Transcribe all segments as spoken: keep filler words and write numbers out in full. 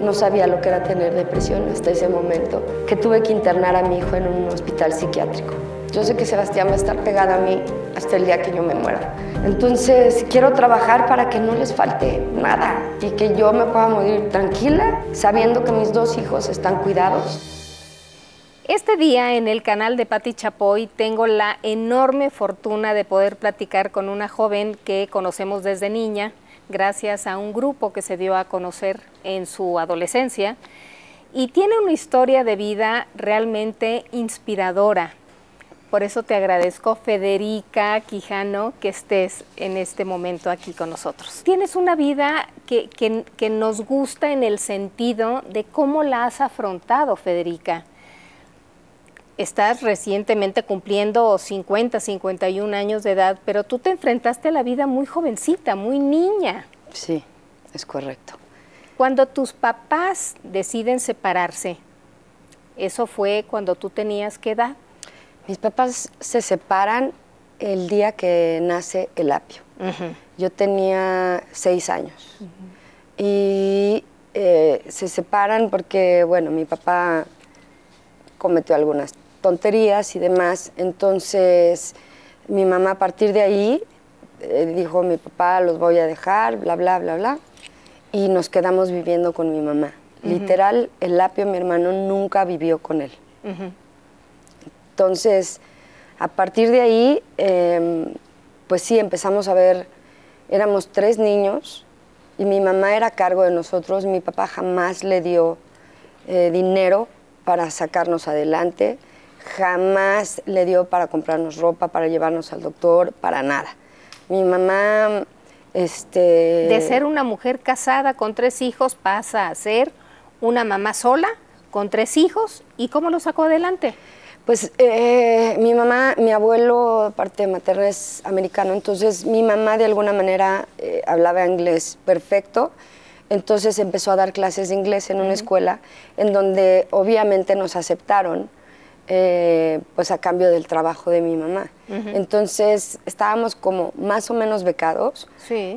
No sabía lo que era tener depresión hasta ese momento, que tuve que internar a mi hijo en un hospital psiquiátrico. Yo sé que Sebastián va a estar pegado a mí hasta el día que yo me muera. Entonces, quiero trabajar para que no les falte nada y que yo me pueda morir tranquila, sabiendo que mis dos hijos están cuidados. Este día en el canal de Pati Chapoy tengo la enorme fortuna de poder platicar con una joven que conocemos desde niña, gracias a un grupo que se dio a conocer en su adolescencia, y tiene una historia de vida realmente inspiradora. Por eso te agradezco, Federica Quijano, que estés en este momento aquí con nosotros. Tienes una vida que, que, que nos gusta en el sentido de cómo la has afrontado, Federica. Estás recientemente cumpliendo cincuenta, cincuenta y un años de edad, pero tú te enfrentaste a la vida muy jovencita, muy niña. Sí, es correcto. Cuando tus papás deciden separarse, ¿eso fue cuando tú tenías qué edad? Mis papás se separan el día que nace el apio. Uh-huh. Yo tenía seis años. Uh-huh. Y eh, se separan porque, bueno, mi papá cometió algunas tonterías y demás. Entonces, mi mamá a partir de ahí eh, dijo, mi papá los voy a dejar, bla, bla, bla, bla. Y nos quedamos viviendo con mi mamá. Uh-huh. Literal, el apio, mi hermano, nunca vivió con él. Uh-huh. Entonces, a partir de ahí, eh, pues sí, empezamos a ver, éramos tres niños y mi mamá era a cargo de nosotros. Mi papá jamás le dio eh, dinero para sacarnos adelante, jamás le dio para comprarnos ropa, para llevarnos al doctor, para nada. Mi mamá, este... De ser una mujer casada con tres hijos pasa a ser una mamá sola con tres hijos. ¿Y cómo lo sacó adelante? Pues eh, mi mamá, mi abuelo, parte materna, es americano, entonces mi mamá de alguna manera eh, hablaba inglés perfecto. Entonces empezó a dar clases de inglés en una uh-huh. escuela en donde obviamente nos aceptaron eh, pues a cambio del trabajo de mi mamá. Uh-huh. Entonces estábamos como más o menos becados sí.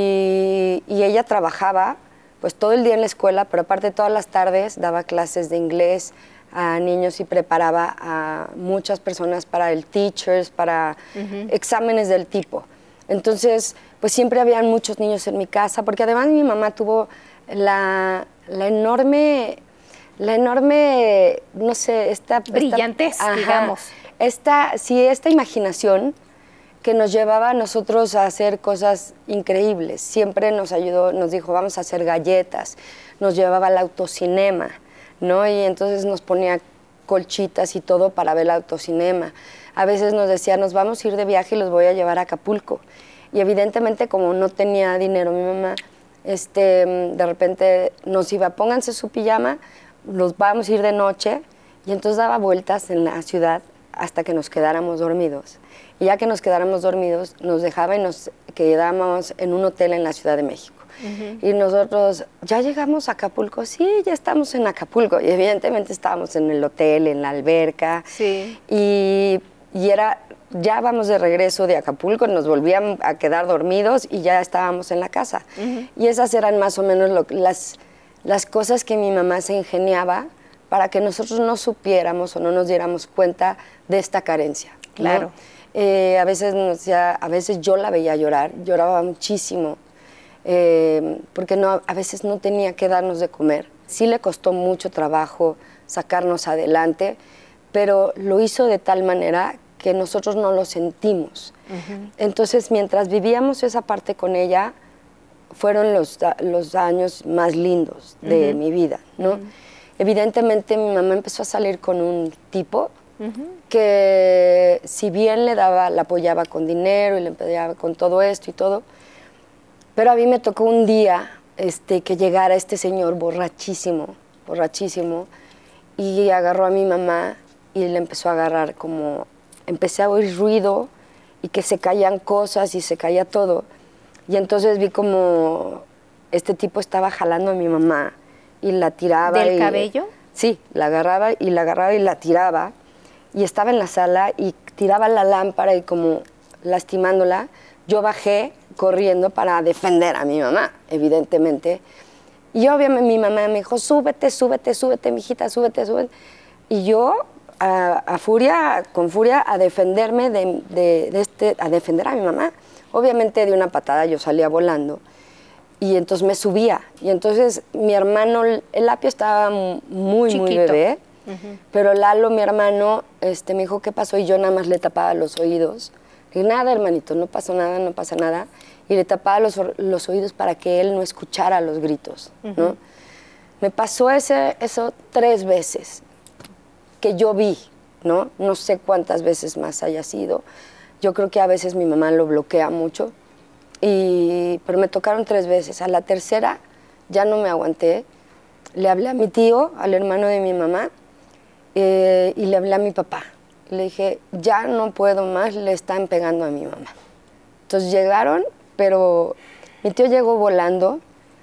y, y ella trabajaba pues todo el día en la escuela, pero aparte todas las tardes daba clases de inglés a niños y preparaba a muchas personas para el teachers, para uh-huh. exámenes del tipo. Entonces, pues siempre habían muchos niños en mi casa, porque además mi mamá tuvo la, la enorme, la enorme, no sé, esta... brillantez, esta, ajá, digamos. Esta, sí, esta imaginación que nos llevaba a nosotros a hacer cosas increíbles. Siempre nos ayudó, nos dijo, vamos a hacer galletas, nos llevaba al autocinema, ¿no? Y entonces nos ponía colchitas y todo para ver el autocinema. A veces nos decía, nos vamos a ir de viaje y los voy a llevar a Acapulco. Y evidentemente, como no tenía dinero mi mamá, este, de repente nos iba, pónganse su pijama, los vamos a ir de noche, y entonces daba vueltas en la ciudad hasta que nos quedáramos dormidos. Y ya que nos quedáramos dormidos, nos dejaba y nos quedábamos en un hotel en la Ciudad de México. Uh-huh. Y nosotros, ¿ya llegamos a Acapulco? Sí, ya estamos en Acapulco. Y evidentemente estábamos en el hotel, en la alberca. Sí. Y, y era, ya vamos de regreso de Acapulco, nos volvían a quedar dormidos y ya estábamos en la casa. Uh-huh. Y esas eran más o menos lo, las, las cosas que mi mamá se ingeniaba para que nosotros no supiéramos o no nos diéramos cuenta de esta carencia, ¿no? Claro. Eh, a veces, o sea, a veces yo la veía llorar, lloraba muchísimo. Eh, porque no, a veces no tenía que darnos de comer. Sí le costó mucho trabajo sacarnos adelante, pero lo hizo de tal manera que nosotros no lo sentimos. Uh-huh. Entonces, mientras vivíamos esa parte con ella, fueron los, los años más lindos de uh-huh. mi vida, ¿no? Uh-huh. Evidentemente, mi mamá empezó a salir con un tipo uh-huh. que, si bien le daba, la apoyaba con dinero y le apoyaba con todo esto y todo, pero a mí me tocó un día este, que llegara este señor borrachísimo, borrachísimo, y agarró a mi mamá y le empezó a agarrar como... Empecé a oír ruido y que se caían cosas y se caía todo. Y entonces vi como este tipo estaba jalando a mi mamá y la tiraba. ¿Del y, cabello? Sí, la agarraba y la agarraba y la tiraba. Y estaba en la sala y tiraba la lámpara y como lastimándola. Yo bajé corriendo para defender a mi mamá, evidentemente. Y obviamente mi mamá me dijo, súbete, súbete, súbete, mijita, súbete, súbete. Y yo, a, a furia, con furia, a defenderme de, de, de este, a defender a mi mamá. Obviamente de una patada yo salía volando. Y entonces me subía. Y entonces mi hermano, el Apio estaba muy, Chiquito. muy bebé. Uh-huh. Pero Lalo, mi hermano, este, me dijo, ¿qué pasó? Y yo nada más le tapaba los oídos. Le dije, nada, hermanito, no pasó nada, no pasa nada. Y le tapaba los, los oídos para que él no escuchara los gritos, uh-huh. ¿no? Me pasó ese, eso tres veces que yo vi, ¿no? No sé cuántas veces más haya sido. Yo creo que a veces mi mamá lo bloquea mucho. Y, pero me tocaron tres veces. A la tercera ya no me aguanté. Le hablé a mi tío, al hermano de mi mamá, eh, y le hablé a mi papá. Le dije, ya no puedo más, le están pegando a mi mamá. Entonces llegaron, pero mi tío llegó volando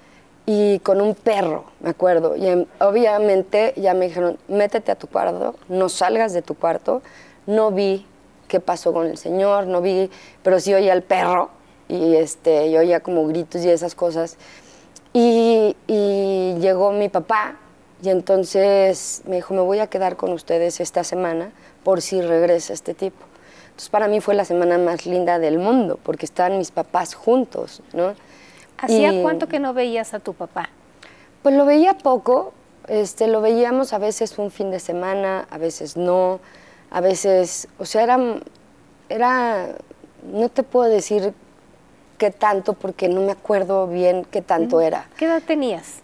y con un perro, me acuerdo. Y obviamente ya me dijeron, métete a tu cuarto, no salgas de tu cuarto. No vi qué pasó con el señor, no vi, pero sí oía al perro. Y este, yo oía como gritos y esas cosas. Y, y llegó mi papá y entonces me dijo, me voy a quedar con ustedes esta semana por si regresa este tipo. Entonces para mí fue la semana más linda del mundo porque estaban mis papás juntos, ¿no? ¿Hacía y, cuánto que no veías a tu papá? Pues lo veía poco, este, lo veíamos a veces un fin de semana, a veces no, a veces, o sea, era, era no te puedo decir qué tanto, porque no me acuerdo bien qué tanto era. ¿Qué edad tenías?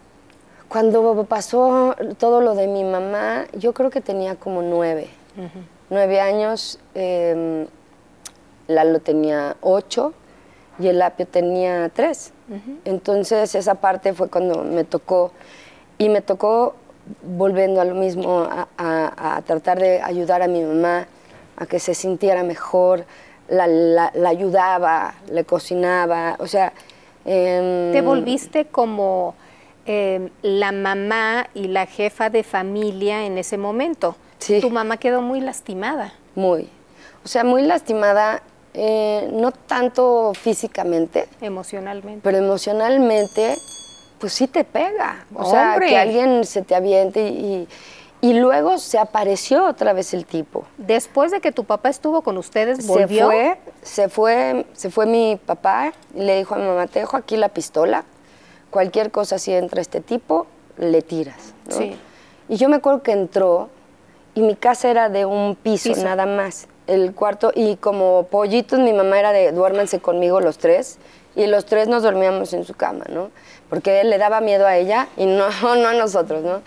Cuando pasó todo lo de mi mamá, yo creo que tenía como nueve. Uh-huh. Nueve años, eh, Lalo tenía ocho y el Apio tenía tres. Uh-huh. Entonces esa parte fue cuando me tocó, y me tocó volviendo a lo mismo, a, a, a tratar de ayudar a mi mamá a que se sintiera mejor. La, la, la ayudaba, le cocinaba, o sea... Eh, ¿Te volviste como eh, la mamá y la jefa de familia en ese momento? Sí. Tu mamá quedó muy lastimada. Muy. O sea, muy lastimada, eh, no tanto físicamente. Emocionalmente. Pero emocionalmente, pues sí te pega. O ¡Hombre! sea, que alguien se te aviente y... Y luego se apareció otra vez el tipo. Después de que tu papá estuvo con ustedes, ¿volvió? Se fue, se fue, se fue mi papá y le dijo a mi mamá, te dejo aquí la pistola, cualquier cosa si entra este tipo, le tiras, ¿no? Sí. Y yo me acuerdo que entró y mi casa era de un piso, piso. nada más. El cuarto, y como pollitos, mi mamá era de duérmanse conmigo los tres, y los tres nos dormíamos en su cama, ¿no? Porque él le daba miedo a ella y no, no a nosotros, ¿no?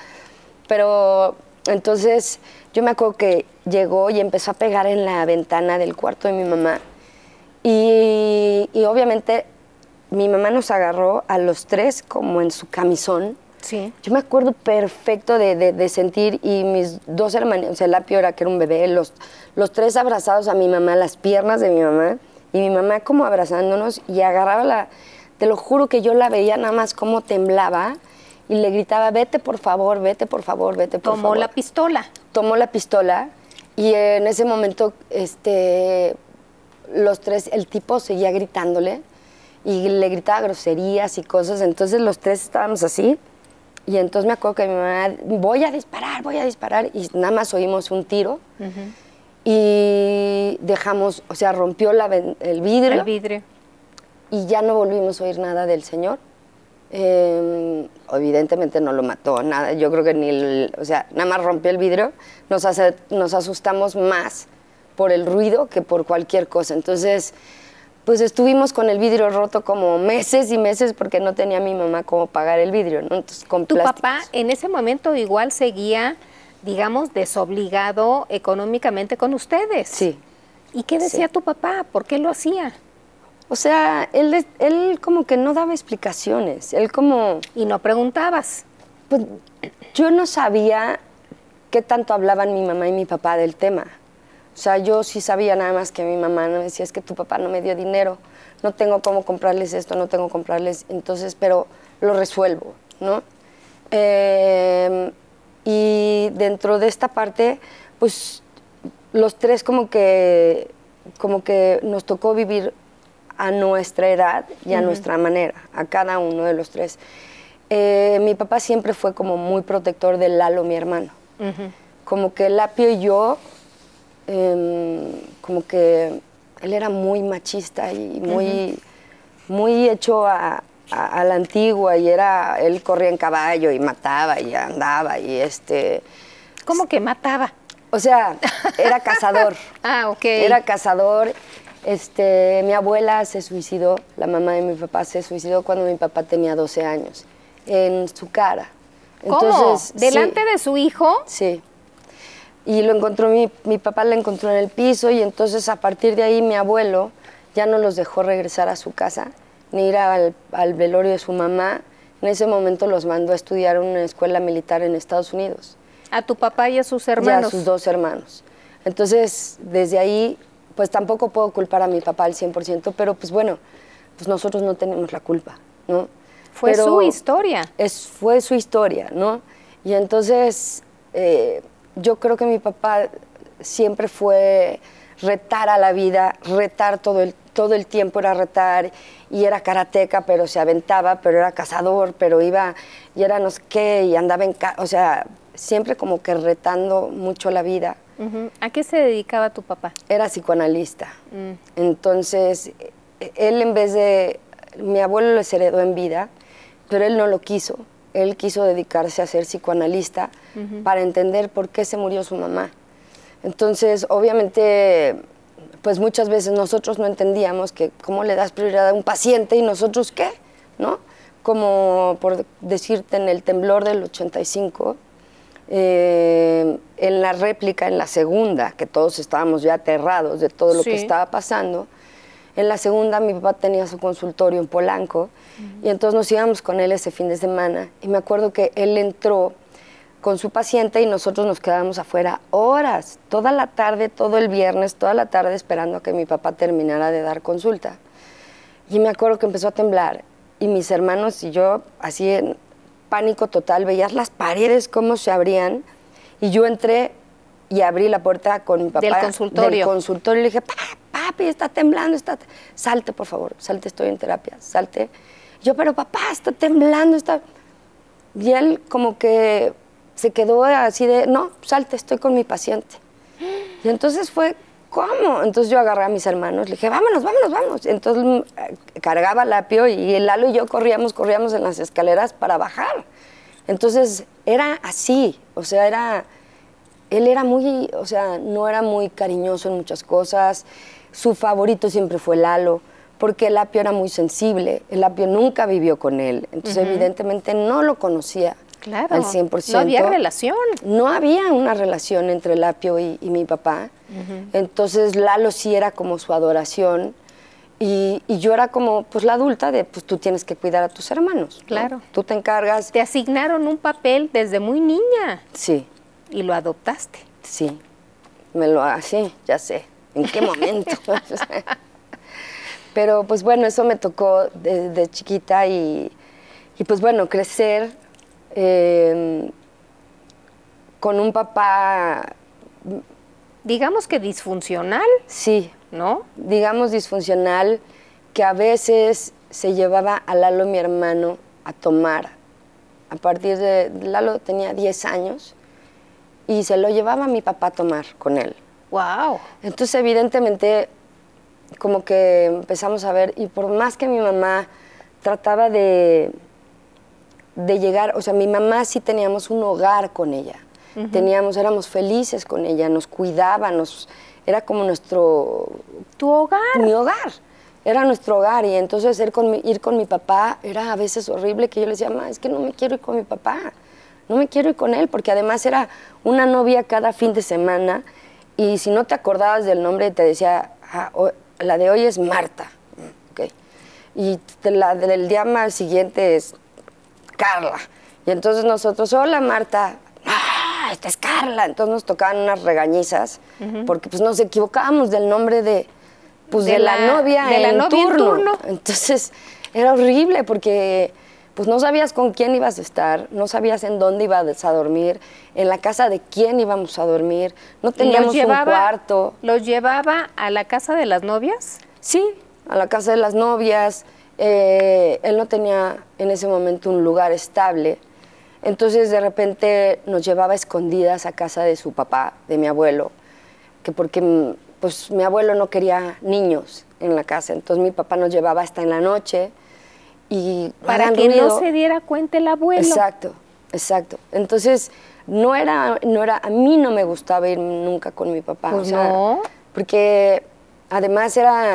Pero entonces yo me acuerdo que llegó y empezó a pegar en la ventana del cuarto de mi mamá. Y, y obviamente mi mamá nos agarró a los tres como en su camisón. Sí. Yo me acuerdo perfecto de, de, de sentir, y mis dos hermanos, o sea, el Apio era que era un bebé, los, los tres abrazados a mi mamá, las piernas de mi mamá, y mi mamá como abrazándonos, y agarraba la... Te lo juro que yo la veía nada más cómo temblaba, y le gritaba, vete por favor, vete por favor, vete por Tomó favor. la pistola. Tomó la pistola y en ese momento este, los tres, el tipo seguía gritándole y le gritaba groserías y cosas. Entonces los tres estábamos así y entonces me acuerdo que mi mamá, voy a disparar, voy a disparar, y nada más oímos un tiro. Uh-huh. Y dejamos, o sea, rompió la, el vidrio. El vidrio. Y ya no volvimos a oír nada del señor. Eh, evidentemente no lo mató, nada, yo creo que ni, el, o sea, nada más rompió el vidrio, nos, hace, nos asustamos más por el ruido que por cualquier cosa. Entonces, pues estuvimos con el vidrio roto como meses y meses porque no tenía mi mamá cómo pagar el vidrio, ¿no? Entonces, con ¿Tu plásticos. papá en ese momento igual seguía, digamos, desobligado económicamente con ustedes? Sí. ¿Y qué decía sí. tu papá? ¿Por qué lo hacía? O sea, él, él como que no daba explicaciones, él como... ¿Y no preguntabas? Pues yo no sabía qué tanto hablaban mi mamá y mi papá del tema. O sea, yo sí sabía nada más que mi mamá me decía, es que tu papá no me dio dinero, no tengo cómo comprarles esto, no tengo cómo comprarles, entonces, pero lo resuelvo, ¿no? Eh, y dentro de esta parte, pues los tres como que, como que nos tocó vivir a nuestra edad y a uh-huh. nuestra manera, a cada uno de los tres. eh, mi papá siempre fue como muy protector de Lalo, mi hermano. Uh-huh. Como que Lapio y yo, eh, como que él era muy machista y muy, uh-huh. muy hecho a, a, a la antigua, y era, él corría en caballo y mataba y andaba y este... ¿Cómo que mataba? O sea, era cazador. Ah, ok. Era cazador. Este, mi abuela se suicidó, la mamá de mi papá se suicidó cuando mi papá tenía doce años, en su cara. Entonces, ¿cómo? ¿Delante sí, de su hijo? Sí. Y lo encontró, mi, mi papá la encontró en el piso, y entonces a partir de ahí mi abuelo ya no los dejó regresar a su casa, ni ir al, al velorio de su mamá. En ese momento los mandó a estudiar en una escuela militar en Estados Unidos. ¿A tu papá y a sus hermanos? Y a sus dos hermanos. Entonces, desde ahí, pues tampoco puedo culpar a mi papá al cien por ciento, pero pues bueno, pues nosotros no tenemos la culpa, ¿no? Fue pero su historia. Es, fue su historia, ¿no? Y entonces, eh, yo creo que mi papá siempre fue retar a la vida, retar todo el, todo el tiempo, era retar, y era karateca, pero se aventaba, pero era cazador, pero iba, y era no sé qué, y andaba en... o sea, siempre como que retando mucho la vida. Uh-huh. ¿A qué se dedicaba tu papá? Era psicoanalista. Mm. Entonces, él en vez de... Mi abuelo les heredó en vida, pero él no lo quiso. Él quiso dedicarse a ser psicoanalista uh-huh. para entender por qué se murió su mamá. Entonces, obviamente, pues muchas veces nosotros no entendíamos que cómo le das prioridad a un paciente y nosotros qué, ¿no? Como por decirte, en el temblor del ochenta y cinco... Eh, en la réplica, en la segunda, que todos estábamos ya aterrados de todo lo sí. que estaba pasando, en la segunda mi papá tenía su consultorio en Polanco, uh-huh. y entonces nos íbamos con él ese fin de semana, y me acuerdo que él entró con su paciente y nosotros nos quedábamos afuera horas, toda la tarde, todo el viernes, toda la tarde esperando a que mi papá terminara de dar consulta. Y me acuerdo que empezó a temblar, y mis hermanos y yo, así en pánico total, veías las paredes cómo se abrían, y yo entré y abrí la puerta con mi papá del consultorio, del consultorio y le dije, papi, está temblando, está... salte por favor, salte, estoy en terapia, salte. Y yo, pero papá, está temblando, está... Y él como que se quedó así de, no, salte, estoy con mi paciente. Y entonces fue, ¿cómo? Entonces yo agarré a mis hermanos, le dije, vámonos, vámonos, vámonos. Entonces eh, cargaba Lapio, y el Lalo y yo corríamos, corríamos en las escaleras para bajar. Entonces era así, o sea, era, él era muy, o sea, no era muy cariñoso en muchas cosas. Su favorito siempre fue Lalo, porque el Lapio era muy sensible, el Lapio nunca vivió con él, entonces uh-huh. evidentemente no lo conocía. Claro, al cien por ciento. No había relación. No había una relación entre Lapio y, y mi papá. Uh-huh. Entonces Lalo sí era como su adoración, y, y yo era como pues la adulta de pues tú tienes que cuidar a tus hermanos. Claro. ¿No? Tú te encargas. Te asignaron un papel desde muy niña. Sí. Y lo adoptaste. Sí. Me lo sí, ya sé. ¿En qué momento? Pero pues bueno, eso me tocó desde de chiquita, y, y pues bueno, crecer Eh, con un papá, digamos que disfuncional. Sí, ¿no? Digamos disfuncional, que a veces se llevaba a Lalo, mi hermano, a tomar. A partir de, Lalo tenía diez años, y se lo llevaba a mi papá a tomar con él. ¡Wow! Entonces, evidentemente, como que empezamos a ver, y por más que mi mamá trataba de... de llegar, o sea, mi mamá sí teníamos un hogar con ella, uh-huh. teníamos, éramos felices con ella, nos cuidaba, nos, era como nuestro... ¿Tu hogar? Mi hogar, era nuestro hogar, y entonces ir con mi, ir con mi papá era a veces horrible, que yo le decía, mamá, es que no me quiero ir con mi papá, no me quiero ir con él, porque además era una novia cada fin de semana, y si no te acordabas del nombre te decía, ah, oh, la de hoy es Marta, okay. Y la del día más siguiente es Carla. Y entonces nosotros, hola Marta, ¡ah, esta es Carla! Entonces nos tocaban unas regañizas, uh-huh. porque pues nos equivocábamos del nombre de, pues, de, de la, la novia, de en, la novia turno. en turno. Entonces era horrible, porque pues no sabías con quién ibas a estar, no sabías en dónde ibas a dormir, en la casa de quién íbamos a dormir, no teníamos llevaba, un cuarto. ¿Los llevaba a la casa de las novias? Sí, a la casa de las novias. eh, él no tenía en ese momento un lugar estable, entonces de repente nos llevaba escondidas a casa de su papá, de mi abuelo, que porque pues, mi abuelo no quería niños en la casa, entonces mi papá nos llevaba hasta en la noche y para que ruido. no se diera cuenta el abuelo. Exacto, exacto. Entonces no era, no era, a mí no me gustaba ir nunca con mi papá. Pues o sea, no. Porque además era,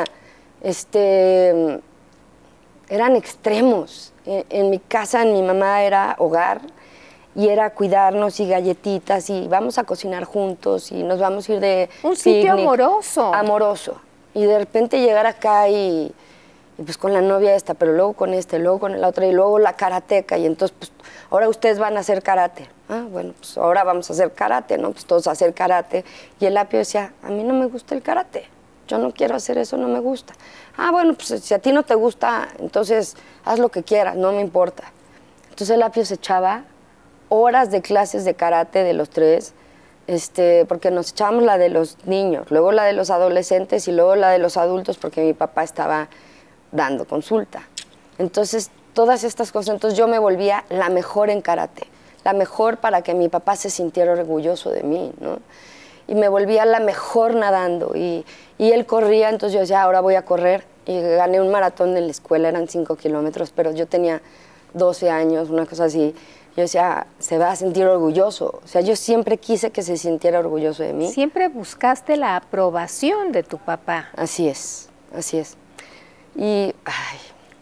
este, eran extremos. En, en mi casa, en mi mamá era hogar y era cuidarnos y galletitas y vamos a cocinar juntos y nos vamos a ir de un sitio picnic. amoroso. Amoroso. Y de repente llegar acá y, y pues con la novia esta, pero luego con este, luego con la otra y luego la karateca y entonces pues ahora ustedes van a hacer karate. Ah, bueno, pues ahora vamos a hacer karate, ¿no? Pues todos a hacer karate. Y el Apio decía, a mí no me gusta el karate, yo no quiero hacer eso, no me gusta. Ah, bueno, pues si a ti no te gusta, entonces haz lo que quieras, no me importa. Entonces el Apio se echaba horas de clases de karate de los tres, este, porque nos echábamos la de los niños, luego la de los adolescentes y luego la de los adultos, porque mi papá estaba dando consulta. Entonces, todas estas cosas, entonces yo me volvía la mejor en karate, la mejor para que mi papá se sintiera orgulloso de mí, ¿no? Y me volvía la mejor nadando y, y él corría, entonces yo decía, ahora voy a correr y gané un maratón en la escuela, eran cinco kilómetros, pero yo tenía doce años, una cosa así. Yo decía, se va a sentir orgulloso. O sea, yo siempre quise que se sintiera orgulloso de mí. Siempre buscaste la aprobación de tu papá. Así es, así es. Y, ay,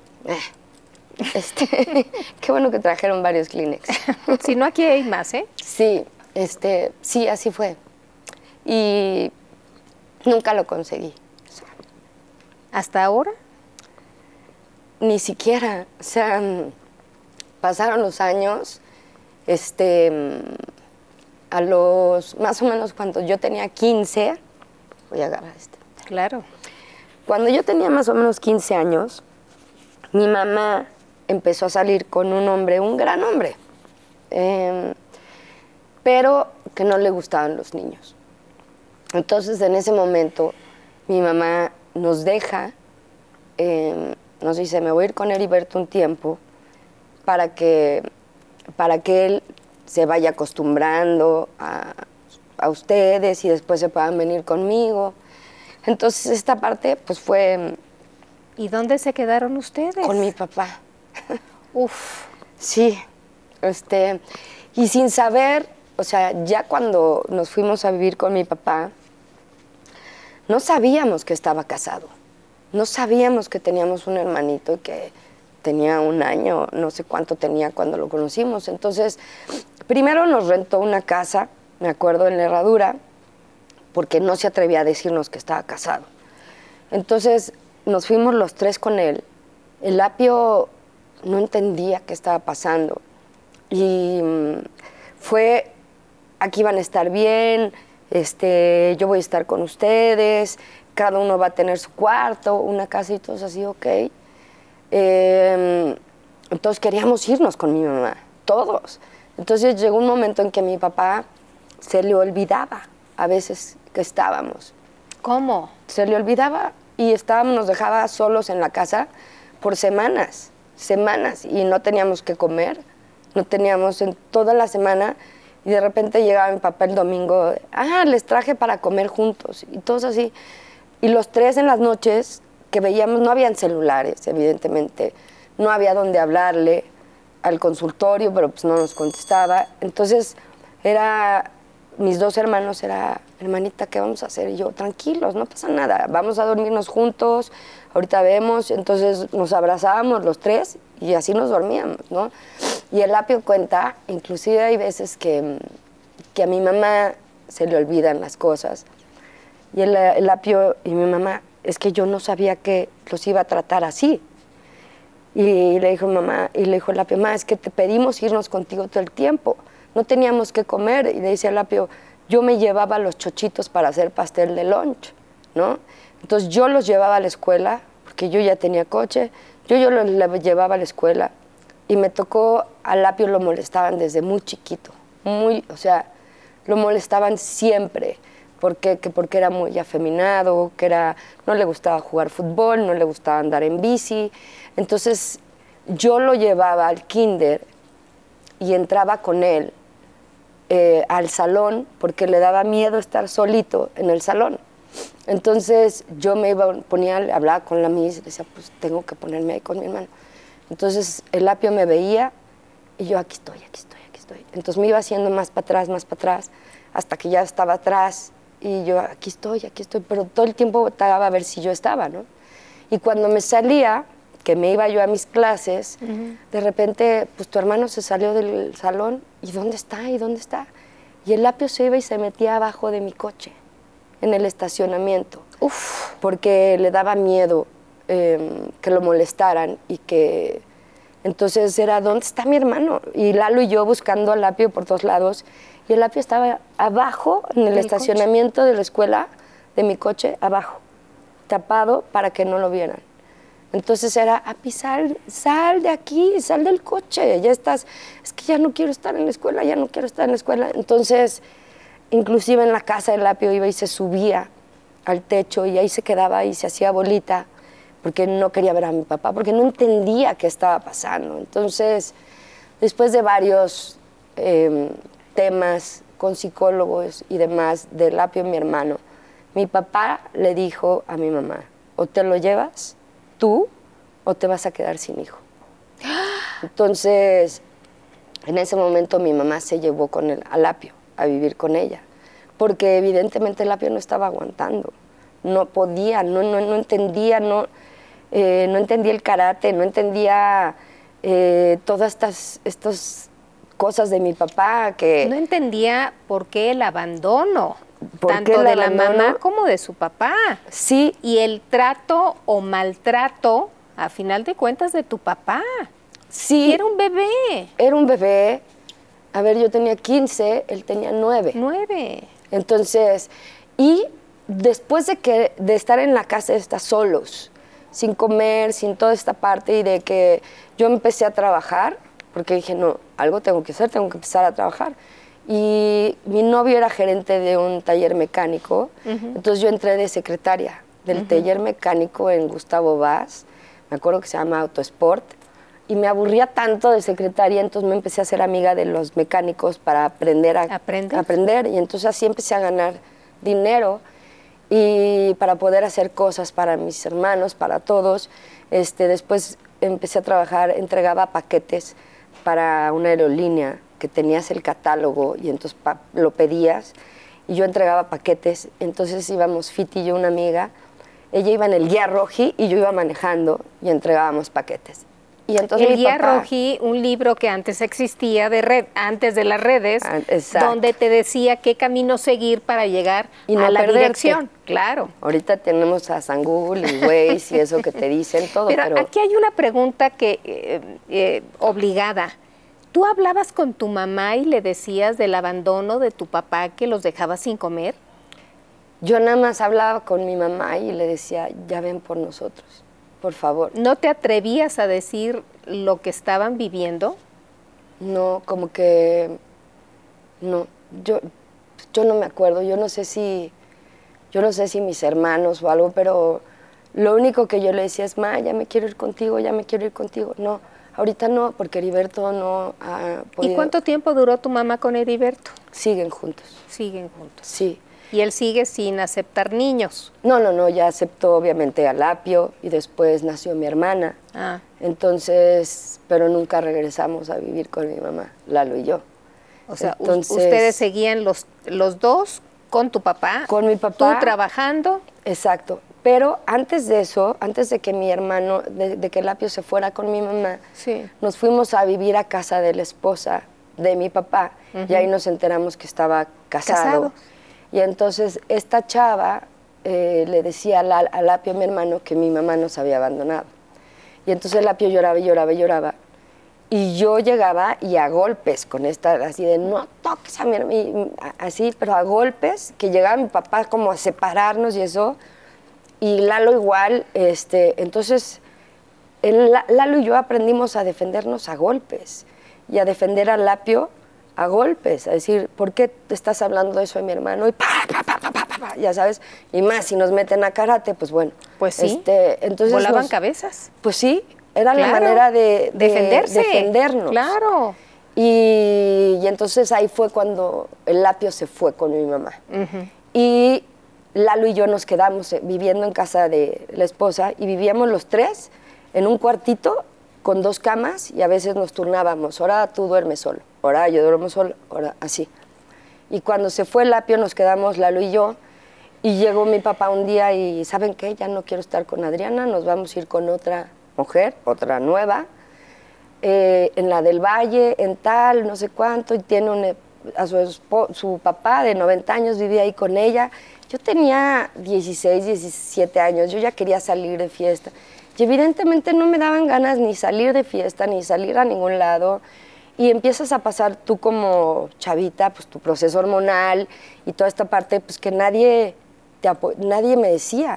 eh, este, qué bueno que trajeron varios Kleenex. Si no, aquí hay más, ¿eh? Sí, este, sí, así fue. Y nunca lo conseguí. O sea, ¿hasta ahora? Ni siquiera, o sea, pasaron los años, este, a los, más o menos cuando yo tenía quince, voy a agarrar este. Claro. Cuando yo tenía más o menos quince años, mi mamá empezó a salir con un hombre, un gran hombre, eh, pero que no le gustaban los niños. Entonces, en ese momento, mi mamá nos deja, eh, nos dice, me voy a ir con Heriberto un tiempo para que, para que él se vaya acostumbrando a, a ustedes y después se puedan venir conmigo. Entonces, esta parte, pues, fue... ¿Y dónde se quedaron ustedes? Con mi papá. Uf. Sí, este, y sin saber, o sea, ya cuando nos fuimos a vivir con mi papá, no sabíamos que estaba casado, no sabíamos que teníamos un hermanito que tenía un año, no sé cuánto tenía cuando lo conocimos. Entonces, primero nos rentó una casa, me acuerdo, en la Herradura, porque no se atrevía a decirnos que estaba casado. Entonces, nos fuimos los tres con él. El Apio no entendía qué estaba pasando. Y um, fue, aquí van a estar bien, este, yo voy a estar con ustedes, cada uno va a tener su cuarto, una casa y todos así, ok. Eh, entonces queríamos irnos con mi mamá, todos. Entonces llegó un momento en que a mi papá se le olvidaba a veces que estábamos. ¿Cómo? Se le olvidaba y estábamos, nos dejaba solos en la casa por semanas, semanas, y no teníamos que comer, no teníamos en toda la semana, y de repente llegaba mi papá el domingo, ah, les traje para comer juntos, y todos así. Y los tres en las noches que veíamos, no habían celulares, evidentemente, no había dónde hablarle al consultorio, pero pues no nos contestaba. Entonces, era, mis dos hermanos, era, hermanita, ¿qué vamos a hacer? Y yo, tranquilos, no pasa nada, vamos a dormirnos juntos, ahorita vemos. Entonces nos abrazábamos los tres y así nos dormíamos, ¿no? Y el Apio cuenta, inclusive hay veces que, que a mi mamá se le olvidan las cosas. Y el, el Apio y mi mamá, es que yo no sabía que los iba a tratar así. Y le dijo mamá, y le dijo el Apio, mamá, es que te pedimos irnos contigo todo el tiempo. No teníamos que comer. Y le dice el Apio, yo me llevaba los chochitos para hacer pastel de lunch, ¿no? Entonces yo los llevaba a la escuela, porque yo ya tenía coche, yo, yo los llevaba a la escuela. Y me tocó, al Apio lo molestaban desde muy chiquito, muy, o sea, lo molestaban siempre. porque, que porque era muy afeminado, que era, no le gustaba jugar fútbol, no le gustaba andar en bici. Entonces yo lo llevaba al kinder y entraba con él eh, al salón porque le daba miedo estar solito en el salón. Entonces yo me iba, ponía, hablaba con la miss y decía, pues tengo que ponerme ahí con mi hermano. Entonces el Apio me veía y yo, aquí estoy, aquí estoy, aquí estoy. Entonces me iba haciendo más para atrás, más para atrás, hasta que ya estaba atrás. Y yo, aquí estoy, aquí estoy, pero todo el tiempo estaba a ver si yo estaba, ¿no? Y cuando me salía, que me iba yo a mis clases, uh-huh. de repente, pues tu hermano se salió del salón, ¿y dónde está? ¿Y dónde está? Y el Apio se iba y se metía abajo de mi coche, en el estacionamiento, Uf. porque le daba miedo eh, que lo molestaran y que... Entonces era, ¿dónde está mi hermano? Y Lalo y yo buscando al Apio por todos lados, y el Apio estaba abajo, en el estacionamiento coche? de la escuela, de mi coche, abajo, tapado para que no lo vieran. Entonces era, Api, sal, sal de aquí, sal del coche, ya estás, es que ya no quiero estar en la escuela, ya no quiero estar en la escuela. Entonces, inclusive en la casa el Apio iba y se subía al techo y ahí se quedaba y se hacía bolita, porque no quería ver a mi papá, porque no entendía qué estaba pasando. Entonces, después de varios... Eh, temas con psicólogos y demás del Apio, mi hermano, mi papá le dijo a mi mamá, o te lo llevas tú o te vas a quedar sin hijo. Entonces, en ese momento mi mamá se llevó con el, al Apio a vivir con ella, porque evidentemente el Apio no estaba aguantando, no podía, no, no, no entendía, no, eh, no entendía el karate, no entendía eh, todas estas... estos cosas de mi papá que... No entendía por qué el abandono, ¿Por tanto qué el de abandono? la mamá como de su papá. Sí. Y el trato o maltrato, a final de cuentas, de tu papá. Sí. Y era un bebé. Era un bebé. A ver, yo tenía quince, él tenía nueve. nueve. Entonces, y después de, que, de estar en la casa, de estar solos, sin comer, sin toda esta parte, y de que yo empecé a trabajar, porque dije, no, algo tengo que hacer, tengo que empezar a trabajar. Y mi novio era gerente de un taller mecánico, uh-huh. entonces yo entré de secretaria del uh-huh. taller mecánico en Gustavo Vaz, me acuerdo que se llama Autosport, y me aburría tanto de secretaria, entonces me empecé a hacer amiga de los mecánicos para aprender a ¿Aprender? aprender, y entonces así empecé a ganar dinero y para poder hacer cosas para mis hermanos, para todos. Este, después empecé a trabajar, entregaba paquetes para una aerolínea que tenías el catálogo y entonces lo pedías y yo entregaba paquetes, entonces íbamos Fiti y yo, una amiga, ella iba en el guía Roji y yo iba manejando y entregábamos paquetes. Y entonces el mi guía papá, Roji, un libro que antes existía de red, antes de las redes, exacto. donde te decía qué camino seguir para llegar y no a la perderte. dirección. Claro. Ahorita tenemos a San Google y Waze y eso que te dicen todo. Pero, pero... aquí hay una pregunta que eh, eh, obligada. ¿Tú hablabas con tu mamá y le decías del abandono de tu papá que los dejaba sin comer? Yo nada más hablaba con mi mamá y le decía, ya ven por nosotros, por favor. ¿No te atrevías a decir lo que estaban viviendo? No, como que no, yo, yo no me acuerdo, yo no sé si, yo no sé si mis hermanos o algo, pero lo único que yo le decía es, ma, ya me quiero ir contigo, ya me quiero ir contigo. No, ahorita no, porque Heriberto no ha podido. ¿Y cuánto tiempo duró tu mamá con Heriberto? Siguen juntos. Siguen juntos. Sí. ¿Y él sigue sin aceptar niños? No, no, no, ya aceptó obviamente al Apio y después nació mi hermana. Ah. Entonces, pero nunca regresamos a vivir con mi mamá, Lalo y yo. O sea, Entonces, ustedes seguían los, los dos con tu papá. Con mi papá. Tú trabajando. Exacto. Pero antes de eso, antes de que mi hermano, de, de que el Apio se fuera con mi mamá, sí. nos fuimos a vivir a casa de la esposa de mi papá, uh-huh. y ahí nos enteramos que estaba casado. Casados. Y entonces esta chava eh, le decía al, al Apio, mi hermano, que mi mamá nos había abandonado. Y entonces el Apio lloraba y lloraba y lloraba. Y yo llegaba y a golpes con esta, así de no toques a mi hermano, así, pero a golpes, que llegaba mi papá como a separarnos y eso. Y Lalo igual, este, entonces el, Lalo y yo aprendimos a defendernos a golpes y a defender al Apio a golpes, a decir, ¿por qué te estás hablando de eso de mi hermano? Y pa, pa, pa, pa, pa, pa. volaba, ya sabes, y más si nos meten a karate, pues bueno. Pues sí, este, entonces volaban nos, cabezas. Pues sí, era claro, la manera de, de defenderse, defendernos. Claro. Y, y entonces ahí fue cuando el Lapio se fue con mi mamá. Uh-huh. Y Lalo y yo nos quedamos viviendo en casa de la esposa y vivíamos los tres en un cuartito con dos camas y a veces nos turnábamos. Ahora tú duermes solo, ahora yo duermo solo, ahora así. Y cuando se fue el Lapio nos quedamos Lalo y yo y llegó mi papá un día y ¿saben qué? Ya no quiero estar con Adriana, nos vamos a ir con otra mujer, otra nueva. Eh, en la del Valle, en tal, no sé cuánto, y tiene un, a su, esposo, su papá de noventa años, vivía ahí con ella. Yo tenía dieciséis, diecisiete años, yo ya quería salir de fiesta. Y evidentemente no me daban ganas ni salir de fiesta, ni salir a ningún lado. Y empiezas a pasar tú como chavita, pues tu proceso hormonal y toda esta parte, pues que nadie, te nadie me decía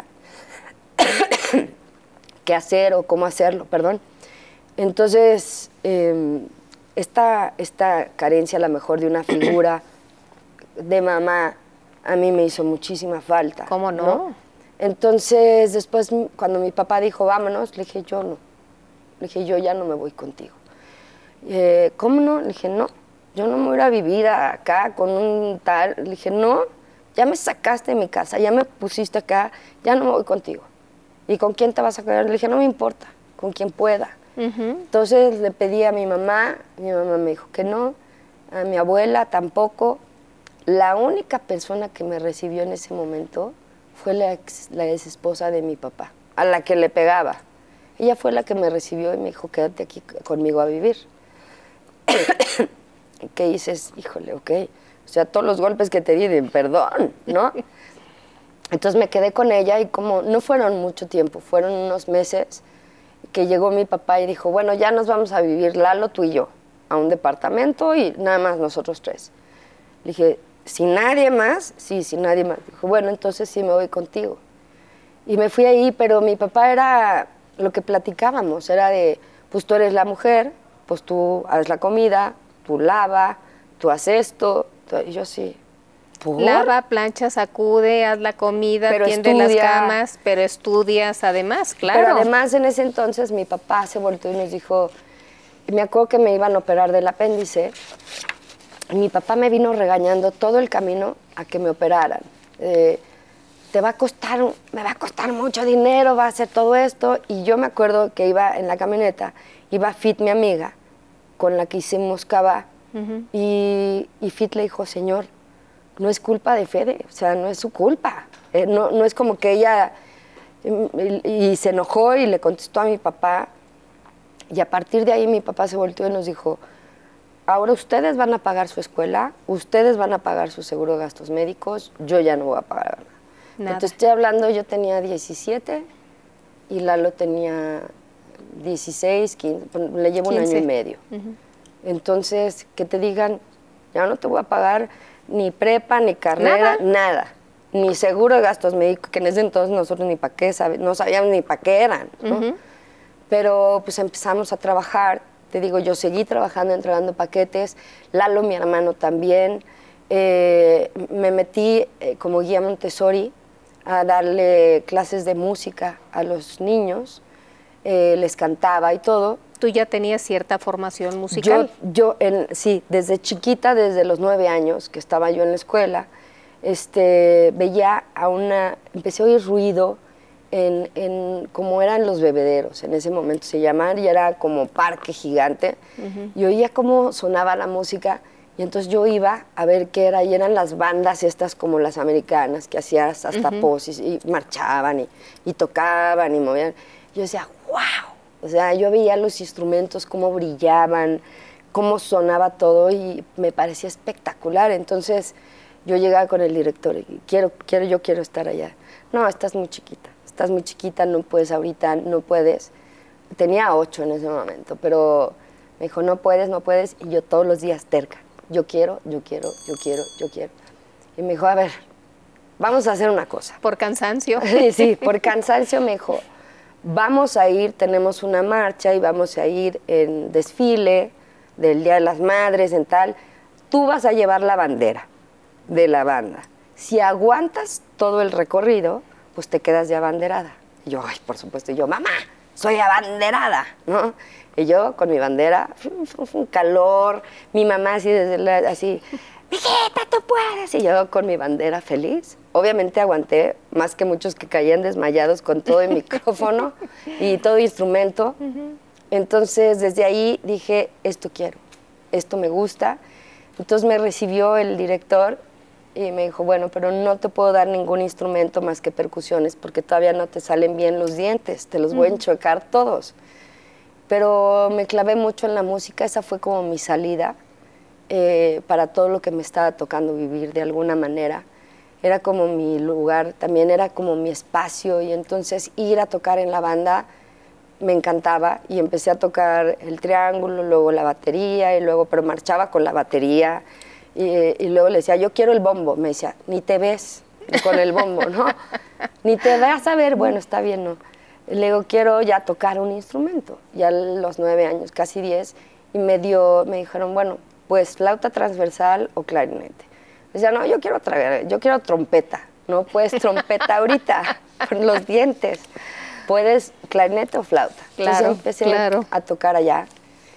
qué hacer o cómo hacerlo, perdón. Entonces, eh, esta, esta carencia a lo mejor de una figura de mamá a mí me hizo muchísima falta. ¿Cómo no? ¿no? Entonces, después cuando mi papá dijo, vámonos, le dije, yo no. Le dije, yo ya no me voy contigo. Eh, ¿Cómo no? Le dije, no, yo no me voy a ir a vivir acá con un tal. Le dije, no, ya me sacaste de mi casa, ya me pusiste acá, ya no me voy contigo. ¿Y con quién te vas a quedar? Le dije, no me importa, con quien pueda. Uh-huh. Entonces le pedí a mi mamá, mi mamá me dijo que no, a mi abuela tampoco. La única persona que me recibió en ese momento fue la ex, la ex esposa de mi papá, a la que le pegaba. Ella fue la que me recibió y me dijo, quédate aquí conmigo a vivir. ¿Qué dices? Híjole, ok. O sea, todos los golpes que te di, de perdón, ¿no? Entonces me quedé con ella y como no fueron mucho tiempo, fueron unos meses, que llegó mi papá y dijo, bueno, ya nos vamos a vivir Lalo, tú y yo, a un departamento y nada más nosotros tres. Le dije, ¿sin nadie más? Sí, sin nadie más. Dijo, bueno, entonces sí me voy contigo. Y me fui ahí, pero mi papá era lo que platicábamos, era de, pues tú eres la mujer, pues tú haces la comida, tú lava, tú haces esto. Y yo sí. ¿Por? Lava, plancha, sacude, haz la comida, pero tiende estudia, las camas, pero estudias además, claro. Pero además en ese entonces mi papá se volteó y nos dijo, me acuerdo que me iban a operar del apéndice, y mi papá me vino regañando todo el camino a que me operaran. Eh, te va a costar, me va a costar mucho dinero, va a hacer todo esto. Y yo me acuerdo que iba en la camioneta, iba Fit, mi amiga, con la que hicimos Cava, uh-huh. y, y Fit le dijo, señor, no es culpa de Fede, o sea, no es su culpa. Eh, no, no es como que ella... Y, y se enojó y le contestó a mi papá. Y a partir de ahí mi papá se volteó y nos dijo, ahora ustedes van a pagar su escuela, ustedes van a pagar su seguro de gastos médicos, yo ya no voy a pagar nada. nada. Entonces estoy hablando, yo tenía diecisiete y Lalo tenía dieciséis, quince, le llevo un año y medio. Uh-huh. Entonces, que te digan, ya no te voy a pagar ni prepa, ni carrera, nada. nada. Ni seguro de gastos médicos, que en ese entonces nosotros ni para qué, sab- no sabíamos ni para qué eran, ¿no? Uh-huh. Pero pues empezamos a trabajar, te digo, yo seguí trabajando, entregando paquetes, Lalo, mi hermano también, eh, me metí eh, como guía Montessori a darle clases de música a los niños, eh, les cantaba y todo. ¿Tú ya tenías cierta formación musical? Yo, yo en, sí, desde chiquita, desde los nueve años que estaba yo en la escuela, este, veía a una, empecé a oír ruido en, en como eran los bebederos, en ese momento se llamaban, y era como parque gigante, uh-huh. y oía cómo sonaba la música, y entonces yo iba a ver qué era, y eran las bandas estas como las americanas, que hacías hasta uh-huh. poses, y marchaban, y, y tocaban, y movían. Yo decía, wow. O sea, yo veía los instrumentos, cómo brillaban, cómo sonaba todo y me parecía espectacular. Entonces yo llegaba con el director y quiero, quiero, yo quiero estar allá. No, estás muy chiquita, estás muy chiquita, no puedes ahorita, no puedes. Tenía ocho en ese momento, pero me dijo, no puedes, no puedes. Y yo todos los días terca, yo quiero, yo quiero, yo quiero, yo quiero. Y me dijo, a ver, vamos a hacer una cosa. ¿Por cansancio? Sí, sí, por cansancio me dijo, vamos a ir, tenemos una marcha y vamos a ir en desfile del Día de las Madres, en tal. Tú vas a llevar la bandera de la banda si aguantas todo el recorrido, pues te quedas de abanderada. Y yo, ay, por supuesto, y yo, mamá, soy abanderada, ¿no? Y yo con mi bandera, un calor, mi mamá así, desde la, así, mijita, tú puedes. Y yo con mi bandera feliz. Obviamente aguanté más que muchos que caían desmayados con todo el micrófono y todo instrumento. Uh-huh. Entonces, desde ahí dije, esto quiero, esto me gusta. Entonces me recibió el director y me dijo, bueno, pero no te puedo dar ningún instrumento más que percusiones porque todavía no te salen bien los dientes, te los voy a enchuecar todos. Pero me clavé mucho en la música, esa fue como mi salida eh, para todo lo que me estaba tocando vivir de alguna manera. Era como mi lugar, también era como mi espacio, y entonces ir a tocar en la banda me encantaba, y empecé a tocar el triángulo, luego la batería, y luego, pero marchaba con la batería, y, y luego le decía, yo quiero el bombo. Me decía, ni te ves con el bombo, ¿no? Ni te vas a ver, bueno, está bien, ¿no? Le digo, quiero ya tocar un instrumento, ya a los nueve años, casi diez, y me dio, me dijeron, bueno, pues flauta transversal o clarinete. Decía, no, yo quiero, yo quiero trompeta. No puedes trompeta ahorita, por los dientes. Puedes clarinete o flauta. Claro, Entonces empecé claro. a tocar allá.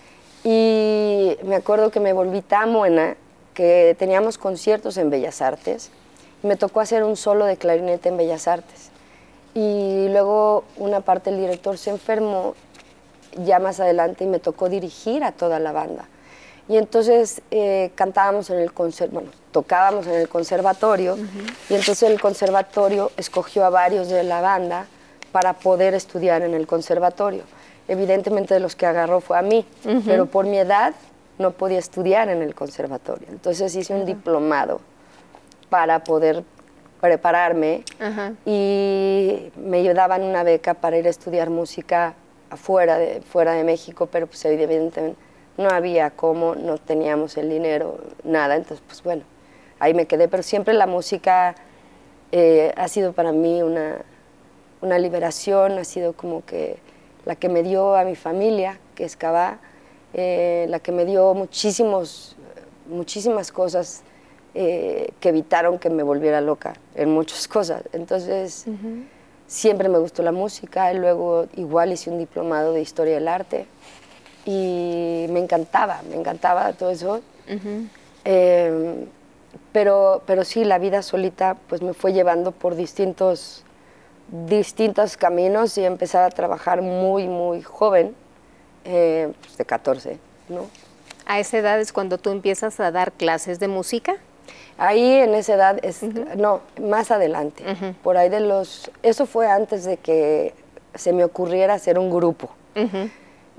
Y me acuerdo que me volví tan buena que teníamos conciertos en Bellas Artes. Y me tocó hacer un solo de clarinete en Bellas Artes. Y luego una parte del director se enfermó ya más adelante y me tocó dirigir a toda la banda. Y entonces eh, cantábamos en el conservatorio, bueno, tocábamos en el conservatorio, uh-huh. y entonces el conservatorio escogió a varios de la banda para poder estudiar en el conservatorio. Evidentemente de los que agarró fue a mí, uh-huh. pero por mi edad no podía estudiar en el conservatorio. Entonces hice uh-huh. un diplomado para poder prepararme, uh-huh. y me daban una beca para ir a estudiar música afuera de, fuera de México, pero pues evidentemente no había cómo, no teníamos el dinero, nada. Entonces, pues bueno, ahí me quedé. Pero siempre la música eh, ha sido para mí una, una liberación, ha sido como que la que me dio a mi familia, que es Cabá, eh, la que me dio muchísimos, muchísimas cosas eh, que evitaron que me volviera loca en muchas cosas. Entonces, uh-huh. siempre me gustó la música, y luego igual hice un diplomado de Historia del Arte, y me encantaba, me encantaba todo eso. Uh-huh. eh, pero, pero sí, la vida solita pues me fue llevando por distintos, distintos caminos, y empezar a trabajar muy, muy joven, eh, pues de catorce, ¿no? ¿A esa edad es cuando tú empiezas a dar clases de música? Ahí en esa edad, es, uh-huh. no, más adelante, uh-huh. por ahí de los... Eso fue antes de que se me ocurriera hacer un grupo. Uh-huh.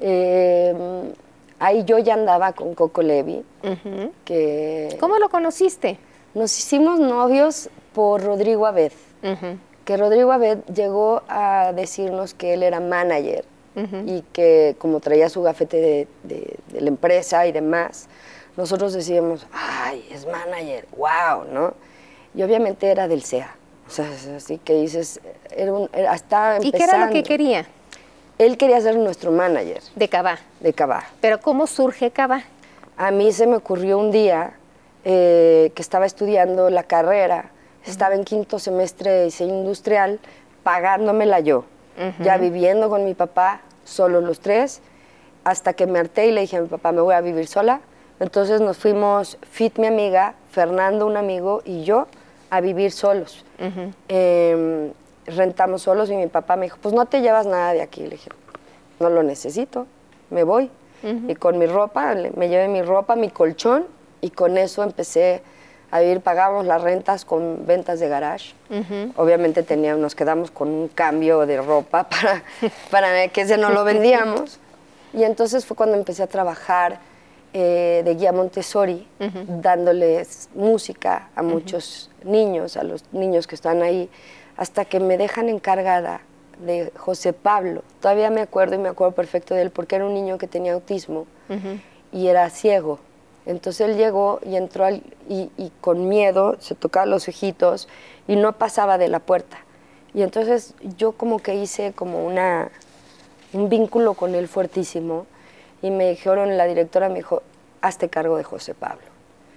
Eh, ahí yo ya andaba con Coco Levi. Uh-huh. que ¿Cómo lo conociste? Nos hicimos novios por Rodrigo Abed. Uh-huh. Que Rodrigo Abed llegó a decirnos que él era manager, uh-huh. y que como traía su gafete de, de, de la empresa y demás, nosotros decíamos, ay, es manager, wow, ¿no? Y obviamente era del C E A. O sea, así que dices, era un, era, estaba empezando. ¿Y qué era lo que quería? Él quería ser nuestro manager. De Cabá. De Cabá. ¿Pero cómo surge Cabá? A mí se me ocurrió un día eh, que estaba estudiando la carrera, uh-huh. estaba en quinto semestre de diseño industrial, pagándomela yo, uh-huh. ya viviendo con mi papá, solo los tres, hasta que me harté y le dije a mi papá, me voy a vivir sola. Entonces nos fuimos, Fit, mi amiga, Fernando, un amigo, y yo, a vivir solos. Uh-huh. eh, rentamos solos, y mi papá me dijo, pues no te llevas nada de aquí. Le dije, no lo necesito, me voy. Uh-huh. Y con mi ropa, me llevé mi ropa, mi colchón, y con eso empecé a vivir. Pagábamos las rentas con ventas de garage. Uh-huh. Obviamente teníamos, nos quedamos con un cambio de ropa para, para que ese no lo vendíamos. Y entonces fue cuando empecé a trabajar eh, de guía Montessori, uh-huh. dándoles música a muchos uh-huh. niños, a los niños que están ahí, hasta que me dejan encargada de José Pablo. Todavía me acuerdo, y me acuerdo perfecto de él, porque era un niño que tenía autismo uh-huh. y era ciego. Entonces él llegó y entró al, y, y con miedo se tocaba los ojitos y no pasaba de la puerta. Y entonces yo como que hice como una, un vínculo con él fuertísimo, y me dijeron, la directora me dijo, hazte cargo de José Pablo.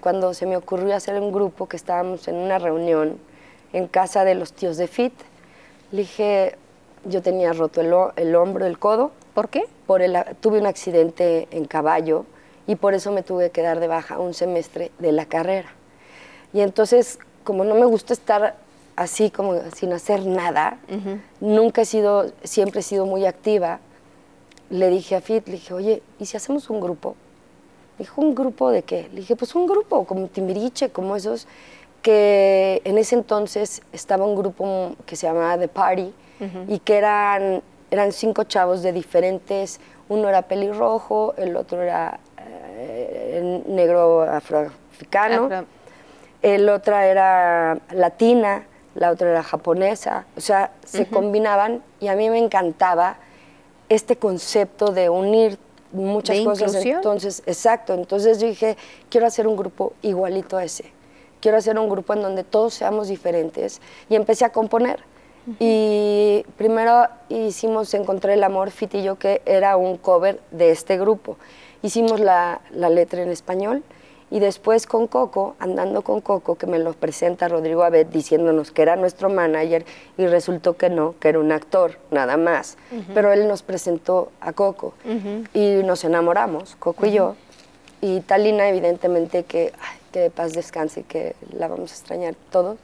cuando se me ocurrió hacer un grupo, que estábamos en una reunión en casa de los tíos de Fit, le dije, yo tenía roto el, el hombro, el codo. ¿Por qué? Por el, tuve un accidente en caballo y por eso me tuve que dar de baja un semestre de la carrera. Y entonces, como no me gusta estar así como sin hacer nada, uh-huh. nunca he sido, siempre he sido muy activa, le dije a Fit, le dije, oye, ¿y si hacemos un grupo? Me dijo, ¿un grupo de qué? Le dije, pues un grupo, como Timbiriche, como esos, que en ese entonces estaba un grupo que se llamaba The Party, uh-huh. y que eran, eran cinco chavos de diferentes, uno era pelirrojo, el otro era eh, negro afroafricano, Afro. el otro era latina, la otra era japonesa, o sea, se uh-huh. combinaban y a mí me encantaba este concepto de unir muchas ¿De cosas. inclusión? Entonces, exacto, entonces yo dije, quiero hacer un grupo igualito a ese, quiero hacer un grupo en donde todos seamos diferentes y empecé a componer. Uh-huh. Y primero hicimos Encontré el amor, Fit y yo, que era un cover de este grupo. Hicimos la, la letra en español y después con Coco, Andando con Coco, que me lo presenta Rodrigo Abed diciéndonos que era nuestro manager y resultó que no, que era un actor, nada más. Uh-huh. Pero él nos presentó a Coco uh-huh. y nos enamoramos, Coco uh-huh. y yo. Y Talina, evidentemente, que, ay, que de paz descanse y que la vamos a extrañar todos.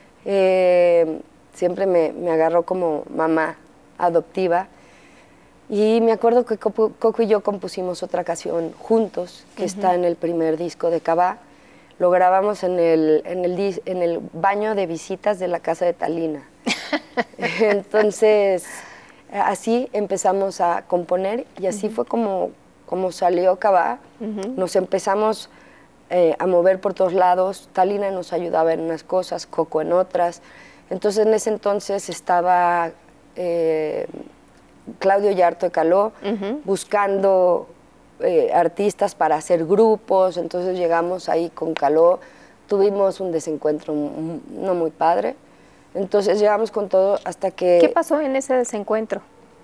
Eh, siempre me, me agarró como mamá adoptiva. Y me acuerdo que Coco y yo compusimos otra canción juntos, que uh-huh. está en el primer disco de Cabá. Lo grabamos en el, en, el, en el baño de visitas de la casa de Talina. Entonces, así empezamos a componer y así uh-huh. fue como, como salió Cabá. Uh-huh. Nos empezamos eh, a mover por todos lados. Talina nos ayudaba en unas cosas, Coco en otras. Entonces, en ese entonces estaba... Eh, Claudio Yarto de Caló, uh-huh. buscando eh, artistas para hacer grupos, entonces llegamos ahí con Caló, tuvimos un desencuentro no muy padre, entonces llegamos con todo hasta que... ¿Qué pasó en ese desencuentro?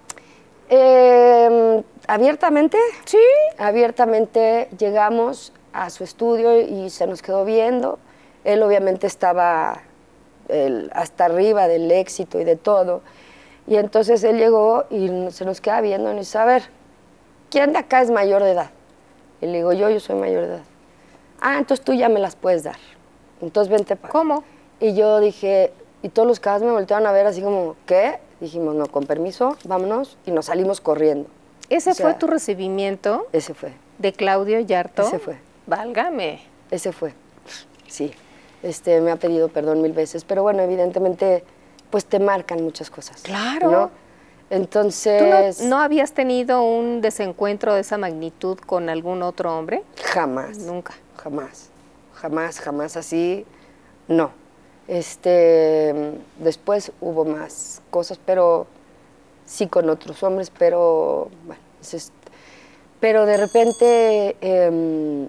Eh, abiertamente, sí, abiertamente llegamos a su estudio y se nos quedó viendo, él obviamente estaba el, hasta arriba del éxito y de todo. Y entonces él llegó y se nos queda viendo y nos dice, a ver, ¿quién de acá es mayor de edad? Y le digo, yo, yo soy mayor de edad. Ah, entonces tú ya me las puedes dar. Entonces vente para acá. ¿Cómo? Y yo dije, y todos los cabas me voltearon a ver así como, ¿qué? Dijimos, no, con permiso, vámonos, y nos salimos corriendo. ¿Ese o sea, fue tu recibimiento? Ese fue. ¿De Claudio Yarto? Ese fue. Válgame. Ese fue, sí. Este, me ha pedido perdón mil veces, pero bueno, evidentemente... pues te marcan muchas cosas. Claro. ¿no? Entonces... ¿Tú no, no habías tenido un desencuentro de esa magnitud con algún otro hombre? Jamás. Nunca. Jamás. Jamás, jamás así, no. Este, después hubo más cosas, pero sí con otros hombres, pero bueno, es, pero de repente eh,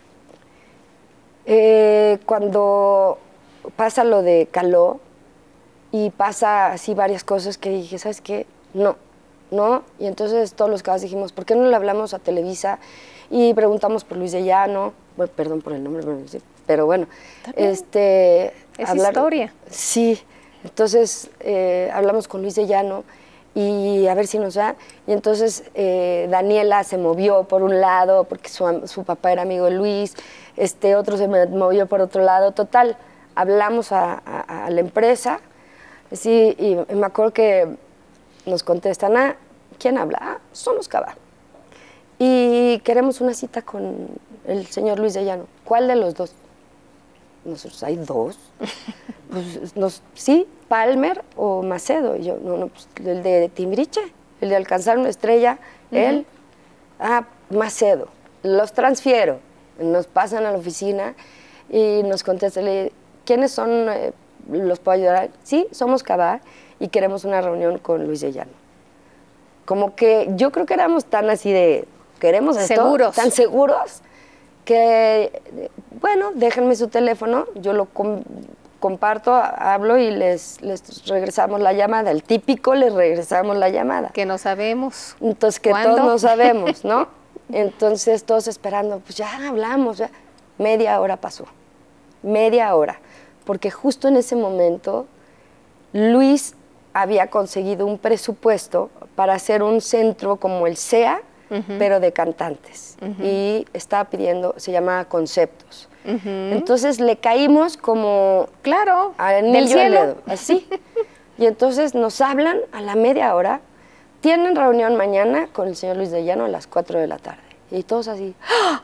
eh, cuando pasa lo de Caló, y pasa así varias cosas que dije, ¿sabes qué? No, no. Y entonces todos los cabas dijimos, ¿por qué no le hablamos a Televisa? Y preguntamos por Luis de Llano, bueno, perdón por el nombre, pero bueno. este Es hablar, historia. Sí, entonces eh, hablamos con Luis de Llano y a ver si nos da. Y entonces eh, Daniela se movió por un lado, porque su, su papá era amigo de Luis, este otro se movió por otro lado. Total, hablamos a, a, a la empresa. Sí, y me acuerdo que nos contestan, ah, ¿quién habla? Ah, somos Cabá. Y queremos una cita con el señor Luis de Llano. ¿Cuál de los dos? Nosotros, ¿hay dos? Pues, nos, sí, Palmer o Macedo. Y yo, no, no, pues el de Timbiriche, el de Alcanzar una estrella, uh-huh. él. Ah, Macedo. Los transfiero. Nos pasan a la oficina y nos contestan, ¿quiénes son? Eh, ¿Los puedo ayudar? Sí, somos Cabá y queremos una reunión con Luis de Llano. Como que yo creo que éramos tan así de, queremos esto, seguros. tan seguros, que, bueno, déjenme su teléfono, yo lo com comparto, hablo y les, les regresamos la llamada. El típico, les regresamos la llamada. Que no sabemos. Entonces, que ¿cuándo? todos no sabemos, ¿no? Entonces, todos esperando, pues ya hablamos, ya. media hora pasó, media hora, porque justo en ese momento Luis había conseguido un presupuesto para hacer un centro como el C E A, uh-huh. pero de cantantes, uh-huh. y estaba pidiendo, se llamaba Conceptos. Uh-huh. Entonces le caímos como claro, anillo al dedo, así. Y entonces nos hablan a la media hora, tienen reunión mañana con el señor Luis de Llano a las cuatro de la tarde. Y todos así, ¡ah!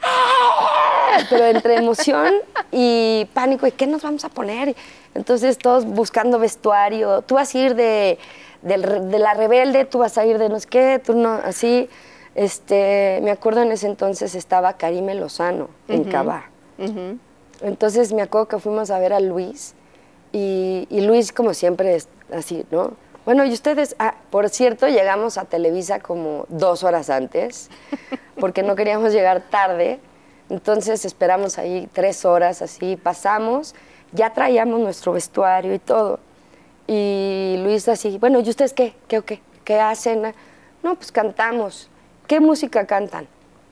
Pero entre emoción y pánico, ¿y qué nos vamos a poner? Entonces todos buscando vestuario, tú vas a ir de, de, de La Rebelde, tú vas a ir de no sé qué, tú no, así. Este, me acuerdo en ese entonces estaba Karime Lozano en uh-huh. Cabá. Uh-huh. Entonces me acuerdo que fuimos a ver a Luis y, y Luis como siempre es así, ¿no? Bueno, y ustedes, ah, por cierto, llegamos a Televisa como dos horas antes porque no queríamos llegar tarde. Entonces esperamos ahí tres horas, así, pasamos, ya traíamos nuestro vestuario y todo. Y Luis así, bueno, ¿y ustedes qué? ¿Qué o qué? ¿Qué hacen? No, pues cantamos. ¿Qué música cantan?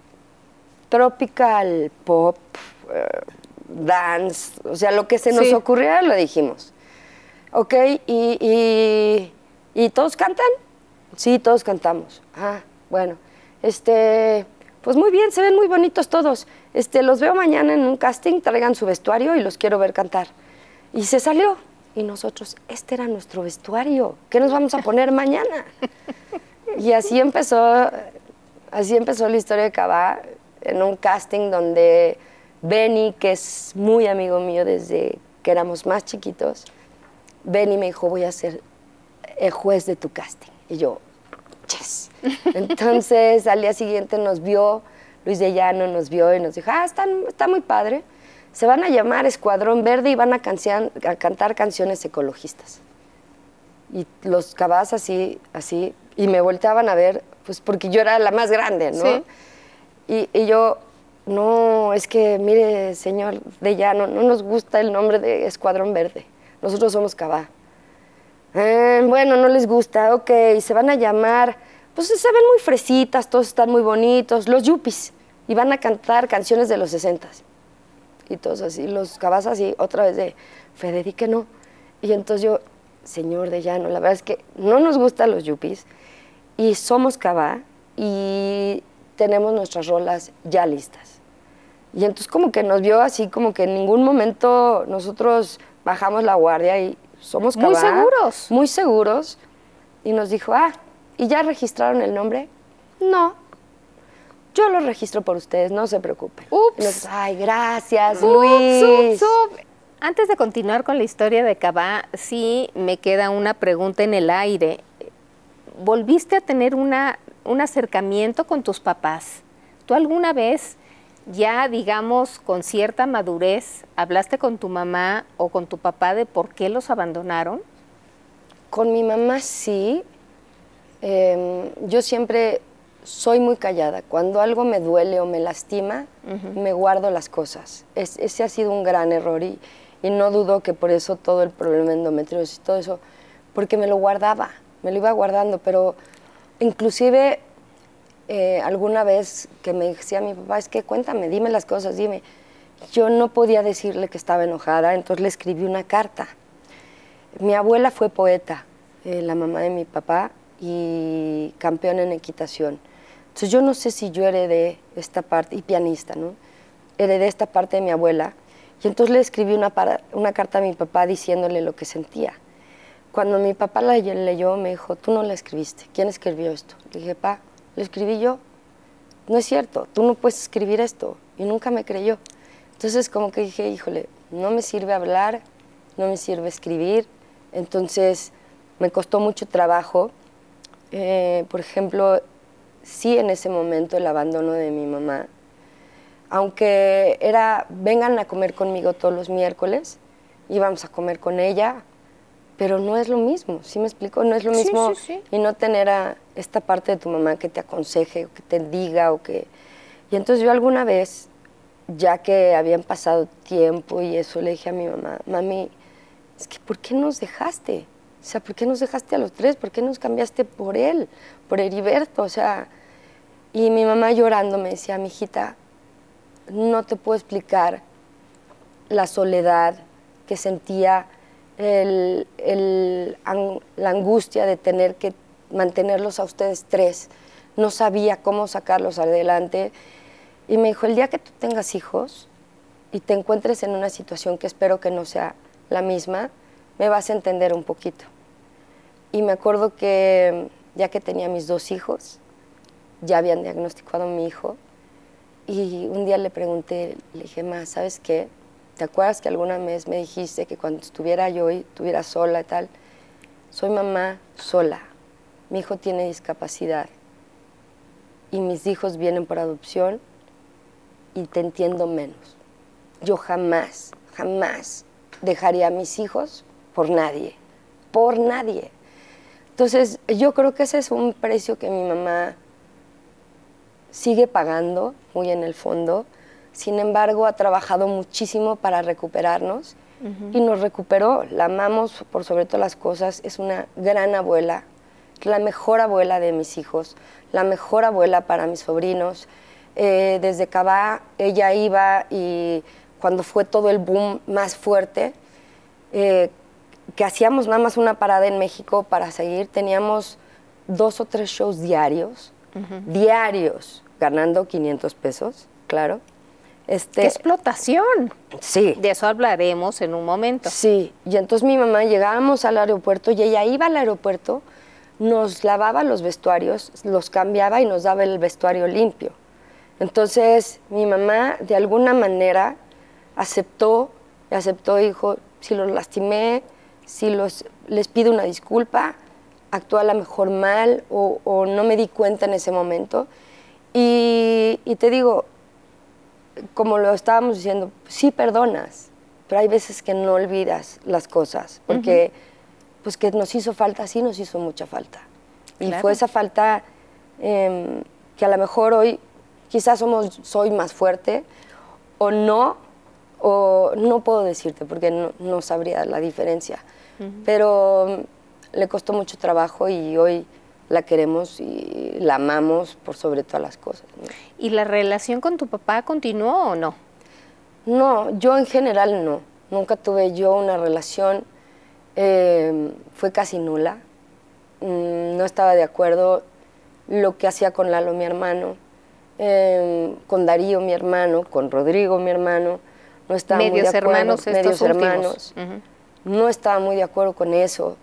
Tropical, pop, uh, dance, o sea, lo que se nos sí. ocurriera lo dijimos. Ok, y, y, ¿y todos cantan? Sí, todos cantamos. Ah, bueno, este... Pues muy bien, se ven muy bonitos todos. Este, los veo mañana en un casting, traigan su vestuario y los quiero ver cantar. Y se salió. Y nosotros, este era nuestro vestuario. ¿Qué nos vamos a poner mañana? Y así empezó, así empezó la historia de Cabá, en un casting donde Benny, que es muy amigo mío desde que éramos más chiquitos, Benny me dijo, voy a ser el juez de tu casting. Y yo, yes. Entonces, al día siguiente nos vio, Luis de Llano nos vio y nos dijo, ah, está, está muy padre, se van a llamar Escuadrón Verde y van a, cancian, a cantar canciones ecologistas. Y los Cabás así, así, y me volteaban a ver, pues porque yo era la más grande, ¿no? Sí. Y, y yo, no, es que, mire, señor de Llano, no nos gusta el nombre de Escuadrón Verde, nosotros somos Cabá. Eh, bueno, no les gusta, ok, se van a llamar, pues se ven muy fresitas, todos están muy bonitos, los Yuppies, y van a cantar canciones de los sesentas. Y todos así, los Cabás así, otra vez de, Federica, no. Y entonces yo, señor de Llano, la verdad es que no nos gustan los Yuppies, y somos Cabá, y tenemos nuestras rolas ya listas. Y entonces como que nos vio así, como que en ningún momento nosotros bajamos la guardia y somos Cabá, muy seguros. Muy seguros. Y nos dijo, ah, ¿y ya registraron el nombre? No. Yo lo registro por ustedes, no se preocupen. Ups. Y nos, ay, gracias, ups, Luis. Ups, ups. Antes de continuar con la historia de Cabá, sí me queda una pregunta en el aire. ¿Volviste a tener una, un acercamiento con tus papás? ¿Tú alguna vez, ya digamos con cierta madurez, hablaste con tu mamá o con tu papá de por qué los abandonaron? Con mi mamá sí. Eh, yo siempre soy muy callada. Cuando algo me duele o me lastima, uh-huh. me guardo las cosas. Es, ese ha sido un gran error y, y no dudo que por eso todo el problema de endometriosis y todo eso, porque me lo guardaba, me lo iba guardando, pero inclusive eh, alguna vez que me decía mi papá, es que cuéntame, dime las cosas, dime. Yo no podía decirle que estaba enojada, entonces le escribí una carta. Mi abuela fue poeta, eh, la mamá de mi papá, y campeón en equitación. Entonces yo no sé si yo heredé esta parte, y pianista, ¿no? Heredé esta parte de mi abuela, y entonces le escribí una, para, una carta a mi papá diciéndole lo que sentía. Cuando mi papá la leyó, me dijo, tú no la escribiste, ¿quién escribió esto? Le dije, pa, lo escribí yo. No es cierto, tú no puedes escribir esto, y nunca me creyó. Entonces como que dije, híjole, no me sirve hablar, no me sirve escribir, entonces me costó mucho trabajo. Eh, por ejemplo, sí en ese momento el abandono de mi mamá, aunque era, vengan a comer conmigo todos los miércoles, íbamos a comer con ella, pero no es lo mismo, ¿sí me explico? No es lo mismo, sí, sí, sí. Y no tener a esta parte de tu mamá que te aconseje, o que te diga, o que... Y entonces yo alguna vez, ya que habían pasado tiempo y eso, le dije a mi mamá, mami, es que ¿por qué nos dejaste? O sea, ¿por qué nos dejaste a los tres? ¿Por qué nos cambiaste por él? Por Heriberto, o sea... Y mi mamá llorando me decía, mijita, no te puedo explicar la soledad que sentía, el, el, la angustia de tener que mantenerlos a ustedes tres. No sabía cómo sacarlos adelante. Y me dijo, el día que tú tengas hijos y te encuentres en una situación que espero que no sea la misma, me vas a entender un poquito. Y me acuerdo que ya que tenía mis dos hijos, ya habían diagnosticado a mi hijo, y un día le pregunté, le dije, ma, ¿sabes qué? ¿Te acuerdas que alguna vez me dijiste que cuando estuviera yo y estuviera sola y tal? Soy mamá sola, mi hijo tiene discapacidad y mis hijos vienen por adopción y te entiendo menos. Yo jamás, jamás dejaría a mis hijos por nadie, por nadie. Entonces, yo creo que ese es un precio que mi mamá sigue pagando, muy en el fondo. Sin embargo, ha trabajado muchísimo para recuperarnos uh-huh. y nos recuperó. La amamos por sobre todas las cosas. Es una gran abuela, la mejor abuela de mis hijos, la mejor abuela para mis sobrinos. Eh, desde Cabá, ella iba y cuando fue todo el boom más fuerte, eh, que hacíamos nada más una parada en México para seguir, teníamos dos o tres shows diarios, uh-huh. diarios, ganando quinientos pesos, claro. Este, ¡Qué explotación! Sí. De eso hablaremos en un momento. Sí, y entonces mi mamá, llegábamos al aeropuerto y ella iba al aeropuerto, nos lavaba los vestuarios, los cambiaba y nos daba el vestuario limpio. Entonces mi mamá de alguna manera aceptó, aceptó y dijo, si los lastimé, si los, les pido una disculpa, actué a lo mejor mal o, o no me di cuenta en ese momento. Y, y te digo, como lo estábamos diciendo, sí perdonas, pero hay veces que no olvidas las cosas, porque uh-huh. pues que nos hizo falta, sí nos hizo mucha falta. Claro. Y fue esa falta eh, que a lo mejor hoy quizás somos, soy más fuerte o no, o no puedo decirte porque no, no sabría la diferencia, uh-huh. pero um, le costó mucho trabajo y hoy la queremos y la amamos por sobre todas las cosas, ¿no? ¿Y la relación con tu papá continuó o no? No, yo en general no. Nunca tuve yo una relación, eh, fue casi nula. Mm, no estaba de acuerdo lo que hacía con Lalo, mi hermano, eh, con Darío, mi hermano, con Rodrigo, mi hermano. No estaba medios muy de acuerdo. Hermanos medios estos hermanos. Uh-huh. No estaba muy de acuerdo con eso.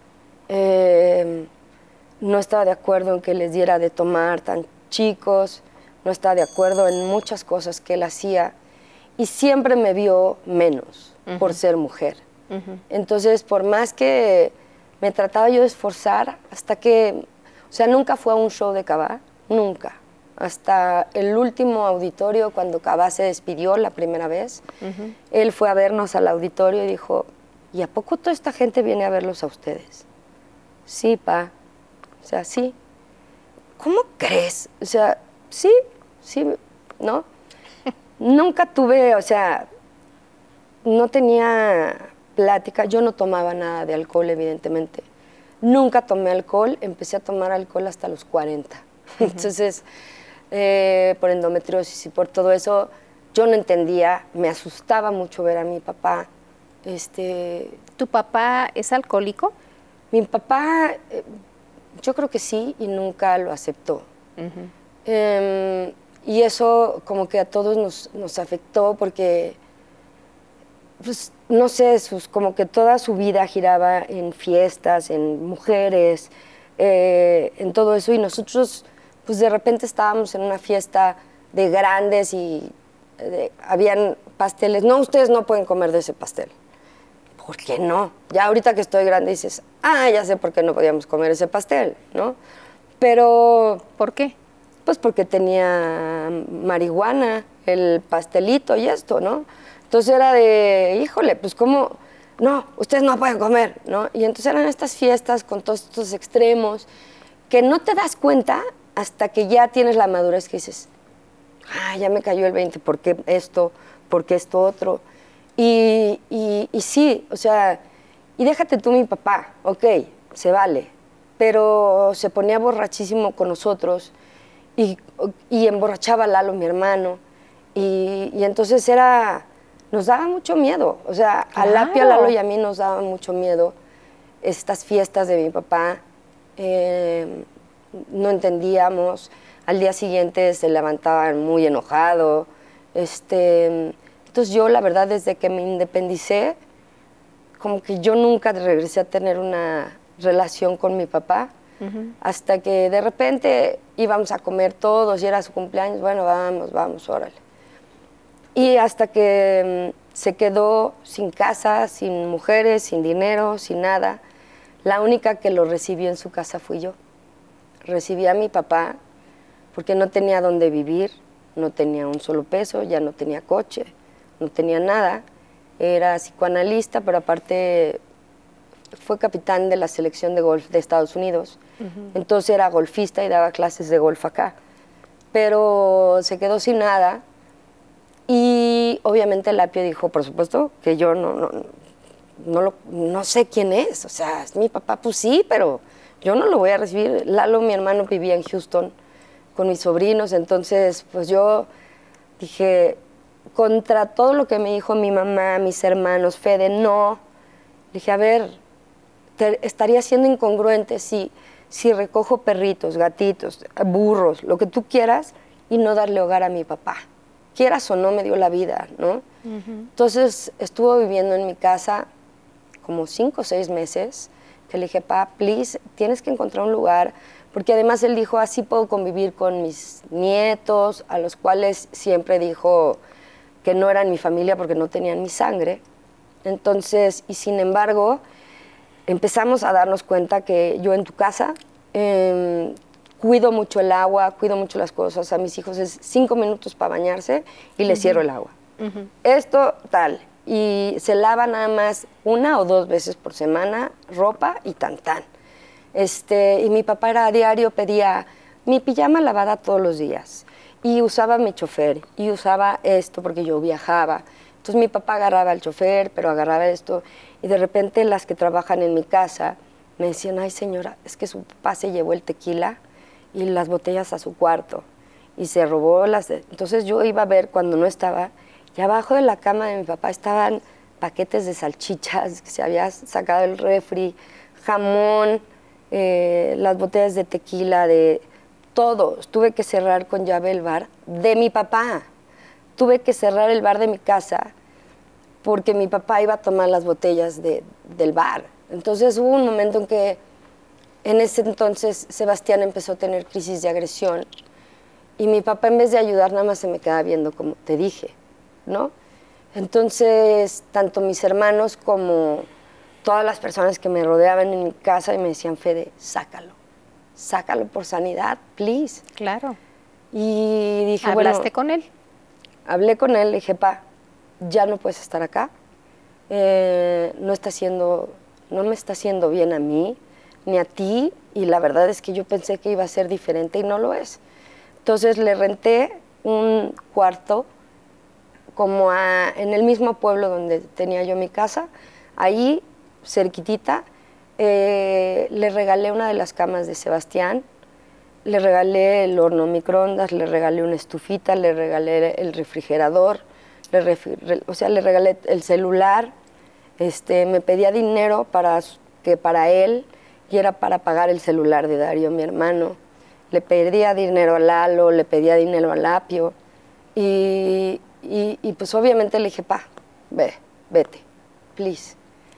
Eh, no estaba de acuerdo en que les diera de tomar tan chicos. No estaba de acuerdo en muchas cosas que él hacía. Y siempre me vio menos uh-huh. por ser mujer. Uh-huh. Entonces, por más que me trataba yo de esforzar, hasta que... O sea, nunca fue a un show de Cabá, nunca. Hasta el último auditorio, cuando Cabá se despidió la primera vez, uh-huh. él fue a vernos al auditorio y dijo, ¿y a poco toda esta gente viene a verlos a ustedes? Sí, pa. O sea, sí. ¿Cómo crees? O sea, sí, sí, ¿no? Nunca tuve, o sea, no tenía plática, yo no tomaba nada de alcohol, evidentemente. Nunca tomé alcohol, empecé a tomar alcohol hasta los cuarenta. Uh-huh. Entonces, eh, por endometriosis y por todo eso, yo no entendía, me asustaba mucho ver a mi papá. Este, ¿Tu papá es alcohólico? Mi papá, eh, yo creo que sí, y nunca lo aceptó. Uh-huh. eh, y eso como que a todos nos, nos afectó porque, pues, no sé, sus, como que toda su vida giraba en fiestas, en mujeres, eh, en todo eso. Y nosotros, pues de repente estábamos en una fiesta de grandes y eh, habían pasteles. No, ustedes no pueden comer de ese pastel. ¿Por qué no? Ya ahorita que estoy grande dices, ah, ya sé por qué no podíamos comer ese pastel, ¿no? Pero... ¿Por qué? Pues porque tenía marihuana, el pastelito y esto, ¿no? Entonces era de, híjole, pues cómo, no, ustedes no pueden comer, ¿no? Y entonces eran estas fiestas con todos estos extremos que no te das cuenta hasta que ya tienes la madurez que dices, ah, ya me cayó el veinte, ¿por qué esto? ¿Por qué esto otro? Y, y, y sí, o sea, y déjate tú mi papá, ok, se vale, pero se ponía borrachísimo con nosotros y, y emborrachaba a Lalo, mi hermano, Y, y entonces era, nos daba mucho miedo. O sea, Claro. a Lapio, a Lalo y a mí nos daba mucho miedo estas fiestas de mi papá. Eh, no entendíamos. Al día siguiente se levantaban muy enojado. Este, entonces yo, la verdad, desde que me independicé, como que yo nunca regresé a tener una relación con mi papá, uh-huh. hasta que de repente íbamos a comer todos y era su cumpleaños, bueno, vamos, vamos, órale. Y hasta que um, se quedó sin casa, sin mujeres, sin dinero, sin nada, la única que lo recibió en su casa fui yo. Recibí a mi papá porque no tenía dónde vivir, no tenía un solo peso, ya no tenía coche, no tenía nada. Era psicoanalista, pero aparte fue capitán de la selección de golf de Estados Unidos. Uh-huh. Entonces era golfista y daba clases de golf acá. Pero se quedó sin nada y obviamente Lapio dijo, por supuesto, que yo no, no, no, lo, no sé quién es. O sea, es mi papá, pues sí, pero yo no lo voy a recibir. Lalo, mi hermano, vivía en Houston con mis sobrinos, entonces pues yo dije, contra todo lo que me dijo mi mamá, mis hermanos, Fede, no. Dije, a ver, te, estaría siendo incongruente si, si recojo perritos, gatitos, burros, lo que tú quieras, y no darle hogar a mi papá. Quieras o no, me dio la vida, ¿no? Uh-huh. Entonces, estuvo viviendo en mi casa como cinco o seis meses, que le dije, pa, please, tienes que encontrar un lugar, porque además él dijo, así puedo convivir con mis nietos, a los cuales siempre dijo que no eran mi familia porque no tenían mi sangre. Entonces, y sin embargo, empezamos a darnos cuenta que yo en tu casa eh, cuido mucho el agua, cuido mucho las cosas. A mis hijos es cinco minutos para bañarse y les uh-huh. cierro el agua. Uh-huh. Esto, tal. Y se lava nada más una o dos veces por semana ropa y tan tan. Este, y mi papá era a diario, pedía mi pijama lavada todos los días. Y usaba mi chofer, y usaba esto porque yo viajaba. Entonces mi papá agarraba el chofer, pero agarraba esto. Y de repente las que trabajan en mi casa me decían, ay señora, es que su papá se llevó el tequila y las botellas a su cuarto. Y se robó las... De... Entonces yo iba a ver cuando no estaba, y abajo de la cama de mi papá estaban paquetes de salchichas que se había sacado el refri, jamón, eh, las botellas de tequila, de... todo. Tuve que cerrar con llave el bar de mi papá. Tuve que cerrar el bar de mi casa porque mi papá iba a tomar las botellas de, del bar. Entonces hubo un momento en que en ese entonces Sebastián empezó a tener crisis de agresión y mi papá en vez de ayudar nada más se me quedaba viendo como te dije, ¿no? Entonces tanto mis hermanos como todas las personas que me rodeaban en mi casa y me decían, Fede, sácalo. Sácalo por sanidad, please. Claro. Y dije, ¿Hablaste bueno, con él? Hablé con él, le dije, pa, ya no puedes estar acá. Eh, no está haciendo, no me está haciendo bien a mí, ni a ti, y la verdad es que yo pensé que iba a ser diferente y no lo es. Entonces le renté un cuarto como a, en el mismo pueblo donde tenía yo mi casa, ahí, cerquitita. Eh, le regalé una de las camas de Sebastián, le regalé el horno microondas, le regalé una estufita, le regalé el refrigerador, le refri re o sea, le regalé el celular. Este, me pedía dinero para, que para él, y era para pagar el celular de Darío, mi hermano. Le pedía dinero a Lalo, le pedía dinero a Lapio, y, y, y pues obviamente le dije, pa, ve, vete, please.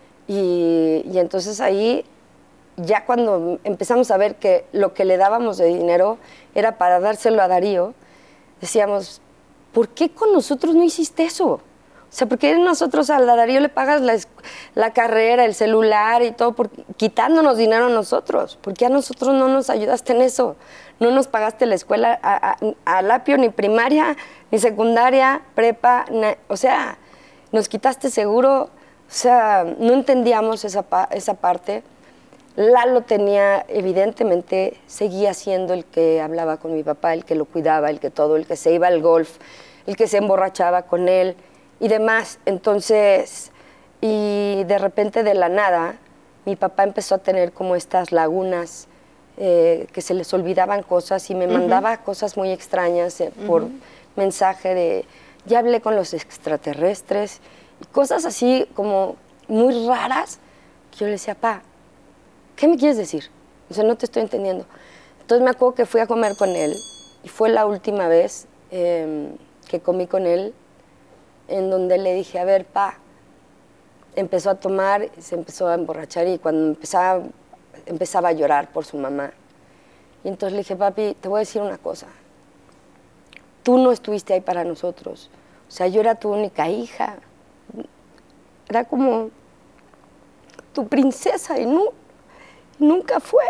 Y, y entonces ahí, ya cuando empezamos a ver que lo que le dábamos de dinero era para dárselo a Darío, decíamos, ¿por qué con nosotros no hiciste eso? O sea, ¿por qué nosotros a Darío le pagas la, la carrera, el celular y todo, por, quitándonos dinero a nosotros? ¿Por qué a nosotros no nos ayudaste en eso? No nos pagaste la escuela a, a, a Lapio, ni primaria, ni secundaria, prepa, na, o sea, nos quitaste seguro. O sea, no entendíamos esa, esa parte. Lalo tenía, evidentemente, seguía siendo el que hablaba con mi papá, el que lo cuidaba, el que todo, el que se iba al golf, el que se emborrachaba con él y demás. Entonces, y de repente de la nada, mi papá empezó a tener como estas lagunas, eh, que se les olvidaban cosas y me uh-huh. mandaba cosas muy extrañas eh, por uh-huh. mensaje de... ya hablé con los extraterrestres, y cosas así como muy raras, que yo le decía, pa, ¿qué me quieres decir? O sea, no te estoy entendiendo. Entonces me acuerdo que fui a comer con él, y fue la última vez eh, que comí con él, en donde le dije, a ver, pa, empezó a tomar, se empezó a emborrachar, y cuando empezaba, empezaba a llorar por su mamá. Y entonces le dije, papi, te voy a decir una cosa, tú no estuviste ahí para nosotros, o sea, yo era tu única hija, era como tu princesa, y no, nunca fue.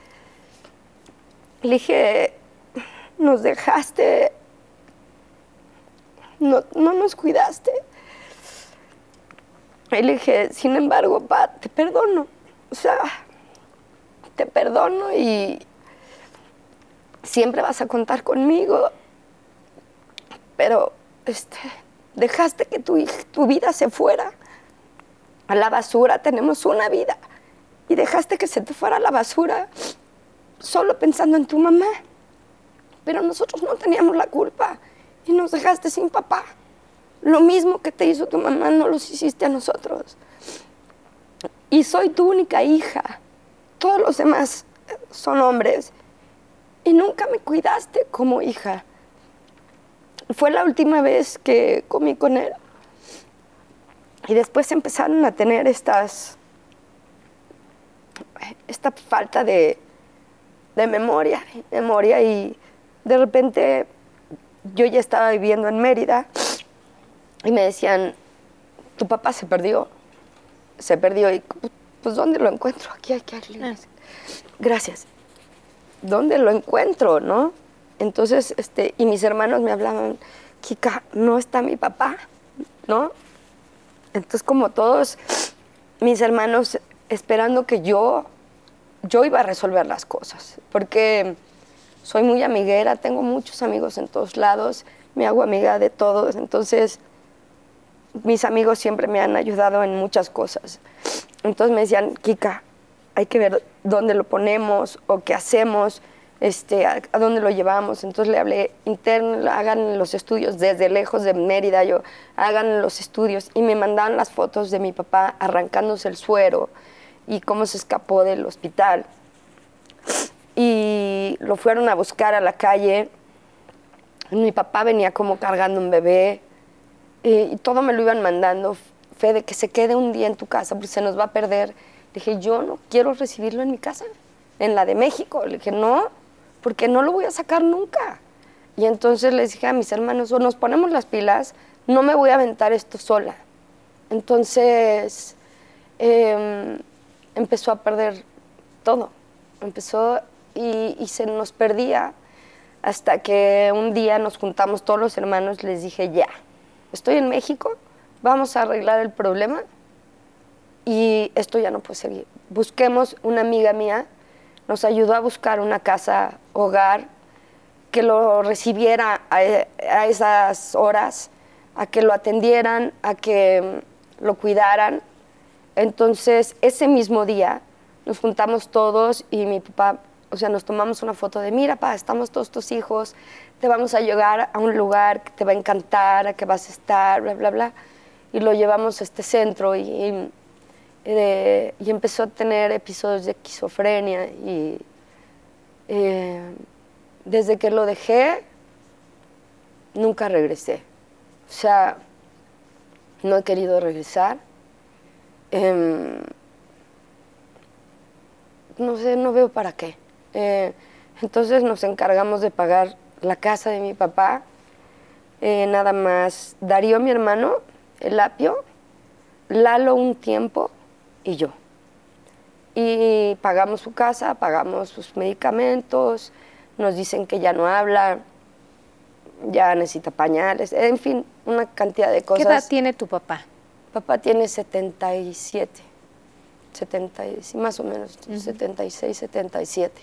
Le dije, nos dejaste, no, no nos cuidaste. Y le dije, sin embargo, pa, te perdono, o sea, te perdono y siempre vas a contar conmigo, pero este, dejaste que tu, tu vida se fuera a la basura, tenemos una vida, y dejaste que se te fuera a la basura solo pensando en tu mamá, pero nosotros no teníamos la culpa y nos dejaste sin papá. Lo mismo que te hizo tu mamá, no los hiciste a nosotros. Y soy tu única hija. Todos los demás son hombres. Y nunca me cuidaste como hija. Fue la última vez que comí con él. Y después empezaron a tener estas... esta falta de, de memoria, memoria. Y de repente yo ya estaba viviendo en Mérida. Y me decían, tu papá se perdió, se perdió, y pues ¿dónde lo encuentro? Aquí, aquí, aquí. Ah. Gracias. ¿Dónde lo encuentro, no? Entonces, este, y mis hermanos me hablaban, Kika, no está mi papá, ¿no? Entonces, como todos mis hermanos esperando que yo, yo iba a resolver las cosas, porque soy muy amiguera, tengo muchos amigos en todos lados, me hago amiga de todos, entonces... mis amigos siempre me han ayudado en muchas cosas. Entonces me decían, Kika, hay que ver dónde lo ponemos o qué hacemos, este, a, a dónde lo llevamos. Entonces le hablé interno, hagan los estudios desde lejos de Mérida, yo, hagan los estudios. Y me mandaban las fotos de mi papá arrancándose el suero y cómo se escapó del hospital. Y lo fueron a buscar a la calle. Mi papá venía como cargando un bebé. Y todo me lo iban mandando, Fede, que se quede un día en tu casa porque se nos va a perder. Le dije, yo no quiero recibirlo en mi casa, en la de México. Le dije, no, porque no lo voy a sacar nunca. Y entonces les dije a mis hermanos, o nos ponemos las pilas, no me voy a aventar esto sola. Entonces eh, empezó a perder todo, empezó y, y se nos perdía hasta que un día nos juntamos todos los hermanos, les dije, ya. Estoy en México, vamos a arreglar el problema y esto ya no puede seguir. Busquemos, una amiga mía nos ayudó a buscar una casa, hogar, que lo recibiera a, a esas horas, a que lo atendieran, a que lo cuidaran. Entonces, ese mismo día nos juntamos todos y mi papá, o sea, nos tomamos una foto de, mira, pa, estamos todos tus hijos, te vamos a llevar a un lugar que te va a encantar, a que vas a estar, bla, bla, bla. Y lo llevamos a este centro y, y, de, y empezó a tener episodios de esquizofrenia. Y eh, desde que lo dejé, nunca regresé. O sea, no he querido regresar. Eh, no sé, no veo para qué. Eh, entonces nos encargamos de pagar la casa de mi papá, eh, nada más Darío, mi hermano, el Apio, Lalo un tiempo y yo. Y pagamos su casa, pagamos sus medicamentos, nos dicen que ya no habla, ya necesita pañales, en fin, una cantidad de cosas. ¿Qué edad tiene tu papá? Papá tiene setenta y siete, setenta, más o menos, uh-huh. setenta y seis, setenta y siete.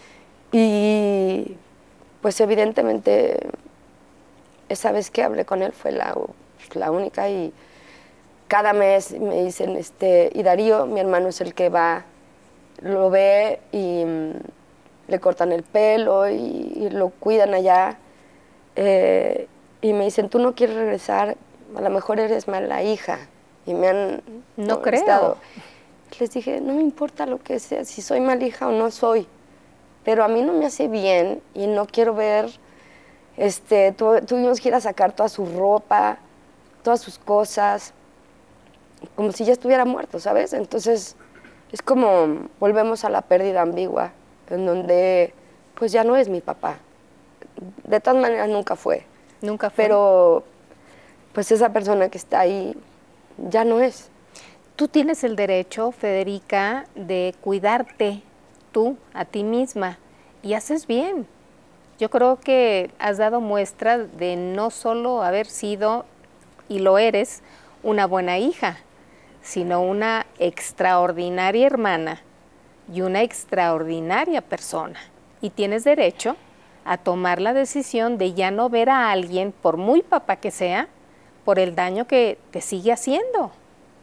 Y pues evidentemente esa vez que hablé con él fue la, la única, y cada mes me dicen, este, y Darío, mi hermano, es el que va, lo ve y um, le cortan el pelo y, y lo cuidan allá. Eh, y me dicen, tú no quieres regresar, a lo mejor eres mala hija. Y me han no creo. Les dije, no me importa lo que sea, si soy mala hija o no soy, pero a mí no me hace bien y no quiero ver, este, tu, tuvimos que ir a sacar toda su ropa, todas sus cosas, como si ya estuviera muerto, ¿sabes? Entonces, es como volvemos a la pérdida ambigua, en donde, pues ya no es mi papá. De todas maneras, nunca fue. Nunca fue. Pero, pues esa persona que está ahí ya no es. Tú tienes el derecho, Federica, de cuidarte tú, a ti misma, y haces bien. Yo creo que has dado muestra de no solo haber sido, y lo eres, una buena hija, sino una extraordinaria hermana y una extraordinaria persona. Y tienes derecho a tomar la decisión de ya no ver a alguien, por muy papá que sea, por el daño que te sigue haciendo.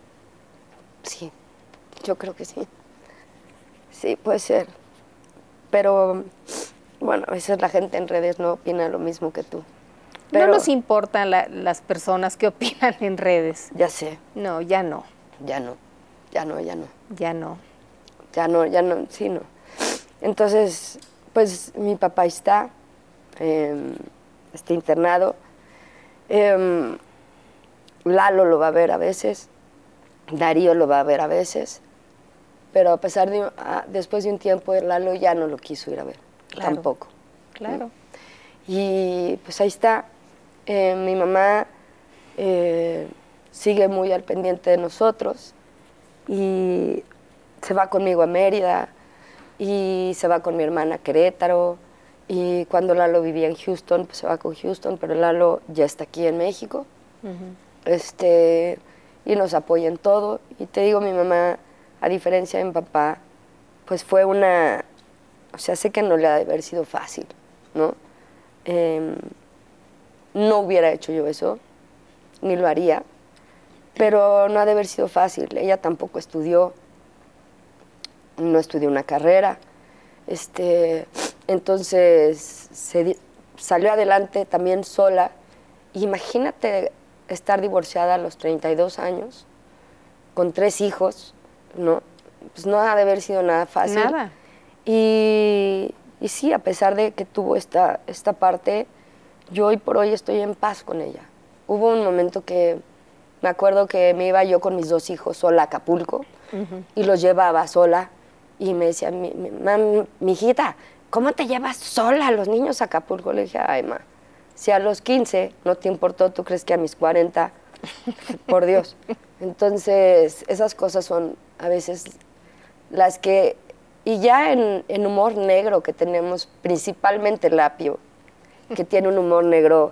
Sí, yo creo que sí. Sí, puede ser. Pero, bueno, a veces la gente en redes no opina lo mismo que tú. Pero no nos importan la, las personas que opinan en redes. Ya sé. No, ya no. Ya no, ya no, ya no. Ya no. Ya no, ya no, sí, no. Entonces, pues mi papá está, eh, está internado. Eh, Lalo lo va a ver a veces, Darío lo va a ver a veces, pero a pesar de, ah, después de un tiempo, Lalo ya no lo quiso ir a ver, claro, tampoco. Claro. Y pues ahí está, eh, mi mamá eh, sigue muy al pendiente de nosotros y se va conmigo a Mérida y se va con mi hermana a Querétaro, y cuando Lalo vivía en Houston, pues se va con Houston, pero Lalo ya está aquí en México. Uh-huh. Este, y nos apoya en todo. Y te digo, mi mamá, a diferencia de mi papá, pues fue una, o sea, sé que no le ha de haber sido fácil, ¿no? Eh, no hubiera hecho yo eso, ni lo haría, pero no ha de haber sido fácil. Ella tampoco estudió, no estudió una carrera, este, entonces se salió adelante también sola. Imagínate estar divorciada a los treinta y dos años, con tres hijos, ¿no? Pues no ha de haber sido nada fácil. Nada. Y, y sí, a pesar de que tuvo esta, esta parte, yo hoy por hoy estoy en paz con ella. Hubo un momento que me acuerdo que me iba yo con mis dos hijos sola a Acapulco, uh-huh, y los llevaba sola, y me decía, mi, mi, mi hijita, ¿cómo te llevas sola a los niños a Acapulco? Le dije, ay, ma, si a los quince no te importó, ¿tú crees que a mis cuarenta? Por Dios. Entonces, esas cosas son a veces las que, y ya en, en humor negro que tenemos, principalmente Lapio, que tiene un humor negro,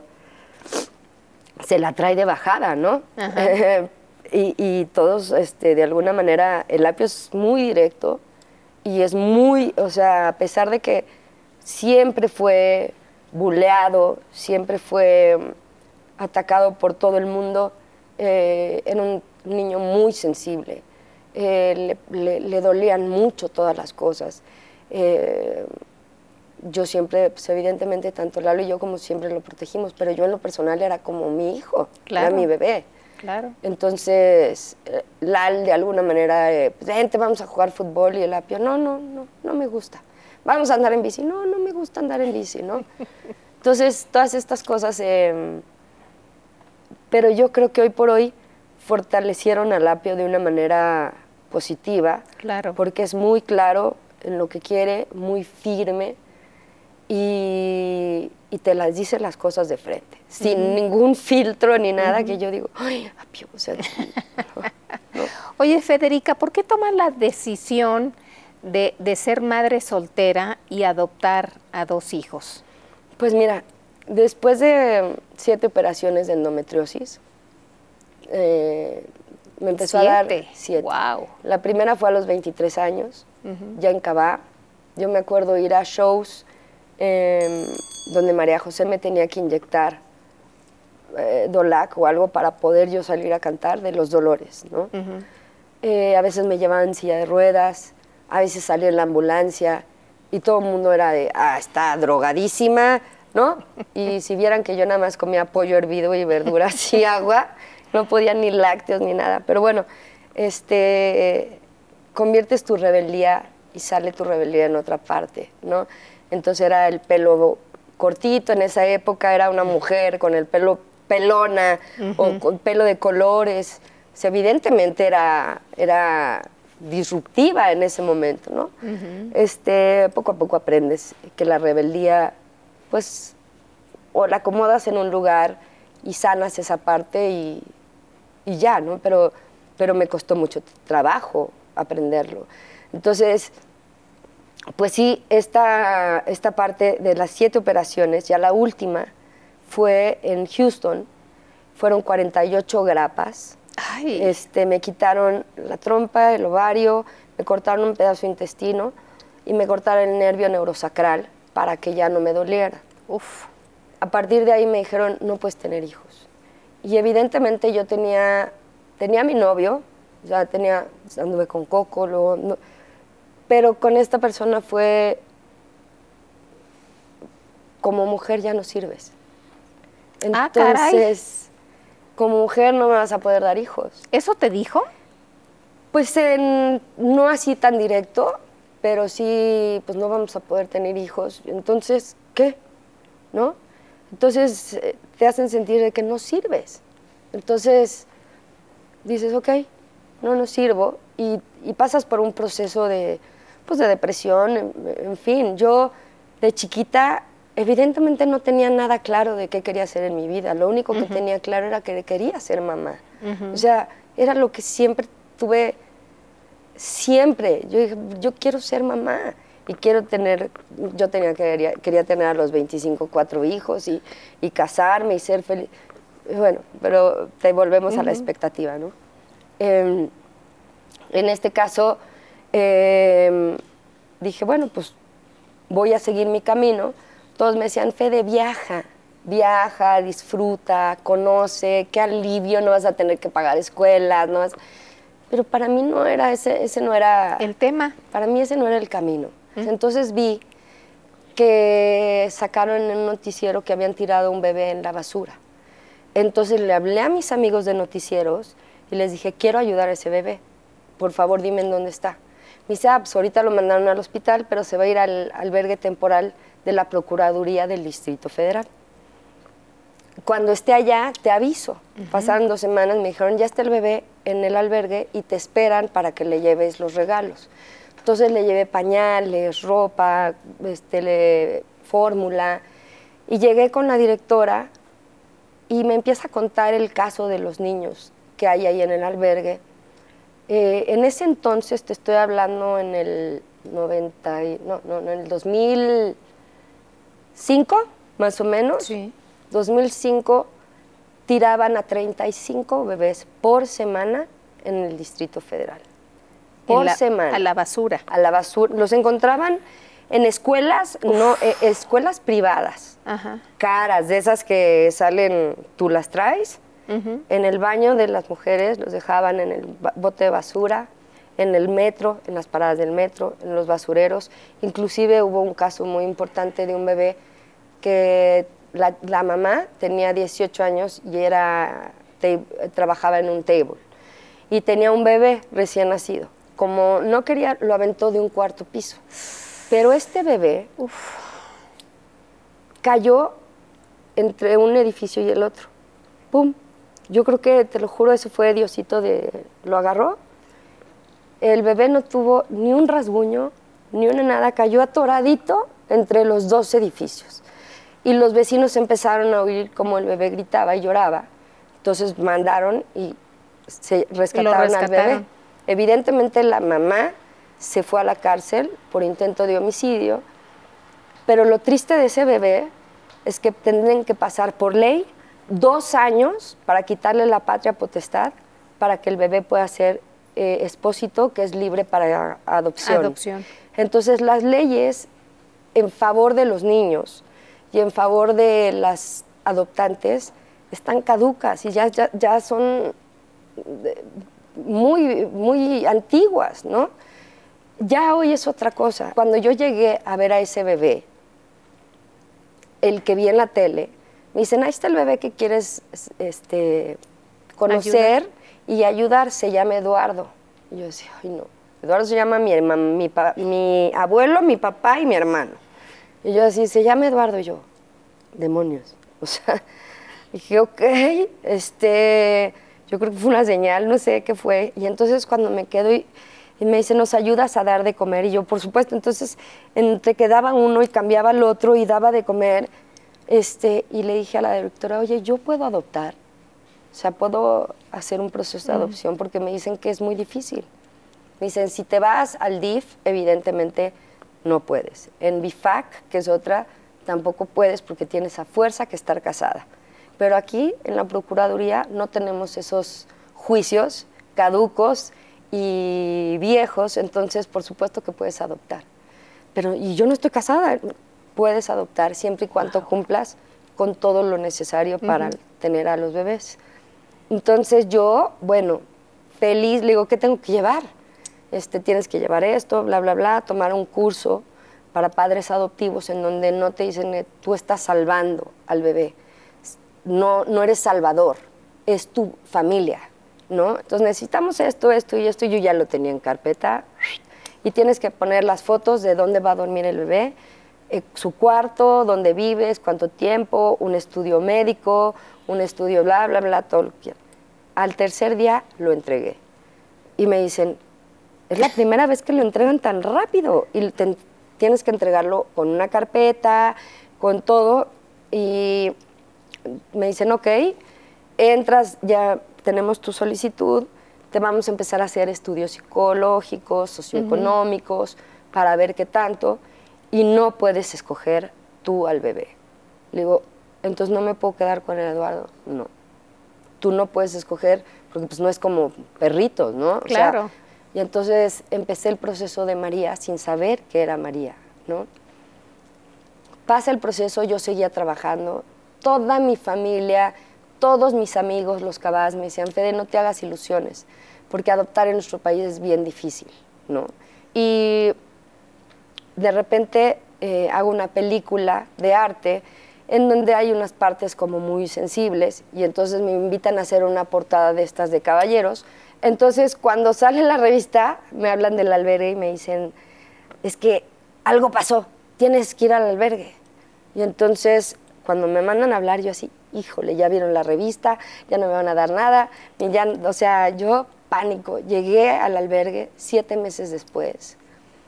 se la trae de bajada, ¿no? Eh, y, y todos, este, de alguna manera, el Lapio es muy directo y es muy, o sea, a pesar de que siempre fue buleado, siempre fue atacado por todo el mundo, eh, era un niño muy sensible, eh, le, le, le dolían mucho todas las cosas. Eh, yo siempre, pues evidentemente, tanto Lalo y yo como siempre lo protegimos, pero yo en lo personal era como mi hijo, claro, era mi bebé. Claro. Entonces, eh, Lal de alguna manera, eh, pues, gente, vamos a jugar fútbol, y el Apio, no, no, no, no me gusta. Vamos a andar en bici, no, no me gusta andar en bici, ¿no? Entonces, todas estas cosas, eh, pero yo creo que hoy por hoy fortalecieron al Apio de una manera positiva, claro, porque es muy claro en lo que quiere, muy firme, y, y te las dice las cosas de frente, uh-huh, sin ningún filtro ni nada, uh-huh, que yo digo, ay, Apio, o sea, no, no. Oye, Federica, ¿por qué tomas la decisión de, de ser madre soltera y adoptar a dos hijos? Pues mira, después de siete operaciones de endometriosis, eh, me empezó ¿Siete? a dar siete. Wow. La primera fue a los veintitrés años, uh-huh, ya en Cabá. Yo me acuerdo ir a shows eh, donde María José me tenía que inyectar eh, Dolac o algo para poder yo salir a cantar de los dolores, ¿no? Uh-huh. Eh, a veces me llevaban en silla de ruedas, a veces salía en la ambulancia y todo el mundo era de, ah, está drogadísima, ¿no? Y si vieran que yo nada más comía pollo hervido y verduras y agua, no podía ni lácteos ni nada. Pero bueno, este, conviertes tu rebeldía y sale tu rebeldía en otra parte, ¿no? Entonces era el pelo cortito, en esa época era una mujer con el pelo pelona, uh-huh, o con pelo de colores. O sea, evidentemente era, era disruptiva en ese momento, ¿no? Uh-huh. Este, poco a poco aprendes que la rebeldía, pues, o la acomodas en un lugar y sanas esa parte y, y ya, ¿no? Pero, pero me costó mucho trabajo aprenderlo. Entonces, pues sí, esta, esta parte de las siete operaciones, ya la última, fue en Houston, fueron cuarenta y ocho grapas. Ay. Este, me quitaron la trompa, el ovario, me cortaron un pedazo de intestino y me cortaron el nervio neurosacral para que ya no me doliera. Uf. A partir de ahí me dijeron, no puedes tener hijos. Y evidentemente yo tenía, tenía a mi novio, ya tenía, anduve con Coco, luego, no, pero con esta persona fue, como mujer ya no sirves. Entonces, ah, como mujer no me vas a poder dar hijos. ¿Eso te dijo? Pues en, no así tan directo, pero sí, pues no vamos a poder tener hijos. Entonces, ¿qué? ¿No? Entonces te hacen sentir de que no sirves. Entonces dices, ok, no, no sirvo. Y, y pasas por un proceso de, pues de depresión, en, en fin. Yo de chiquita evidentemente no tenía nada claro de qué quería hacer en mi vida. Lo único que uh-huh. tenía claro era que quería ser mamá. Uh-huh. O sea, era lo que siempre tuve, siempre. Yo dije, yo quiero ser mamá y quiero tener, yo tenía quería, quería tener a los veinticinco cuatro hijos y, y casarme y ser feliz. Bueno, pero te volvemos uh-huh. a la expectativa, ¿no? Eh, en este caso, eh, dije, bueno, pues voy a seguir mi camino. Todos me decían, Fede, viaja, viaja, disfruta, conoce, qué alivio, no vas a tener que pagar escuelas, no vas... Pero para mí no era ese, ese no era... El tema. Para mí ese no era el camino. ¿Mm? Entonces vi que sacaron en un noticiero que habían tirado un bebé en la basura. Entonces le hablé a mis amigos de noticieros y les dije, quiero ayudar a ese bebé, por favor dime en dónde está. Me dice, ah, pues ahorita lo mandaron al hospital, pero se va a ir al albergue temporal de la Procuraduría del Distrito Federal. Cuando esté allá, te aviso. Uh-huh. Pasaron dos semanas, me dijeron, ya está el bebé en el albergue y te esperan para que le lleves los regalos. Entonces le llevé pañales, ropa, este, le, fórmula, y llegué con la directora y me empieza a contar el caso de los niños que hay ahí en el albergue. Eh, en ese entonces, te estoy hablando en el noventa, no, no, en el dos mil cinco, más o menos. Sí. dos mil cinco, tiraban a treinta y cinco bebés por semana en el Distrito Federal. Por la, semana. A la basura. A la basura. Los encontraban en escuelas, Uf. no, eh, escuelas privadas, Ajá. caras, de esas que salen, tú las traes. Uh-huh. En el baño de las mujeres los dejaban en el bote de basura, en el metro, en las paradas del metro, en los basureros. Inclusive hubo un caso muy importante de un bebé que la, la mamá tenía dieciocho años y era, te, trabajaba en un table. Y tenía un bebé recién nacido. Como no quería, lo aventó de un cuarto piso. Pero este bebé uf, cayó entre un edificio y el otro. ¡Pum! Yo creo que, te lo juro, eso fue Diosito, de, lo agarró. El bebé no tuvo ni un rasguño, ni una nada, cayó atoradito entre los dos edificios. Y los vecinos empezaron a oír cómo el bebé gritaba y lloraba. Entonces mandaron y se rescataron, rescataron. al bebé. Evidentemente la mamá se fue a la cárcel por intento de homicidio, pero lo triste de ese bebé es que tendrían que pasar por ley dos años para quitarle la patria potestad para que el bebé pueda ser eh, expósito, que es libre para adopción. adopción. Entonces las leyes en favor de los niños y en favor de las adoptantes están caducas y ya, ya, ya son muy, muy antiguas, ¿no? Ya hoy es otra cosa. Cuando yo llegué a ver a ese bebé, el que vi en la tele, me dicen, ahí está el bebé que quieres este, conocer ¿Ayudar? y ayudar, se llama Eduardo. Y yo decía, ay no, Eduardo se llama mi, hermano, mi, mi abuelo, mi papá y mi hermano. Y yo así, se llama Eduardo, y yo, demonios. O sea, dije, ok, este, yo creo que fue una señal, no sé qué fue. Y entonces cuando me quedo y, y me dice, ¿nos ayudas a dar de comer? Y yo, por supuesto, entonces entre que daba uno y cambiaba al otro y daba de comer, este, y le dije a la directora, oye, ¿yo puedo adoptar? O sea, ¿puedo hacer un proceso de adopción? Porque me dicen que es muy difícil. Me dicen, si te vas al D I F, evidentemente no puedes. En B I F A C, que es otra, tampoco puedes porque tienes a fuerza que estar casada. Pero aquí, en la Procuraduría, no tenemos esos juicios caducos y viejos, entonces, por supuesto que puedes adoptar. Pero, y yo no estoy casada, puedes adoptar siempre y cuando wow. cumplas con todo lo necesario para uh-huh. tener a los bebés. Entonces yo, bueno, feliz, le digo, ¿qué tengo que llevar? Este, tienes que llevar esto, bla, bla, bla, tomar un curso para padres adoptivos en donde no te dicen, tú estás salvando al bebé. No, no eres salvador, es tu familia, ¿no? Entonces necesitamos esto, esto y esto, y yo ya lo tenía en carpeta. Y tienes que poner las fotos de dónde va a dormir el bebé, eh, su cuarto, dónde vives, cuánto tiempo, un estudio médico, un estudio bla, bla, bla, todo lo que quieras. Al tercer día lo entregué. Y me dicen, es la primera vez que lo entregan tan rápido. Y te, tienes que entregarlo con una carpeta, con todo. Y me dicen, ok, entras, ya tenemos tu solicitud, te vamos a empezar a hacer estudios psicológicos, socioeconómicos, uh-huh. para ver qué tanto, y no puedes escoger tú al bebé. Le digo, entonces no me puedo quedar con el Eduardo. No, tú no puedes escoger, porque pues no es como perritos, ¿no? Claro. O sea, y entonces empecé el proceso de María sin saber que era María, ¿no? Pasa el proceso, yo seguía trabajando, toda mi familia, todos mis amigos, los cabás, me decían, Fede, no te hagas ilusiones, porque adoptar en nuestro país es bien difícil, ¿no? Y de repente eh, hago una película de arte en donde hay unas partes como muy sensibles, y entonces me invitan a hacer una portada de estas de caballeros. Entonces, cuando sale la revista, me hablan del albergue y me dicen, es que algo pasó, tienes que ir al albergue. Y entonces, cuando me mandan a hablar, yo así, híjole, ya vieron la revista, ya no me van a dar nada, y ya, o sea, yo pánico. Llegué al albergue siete meses después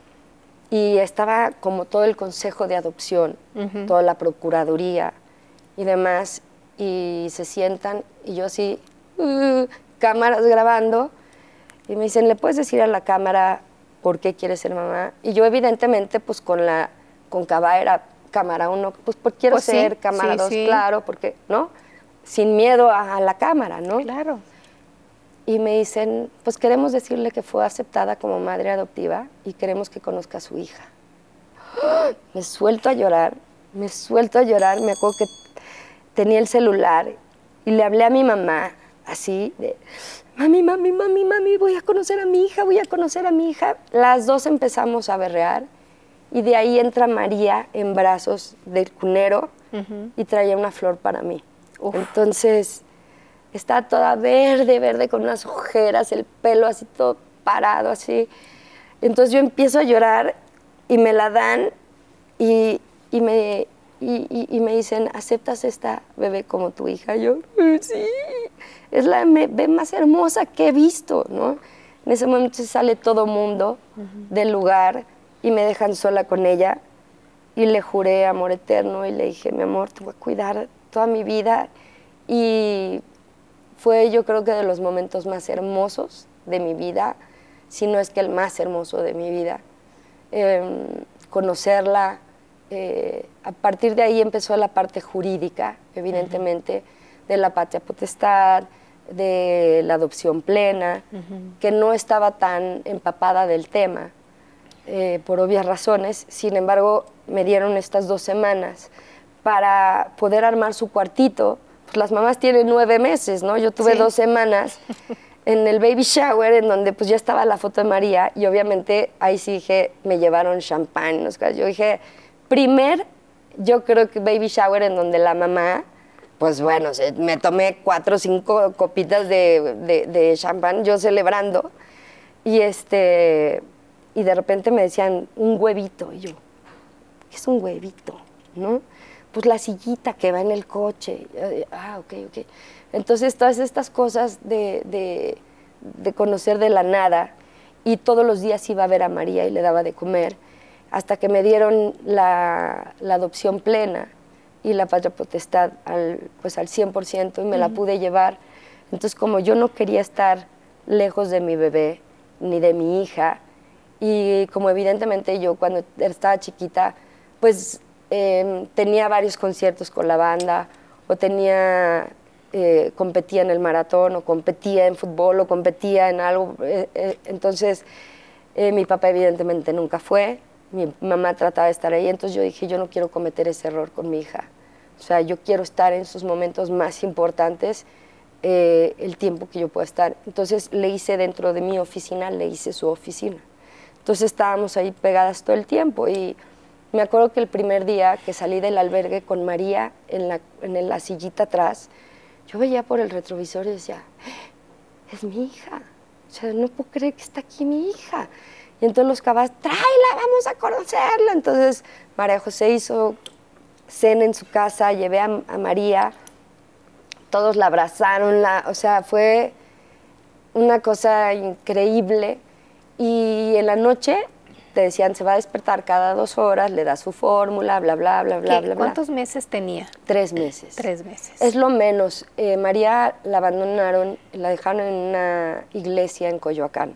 y estaba como todo el consejo de adopción, uh-huh. toda la procuraduría y demás, y se sientan y yo así, uh, cámaras grabando, y me dicen, ¿le puedes decir a la cámara por qué quieres ser mamá? Y yo evidentemente pues con la, con Cabá era cámara uno, pues porque quiero pues ser sí, cámara sí, dos, sí. claro, porque, ¿no? Sin miedo a, a la cámara, ¿no? Claro. Y me dicen, pues queremos decirle que fue aceptada como madre adoptiva y queremos que conozca a su hija. ¡Oh! Me suelto a llorar, me suelto a llorar, me acuerdo que tenía el celular y le hablé a mi mamá, así, de, mami, mami, mami, mami, voy a conocer a mi hija, voy a conocer a mi hija. Las dos empezamos a berrear y de ahí entra María en brazos del cunero uh-huh. y traía una flor para mí. Uf. Entonces, está toda verde, verde, con unas ojeras, el pelo así todo parado, así. Entonces yo empiezo a llorar y me la dan y, y, me, y, y, y me dicen, ¿aceptas esta bebé como tu hija? Y yo, sí, es la bebé más hermosa que he visto, ¿no? En ese momento sale todo mundo uh-huh. del lugar y me dejan sola con ella y le juré amor eterno y le dije, mi amor, te voy a cuidar toda mi vida. Y fue, yo creo que de los momentos más hermosos de mi vida, si no es que el más hermoso de mi vida. Eh, conocerla, eh, a partir de ahí empezó la parte jurídica, evidentemente, uh-huh. de la patria potestad, de la adopción plena, uh-huh. que no estaba tan empapada del tema, eh, por obvias razones. Sin embargo, me dieron estas dos semanas para poder armar su cuartito. Pues las mamás tienen nueve meses, ¿no? Yo tuve sí. dos semanas en el baby shower, en donde pues ya estaba la foto de María, y obviamente ahí sí dije, me llevaron champán, ¿no? Yo dije, primer yo creo que baby shower en donde la mamá, pues bueno, se, me tomé cuatro o cinco copitas de, de, de champán, yo celebrando, y este, y de repente me decían, un huevito, y yo, ¿qué es un huevito? ¿No? Pues la sillita que va en el coche. Ah, ok, ok. Entonces, todas estas cosas de, de, de conocer de la nada, y todos los días iba a ver a María y le daba de comer, hasta que me dieron la, la adopción plena y la patria potestad al, pues al cien por ciento, y me uh-huh. la pude llevar. Entonces, como yo no quería estar lejos de mi bebé, ni de mi hija, y como evidentemente yo cuando estaba chiquita, pues eh, tenía varios conciertos con la banda, o tenía, eh, competía en el maratón, o competía en fútbol, o competía en algo, eh, eh, entonces eh, mi papá evidentemente nunca fue, mi mamá trataba de estar ahí, entonces yo dije, yo no quiero cometer ese error con mi hija, o sea, yo quiero estar en sus momentos más importantes, eh, el tiempo que yo pueda estar. Entonces le hice dentro de mi oficina, le hice su oficina. Entonces estábamos ahí pegadas todo el tiempo, y me acuerdo que el primer día que salí del albergue con María en la, en la sillita atrás, yo veía por el retrovisor y decía, es mi hija, o sea, no puedo creer que está aquí mi hija. Y entonces los cabas, tráela, vamos a conocerla. Entonces María José hizo cena en su casa, llevé a, a María, todos la abrazaron, la, o sea, fue una cosa increíble. Y en la noche te decían, se va a despertar cada dos horas, le da su fórmula, bla, bla, bla, bla, bla. ¿Cuántos meses tenía? Tres meses. Tres meses. Es lo menos. Eh, María la abandonaron, la dejaron en una iglesia en Coyoacán,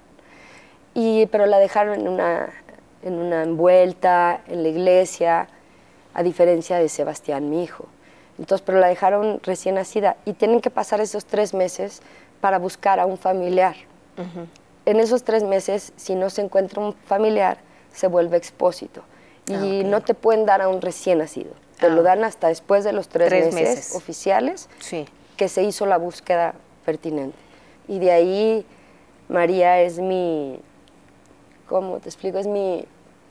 y, pero la dejaron en una, en una envuelta en la iglesia, a diferencia de Sebastián, mi hijo. Entonces, pero la dejaron recién nacida, y tienen que pasar esos tres meses para buscar a un familiar. Uh-huh. En esos tres meses, si no se encuentra un familiar, se vuelve expósito. Y ah, okay. no te pueden dar a un recién nacido. Te ah. lo dan hasta después de los tres, tres meses, meses oficiales, sí. que se hizo la búsqueda pertinente. Y de ahí, María es mi, ¿cómo te explico? Es mi,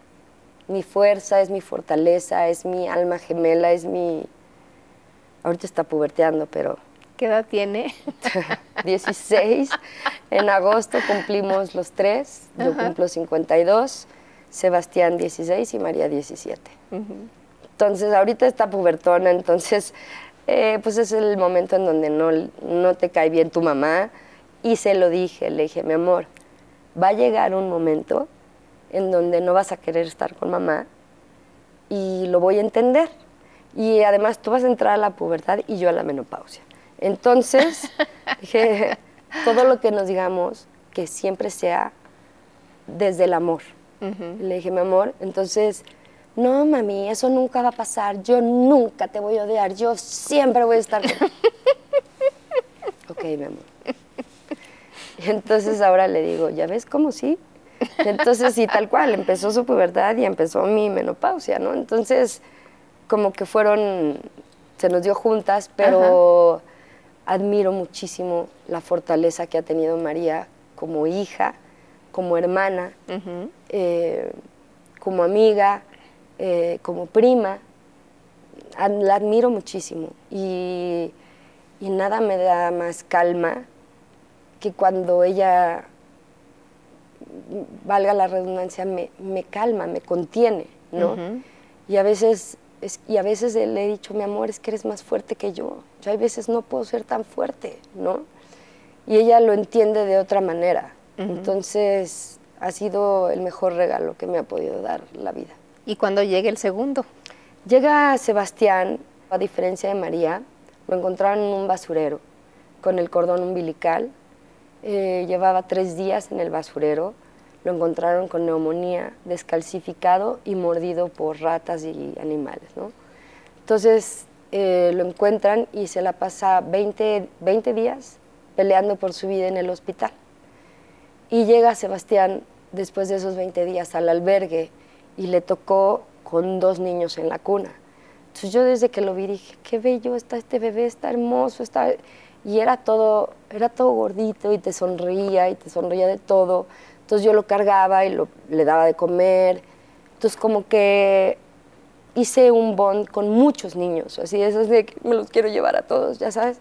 mi fuerza, es mi fortaleza, es mi alma gemela, es mi... Ahorita está puberteando, pero... ¿Qué edad tiene? dieciséis. En agosto cumplimos los tres. Yo Ajá. cumplo cincuenta y dos. Sebastián dieciséis y María diecisiete. Uh-huh. Entonces, ahorita está pubertona, entonces, eh, pues es el momento en donde no, no te cae bien tu mamá. Y se lo dije, le dije, mi amor, va a llegar un momento en donde no vas a querer estar con mamá, y lo voy a entender. Y además tú vas a entrar a la pubertad y yo a la menopausia. Entonces, dije, todo lo que nos digamos, que siempre sea desde el amor. Uh-huh. Le dije, mi amor, entonces, no, mami, eso nunca va a pasar, yo nunca te voy a odiar, yo siempre voy a estar con... Ok, mi amor. Y entonces ahora le digo, ¿ya ves cómo sí? Y entonces, sí, tal cual, empezó su pubertad y empezó mi menopausia, ¿no? Entonces, como que fueron, se nos dio juntas, pero... Ajá. Admiro muchísimo la fortaleza que ha tenido María como hija, como hermana, uh-huh. eh, como amiga, eh, como prima. Ad, la admiro muchísimo, y, y nada me da más calma que cuando ella, valga la redundancia, me, me calma, me contiene, ¿no? Uh-huh. Y a veces... Es, y a veces le he dicho, mi amor, es que eres más fuerte que yo. Yo a veces no puedo ser tan fuerte, ¿no? Y ella lo entiende de otra manera. Uh-huh. Entonces, ha sido el mejor regalo que me ha podido dar la vida. ¿Y cuándo llega el segundo? Llega Sebastián, a diferencia de María, lo encontraron en un basurero, con el cordón umbilical. Eh, llevaba tres días en el basurero. Lo encontraron con neumonía, descalcificado y mordido por ratas y animales, ¿no? Entonces eh, lo encuentran y se la pasa veinte, veinte días peleando por su vida en el hospital. Y llega Sebastián después de esos veinte días al albergue y le tocó con dos niños en la cuna. Entonces yo desde que lo vi dije, qué bello está este bebé, está hermoso, está... Y era todo, era todo gordito y te sonreía y te sonreía de todo. Entonces yo lo cargaba y lo, le daba de comer. Entonces como que hice un bond con muchos niños, así esos de que me los quiero llevar a todos, ya sabes.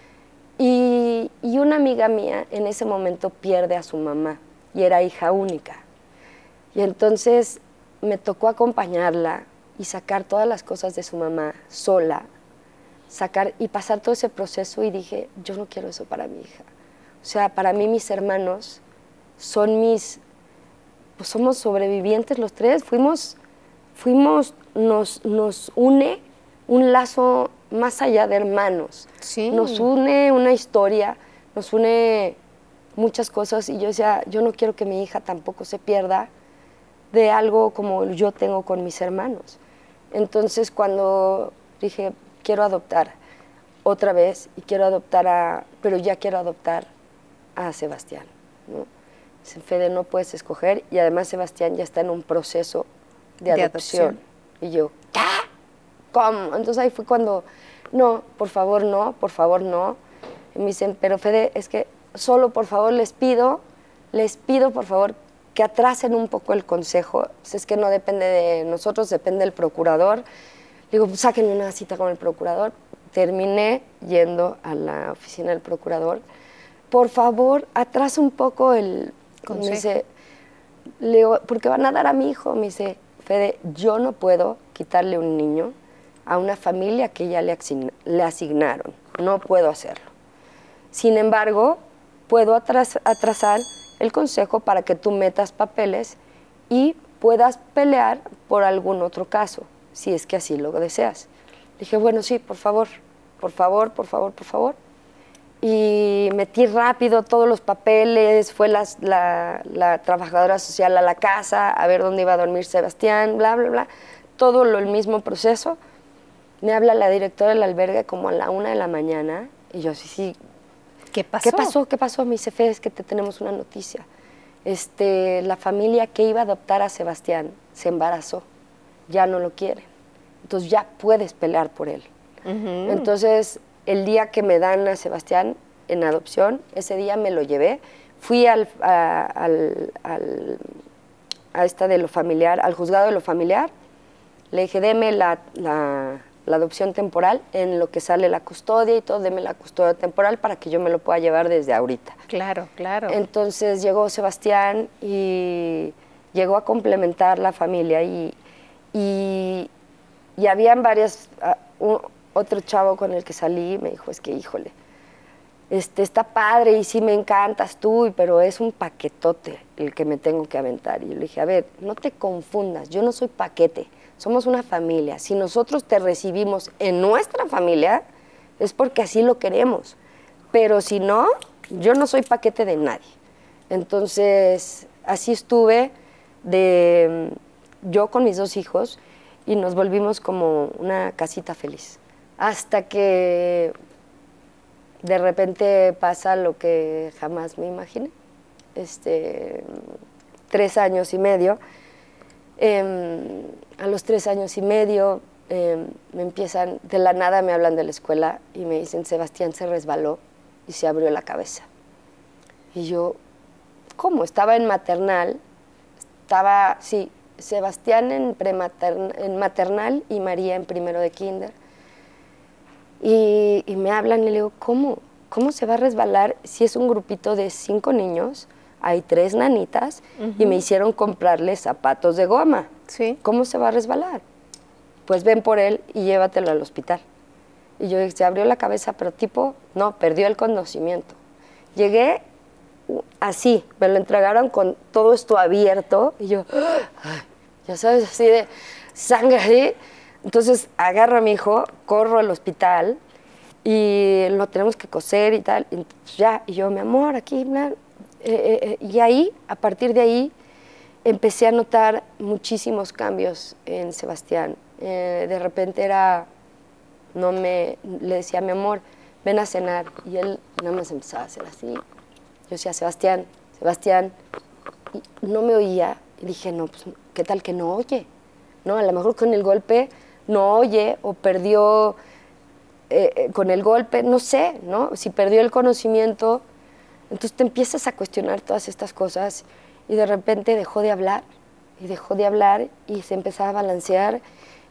Y, y una amiga mía en ese momento pierde a su mamá y era hija única. Y entonces me tocó acompañarla y sacar todas las cosas de su mamá sola, sacar y pasar todo ese proceso, y dije, yo no quiero eso para mi hija. O sea, para mí mis hermanos son mis, pues somos sobrevivientes los tres, fuimos, fuimos nos, nos une un lazo más allá de hermanos. Sí. Nos une una historia, nos une muchas cosas, y yo decía, yo no quiero que mi hija tampoco se pierda de algo como yo tengo con mis hermanos. Entonces, cuando dije, quiero adoptar otra vez, y quiero adoptar a, pero ya quiero adoptar a Sebastián, ¿no? Dice, Fede, no puedes escoger, y además Sebastián ya está en un proceso de, de adopción. adopción. Y yo, ¿qué? ¿Cómo? Entonces ahí fue cuando, no, por favor no, por favor no. Y me dicen, pero Fede, es que solo por favor les pido, les pido por favor que atrasen un poco el consejo. Pues es que no depende de nosotros, depende del procurador. Digo, pues sáquenme una cita con el procurador. Terminé yendo a la oficina del procurador. Por favor, atrasa un poco el consejo. Me dice, le digo, porque van a dar a mi hijo. Me dice, Fede, yo no puedo quitarle un niño a una familia que ya le, asign le asignaron. No puedo hacerlo. Sin embargo, puedo atras atrasar el consejo para que tú metas papeles y puedas pelear por algún otro caso, si es que así lo deseas. Dije, bueno, sí, por favor, por favor, por favor, por favor. Y metí rápido todos los papeles, fue las, la, la trabajadora social a la casa a ver dónde iba a dormir Sebastián, bla, bla, bla. Todo lo, el mismo proceso. Me habla la directora del albergue como a la una de la mañana, y yo, sí, sí. ¿Qué pasó? ¿Qué pasó? ¿Qué pasó? Me dice, Fede, es que te tenemos una noticia. Este, la familia que iba a adoptar a Sebastián se embarazó, ya no lo quieren. Entonces ya puedes pelear por él. Uh-huh. Entonces, el día que me dan a Sebastián en adopción, ese día me lo llevé, fui al, a, al, al, a esta de lo familiar, al juzgado de lo familiar, le dije, deme la, la, la adopción temporal, en lo que sale la custodia y todo, deme la custodia temporal para que yo me lo pueda llevar desde ahorita. Claro, claro. Entonces llegó Sebastián y llegó a complementar la familia, y, y, y habían varias, uh, un, otro chavo con el que salí me dijo, es que híjole, este, está padre y sí me encantas tú, pero es un paquetote el que me tengo que aventar. Y yo le dije, a ver, no te confundas, yo no soy paquete, somos una familia. Si nosotros te recibimos en nuestra familia, es porque así lo queremos. Pero si no, yo no soy paquete de nadie. Entonces, así estuve de, yo con mis dos hijos, y nos volvimos como una casita feliz. Hasta que de repente pasa lo que jamás me imaginé. Este, tres años y medio. Eh, a los tres años y medio eh, me empiezan, de la nada me hablan de la escuela y me dicen, Sebastián se resbaló y se abrió la cabeza. Y yo, ¿cómo? Estaba en maternal, estaba, sí, Sebastián en, prematern, en maternal y María en primero de kinder. Y, y me hablan y le digo, ¿cómo? ¿Cómo se va a resbalar si es un grupito de cinco niños? Hay tres nanitas, uh-huh, y me hicieron comprarle zapatos de goma. Sí. ¿Cómo se va a resbalar? Pues ven por él y llévatelo al hospital. Y yo dije, se abrió la cabeza, pero tipo, no, perdió el conocimiento. Llegué así, me lo entregaron con todo esto abierto, y yo, ay, ya sabes, así de sangre así. Entonces agarro a mi hijo, corro al hospital y lo tenemos que coser y tal. Y pues ya, y yo, mi amor, aquí, bla. Eh, eh, y ahí, a partir de ahí, empecé a notar muchísimos cambios en Sebastián. Eh, de repente era, no me, le decía, mi amor, ven a cenar. Y él nada más empezaba a hacer así. Yo decía, Sebastián, Sebastián. Y no me oía. Y dije, no, pues, ¿qué tal que no oye? No, a lo mejor con el golpe no oye o perdió eh, eh, con el golpe, no sé, ¿no? Si perdió el conocimiento, entonces te empiezas a cuestionar todas estas cosas y de repente dejó de hablar y dejó de hablar y se empezaba a balancear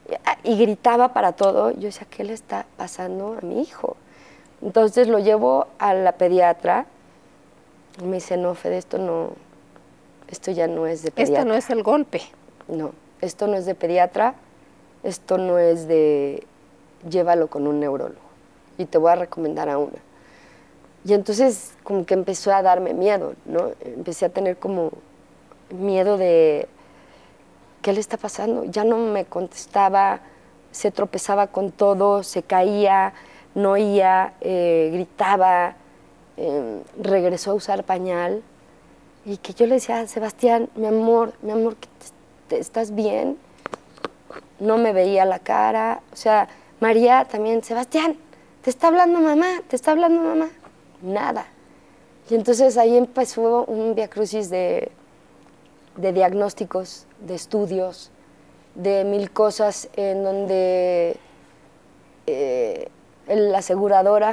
y gritaba para todo. Yo decía, ¿qué le está pasando a mi hijo? Entonces lo llevo a la pediatra y me dice, no, Fede, esto no, esto ya no es de pediatra. Esto no es el golpe. No, esto no es de pediatra, esto no es de, llévalo con un neurólogo y te voy a recomendar a una. Y entonces como que empezó a darme miedo, ¿no? Empecé a tener como miedo de, ¿qué le está pasando? Ya no me contestaba, se tropezaba con todo, se caía, no oía, eh, gritaba, eh, regresó a usar pañal. Y que yo le decía, Sebastián, mi amor, mi amor, ¿te, te, ¿estás bien? No me veía la cara. O sea, María también, Sebastián, te está hablando mamá, te está hablando mamá. Nada. Y entonces ahí empezó un viacrucis de, de diagnósticos, de estudios, de mil cosas en donde eh, la aseguradora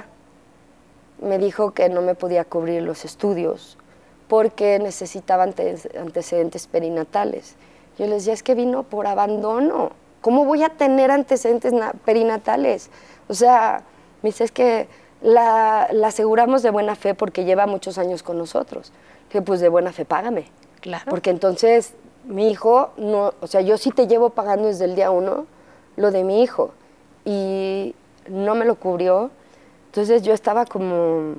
me dijo que no me podía cubrir los estudios porque necesitaba antes, antecedentes perinatales. Yo les decía, es que vino por abandono. ¿Cómo voy a tener antecedentes perinatales? O sea, me dice, es que la, la aseguramos de buena fe porque lleva muchos años con nosotros. Dije, pues de buena fe, págame. Claro. Porque entonces mi hijo, no, o sea, yo sí te llevo pagando desde el día uno lo de mi hijo. Y no me lo cubrió. Entonces yo estaba como...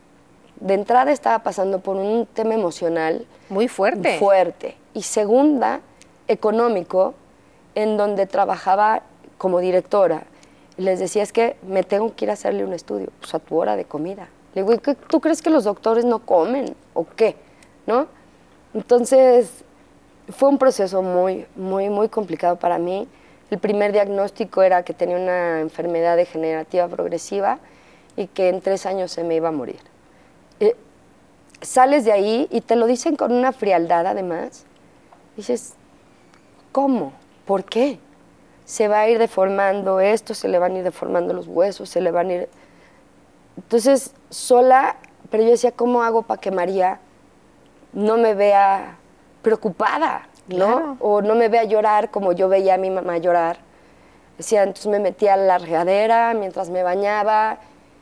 De entrada estaba pasando por un tema emocional. Muy fuerte. Fuerte. Y segunda, económico, en donde trabajaba como directora. Y les decía, es que me tengo que ir a hacerle un estudio, pues a tu hora de comida. Le digo, ¿y tú crees que los doctores no comen o qué? ¿No? Entonces, fue un proceso muy, muy, muy complicado para mí. El primer diagnóstico era que tenía una enfermedad degenerativa progresiva y que en tres años se me iba a morir. Eh, sales de ahí y te lo dicen con una frialdad además. Dices, ¿cómo? ¿Por qué? Se va a ir deformando esto, se le van a ir deformando los huesos, se le van a ir... Entonces, sola, pero yo decía, ¿cómo hago para que María no me vea preocupada, ¿no? Claro. O no me vea llorar como yo veía a mi mamá llorar. Decía, entonces me metía a la regadera mientras me bañaba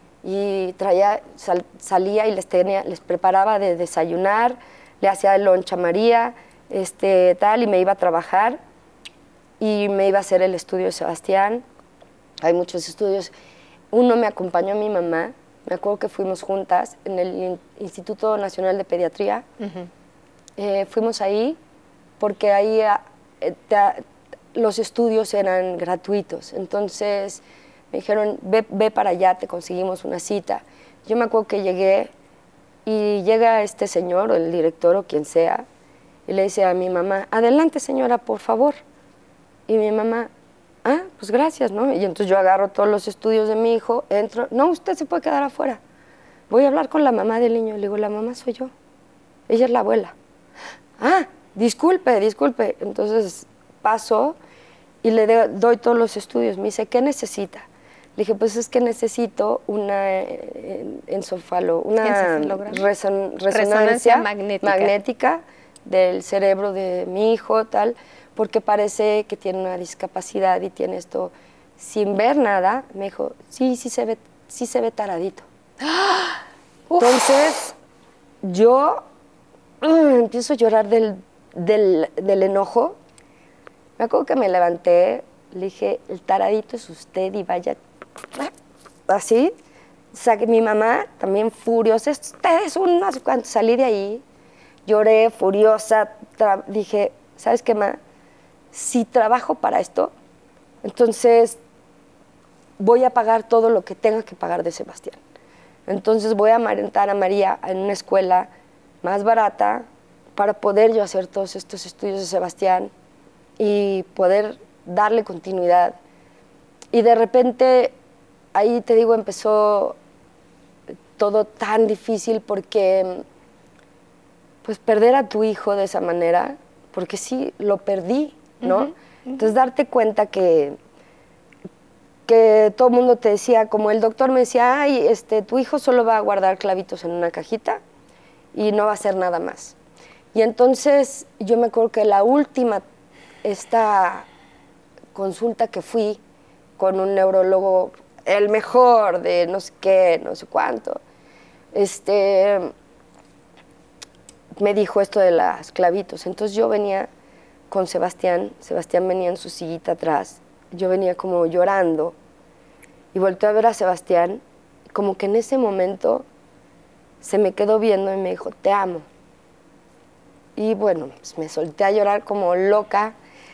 y traía, sal, salía y les, tenía, les preparaba de desayunar, le hacía el lunch a María, este, tal, y me iba a trabajar y me iba a hacer el estudio de Sebastián. Hay muchos estudios. Uno me acompañó a mi mamá, me acuerdo que fuimos juntas en el Instituto Nacional de Pediatría. Uh-huh. eh, fuimos ahí porque ahí eh, te, los estudios eran gratuitos, entonces me dijeron, ve, ve para allá, te conseguimos una cita. Yo me acuerdo que llegué y llega este señor, o el director, o quien sea, y le dice a mi mamá, adelante señora, por favor. Y mi mamá, ah, pues gracias, ¿no? Y entonces yo agarro todos los estudios de mi hijo, entro, no, usted se puede quedar afuera. Voy a hablar con la mamá del niño. Le digo, la mamá soy yo, ella es la abuela. Ah, disculpe, disculpe. Entonces paso y le de, doy todos los estudios. Me dice, ¿qué necesita? Le dije, pues es que necesito una encefalo, una reson, resonancia, resonancia magnética. magnética del cerebro de mi hijo, tal, porque parece que tiene una discapacidad y tiene esto sin ver nada. Me dijo, sí, sí se ve, sí se ve taradito. ¡Ah! Entonces, yo uh, empiezo a llorar del, del, del enojo. Me acuerdo que me levanté, le dije, el taradito es usted y vaya... Así, saqué, mi mamá también furiosa, ustedes un no sé cuánto, salí de ahí, lloré furiosa, dije, ¿sabes qué, ma? Si trabajo para esto, entonces voy a pagar todo lo que tenga que pagar de Sebastián. Entonces voy a amarentar a María en una escuela más barata para poder yo hacer todos estos estudios de Sebastián y poder darle continuidad. Y de repente, ahí te digo, empezó todo tan difícil porque, pues, perder a tu hijo de esa manera, porque sí, lo perdí, ¿no? Uh-huh, uh-huh. Entonces, darte cuenta que, que todo el mundo te decía, como el doctor me decía, ay, este, tu hijo solo va a guardar clavitos en una cajita y no va a hacer nada más. Y entonces, yo me acuerdo que la última, esta consulta que fui con un neurólogo, el mejor de no sé qué, no sé cuánto, este, me dijo esto de las clavitos. Entonces yo venía con Sebastián, Sebastián venía en su sillita atrás, yo venía como llorando y volteé a ver a Sebastián, como que en ese momento se me quedó viendo y me dijo, te amo. Y bueno, pues me solté a llorar como loca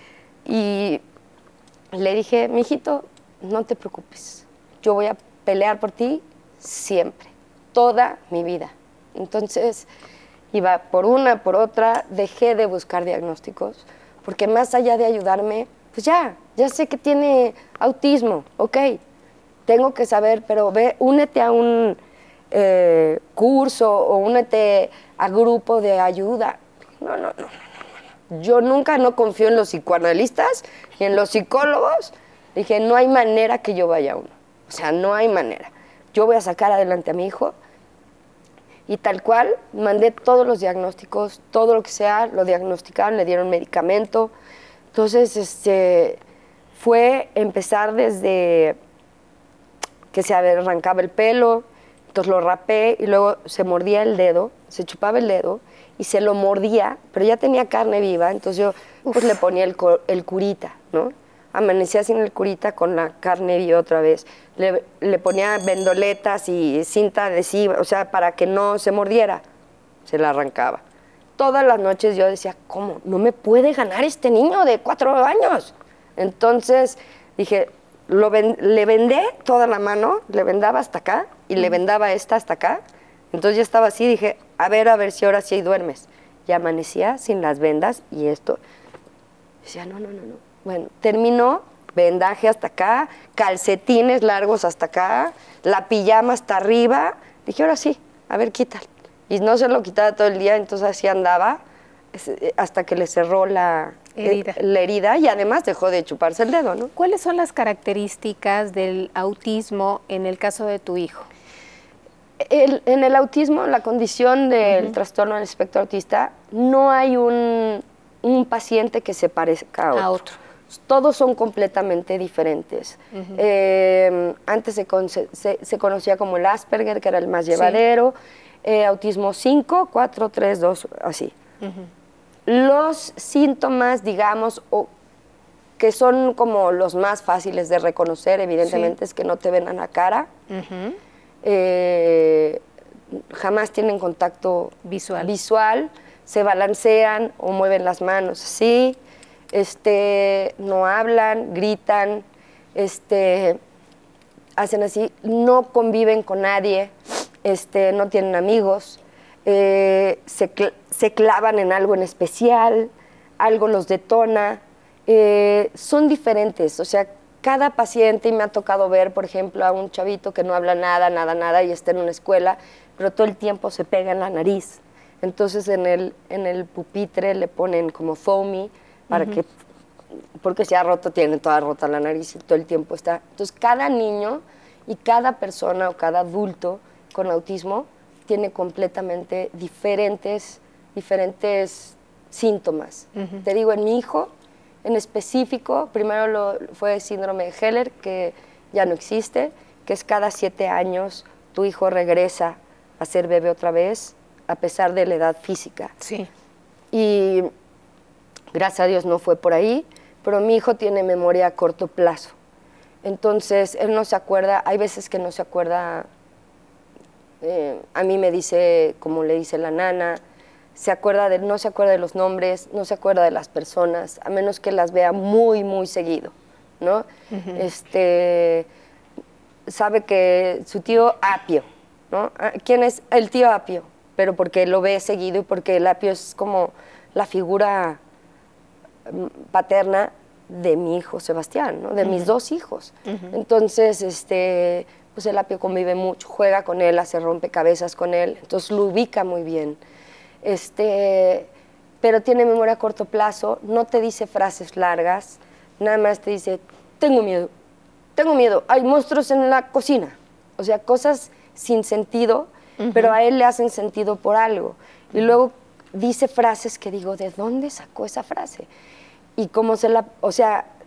y le dije, mijito, no te preocupes, yo voy a pelear por ti siempre, toda mi vida. Entonces iba por una, por otra, dejé de buscar diagnósticos, porque más allá de ayudarme, pues ya, ya sé que tiene autismo, ok, tengo que saber, pero ve, únete a un eh, curso o únete a grupo de ayuda. No, no, no, no, no. Yo nunca no confío en los psicoanalistas ni en los psicólogos. Dije, no hay manera que yo vaya a uno. O sea, no hay manera. Yo voy a sacar adelante a mi hijo. Y tal cual, mandé todos los diagnósticos, todo lo que sea, lo diagnosticaron, le dieron medicamento. Entonces, este, fue empezar desde que se arrancaba el pelo, entonces lo rapé y luego se mordía el dedo, se chupaba el dedo y se lo mordía, pero ya tenía carne viva, entonces yo pues le ponía el, el curita, ¿no? Amanecía sin el curita con la carne viva otra vez. Le, le ponía vendoletas y cinta adhesiva, o sea, para que no se mordiera. Se la arrancaba. Todas las noches yo decía, ¿cómo? No me puede ganar este niño de cuatro años. Entonces dije, lo ven, le vendé toda la mano, le vendaba hasta acá y le vendaba esta hasta acá. Entonces ya estaba así, dije, a ver, a ver si ahora sí duermes. Y amanecía sin las vendas y esto. Decía, no, no, no, no. Bueno, terminó, vendaje hasta acá, calcetines largos hasta acá, la pijama hasta arriba. Dije, ahora sí, a ver, quítalo. Y no se lo quitaba todo el día, entonces así andaba hasta que le cerró la herida. la herida y además dejó de chuparse el dedo, ¿no? ¿Cuáles son las características del autismo en el caso de tu hijo? El, en el autismo, la condición del uh-huh. trastorno del espectro autista, no hay un, un paciente que se parezca a otro. A otro. Todos son completamente diferentes. Uh-huh. eh, antes se, con, se, se conocía como el Asperger, que era el más llevadero, sí. eh, autismo cinco, cuatro, tres, dos, así. Uh-huh. Los síntomas, digamos, o, que son como los más fáciles de reconocer, evidentemente, sí. es que no te ven a la cara, uh-huh. eh, jamás tienen contacto visual. visual, se balancean o mueven las manos así, este, no hablan, gritan, este, hacen así, no conviven con nadie, este, no tienen amigos, eh, se, cl se clavan en algo en especial, algo los detona, eh, son diferentes, o sea, cada paciente, y me ha tocado ver, por ejemplo, a un chavito que no habla nada, nada, nada, y está en una escuela, pero todo el tiempo se pega en la nariz. Entonces en el, en el pupitre le ponen como foamy, para uh-huh. que, porque se ha roto, tiene toda rota la nariz y todo el tiempo está. Entonces cada niño y cada persona o cada adulto con autismo tiene completamente diferentes, diferentes síntomas. Uh-huh. Te digo, en mi hijo, en específico, primero lo, fue síndrome de Heller, que ya no existe, que es cada siete años tu hijo regresa a ser bebé otra vez, a pesar de la edad física. Sí. Y gracias a Dios no fue por ahí, pero mi hijo tiene memoria a corto plazo. Entonces, él no se acuerda, hay veces que no se acuerda, eh, a mí me dice, como le dice la nana, se acuerda de, no se acuerda de los nombres, no se acuerda de las personas, a menos que las vea muy, muy seguido, ¿no? Uh-huh. Este, sabe que su tío Apio, ¿no? ¿Quién es? El tío Apio, pero porque lo ve seguido y porque el Apio es como la figura paterna de mi hijo Sebastián, ¿no? De uh-huh. mis dos hijos. Uh-huh. Entonces, este, pues el Apio convive mucho, juega con él, hace rompecabezas con él, entonces lo ubica muy bien. Este, pero tiene memoria a corto plazo, no te dice frases largas, nada más te dice, tengo miedo, tengo miedo, hay monstruos en la cocina. O sea, cosas sin sentido, uh-huh. pero a él le hacen sentido por algo. Uh-huh. Y luego dice frases que digo, ¿de dónde sacó esa frase? Y como se la, o sea,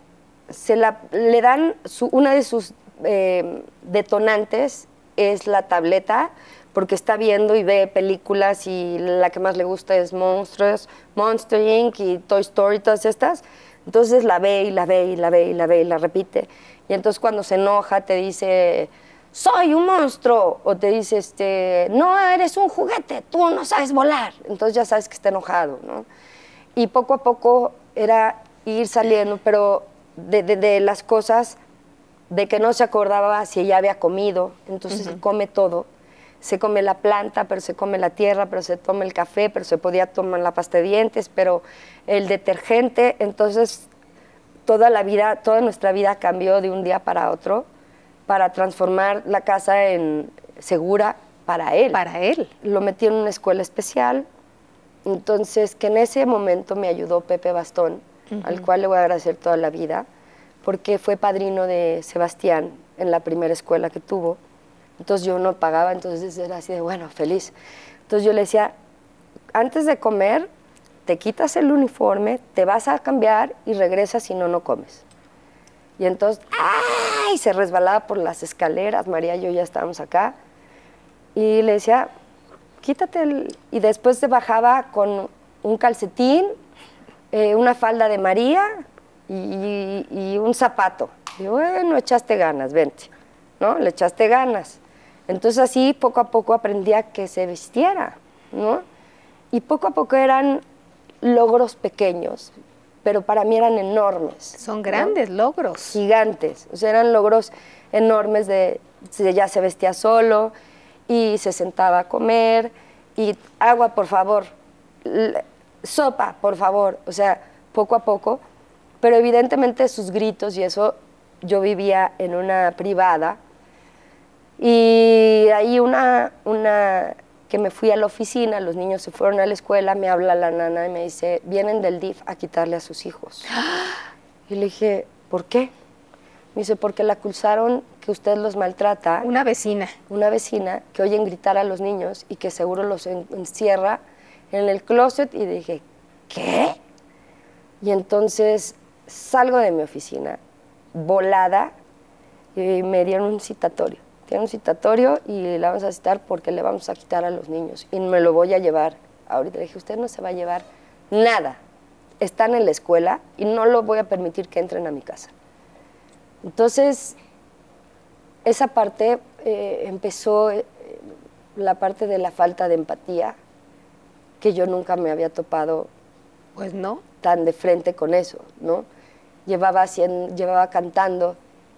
se la, le dan, su, una de sus eh, detonantes es la tableta, porque está viendo y ve películas y la que más le gusta es Monstruos, Monster incorporated y Toy Story, todas estas. Entonces la ve y la ve y la ve y la ve y la repite. Y entonces cuando se enoja te dice, soy un monstruo, o te dice, este, no, eres un juguete, tú no sabes volar. Entonces ya sabes que está enojado, ¿no? Y poco a poco era ir saliendo, pero de, de, de las cosas de que no se acordaba si ella había comido, entonces uh-huh. come todo. Se come la planta, pero se come la tierra, pero se toma el café, pero se podía tomar la pasta de dientes, pero el detergente. Entonces, toda la vida, toda nuestra vida cambió de un día para otro para transformar la casa en segura para él. Para él. Lo metí en una escuela especial, entonces, que en ese momento me ayudó Pepe Bastón, uh-huh. al cual le voy a agradecer toda la vida, porque fue padrino de Sebastián en la primera escuela que tuvo. Entonces yo no pagaba, entonces era así de, bueno, feliz. Entonces yo le decía, antes de comer, te quitas el uniforme, te vas a cambiar y regresas, si no, no comes. Y entonces, ¡ay! Se resbalaba por las escaleras, María y yo ya estábamos acá. Y le decía, quítate el... Y después se bajaba con un calcetín, eh, una falda de María y, y, y un zapato. Y bueno, echaste ganas, vente, ¿no? Le echaste ganas. Entonces así poco a poco aprendí a que se vistiera, ¿no? Y poco a poco eran logros pequeños, pero para mí eran enormes. Son grandes, ¿no? Logros. Gigantes, o sea, eran logros enormes de, ya se vestía solo y se sentaba a comer y agua, por favor, sopa, por favor, o sea, poco a poco, pero evidentemente sus gritos y eso, yo vivía en una privada. Y ahí una, una que me fui a la oficina, los niños se fueron a la escuela, me habla la nana y me dice, vienen del D I F a quitarle a sus hijos. Y le dije, ¿por qué? Me dice, porque le acusaron que usted los maltrata. Una vecina. Una vecina que oyen gritar a los niños y que seguro los en, encierra en el closet. Y dije, ¿qué? Y entonces salgo de mi oficina, volada, y me dieron un citatorio. Tiene un citatorio y la vamos a citar porque le vamos a quitar a los niños. Y me lo voy a llevar. Ahorita le dije, usted no se va a llevar nada. Están en la escuela y no lo voy a permitir que entren a mi casa. Entonces, esa parte eh, empezó eh, la parte de la falta de empatía, que yo nunca me había topado. Pues no. Tan de frente con eso, ¿no? Llevaba, haciendo, llevaba cantando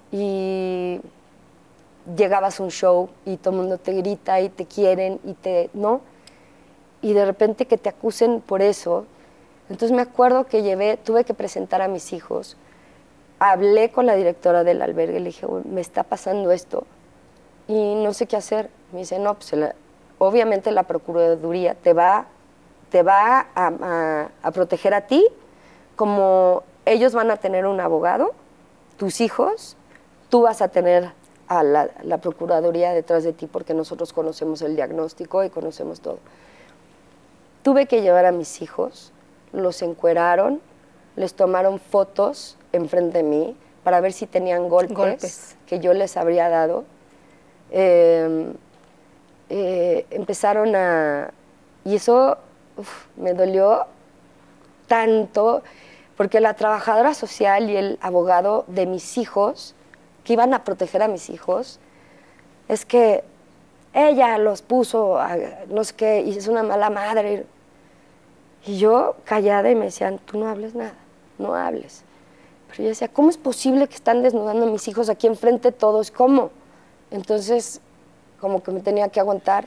y llegabas a un show y todo el mundo te grita y te quieren y te, ¿no? Y de repente que te acusen por eso. Entonces me acuerdo que llevé, tuve que presentar a mis hijos, hablé con la directora del albergue, le dije, me está pasando esto y no sé qué hacer. Me dice, no, pues la, obviamente la Procuraduría te va, te va a, a, a proteger a ti, como ellos van a tener un abogado, tus hijos, tú vas a tener a la, la Procuraduría detrás de ti porque nosotros conocemos el diagnóstico y conocemos todo. Tuve que llevar a mis hijos, los encueraron, les tomaron fotos enfrente de mí para ver si tenían golpes, golpes. que yo les habría dado. Eh, eh, empezaron a... Y eso uf, me dolió tanto, porque la trabajadora social y el abogado de mis hijos, que iban a proteger a mis hijos, es que ella los puso, a, no sé qué, y es una mala madre. Y yo callada y me decían, tú no hables nada, no hables. Pero yo decía, ¿cómo es posible que están desnudando a mis hijos aquí enfrente de todos? ¿Cómo? Entonces, como que me tenía que aguantar.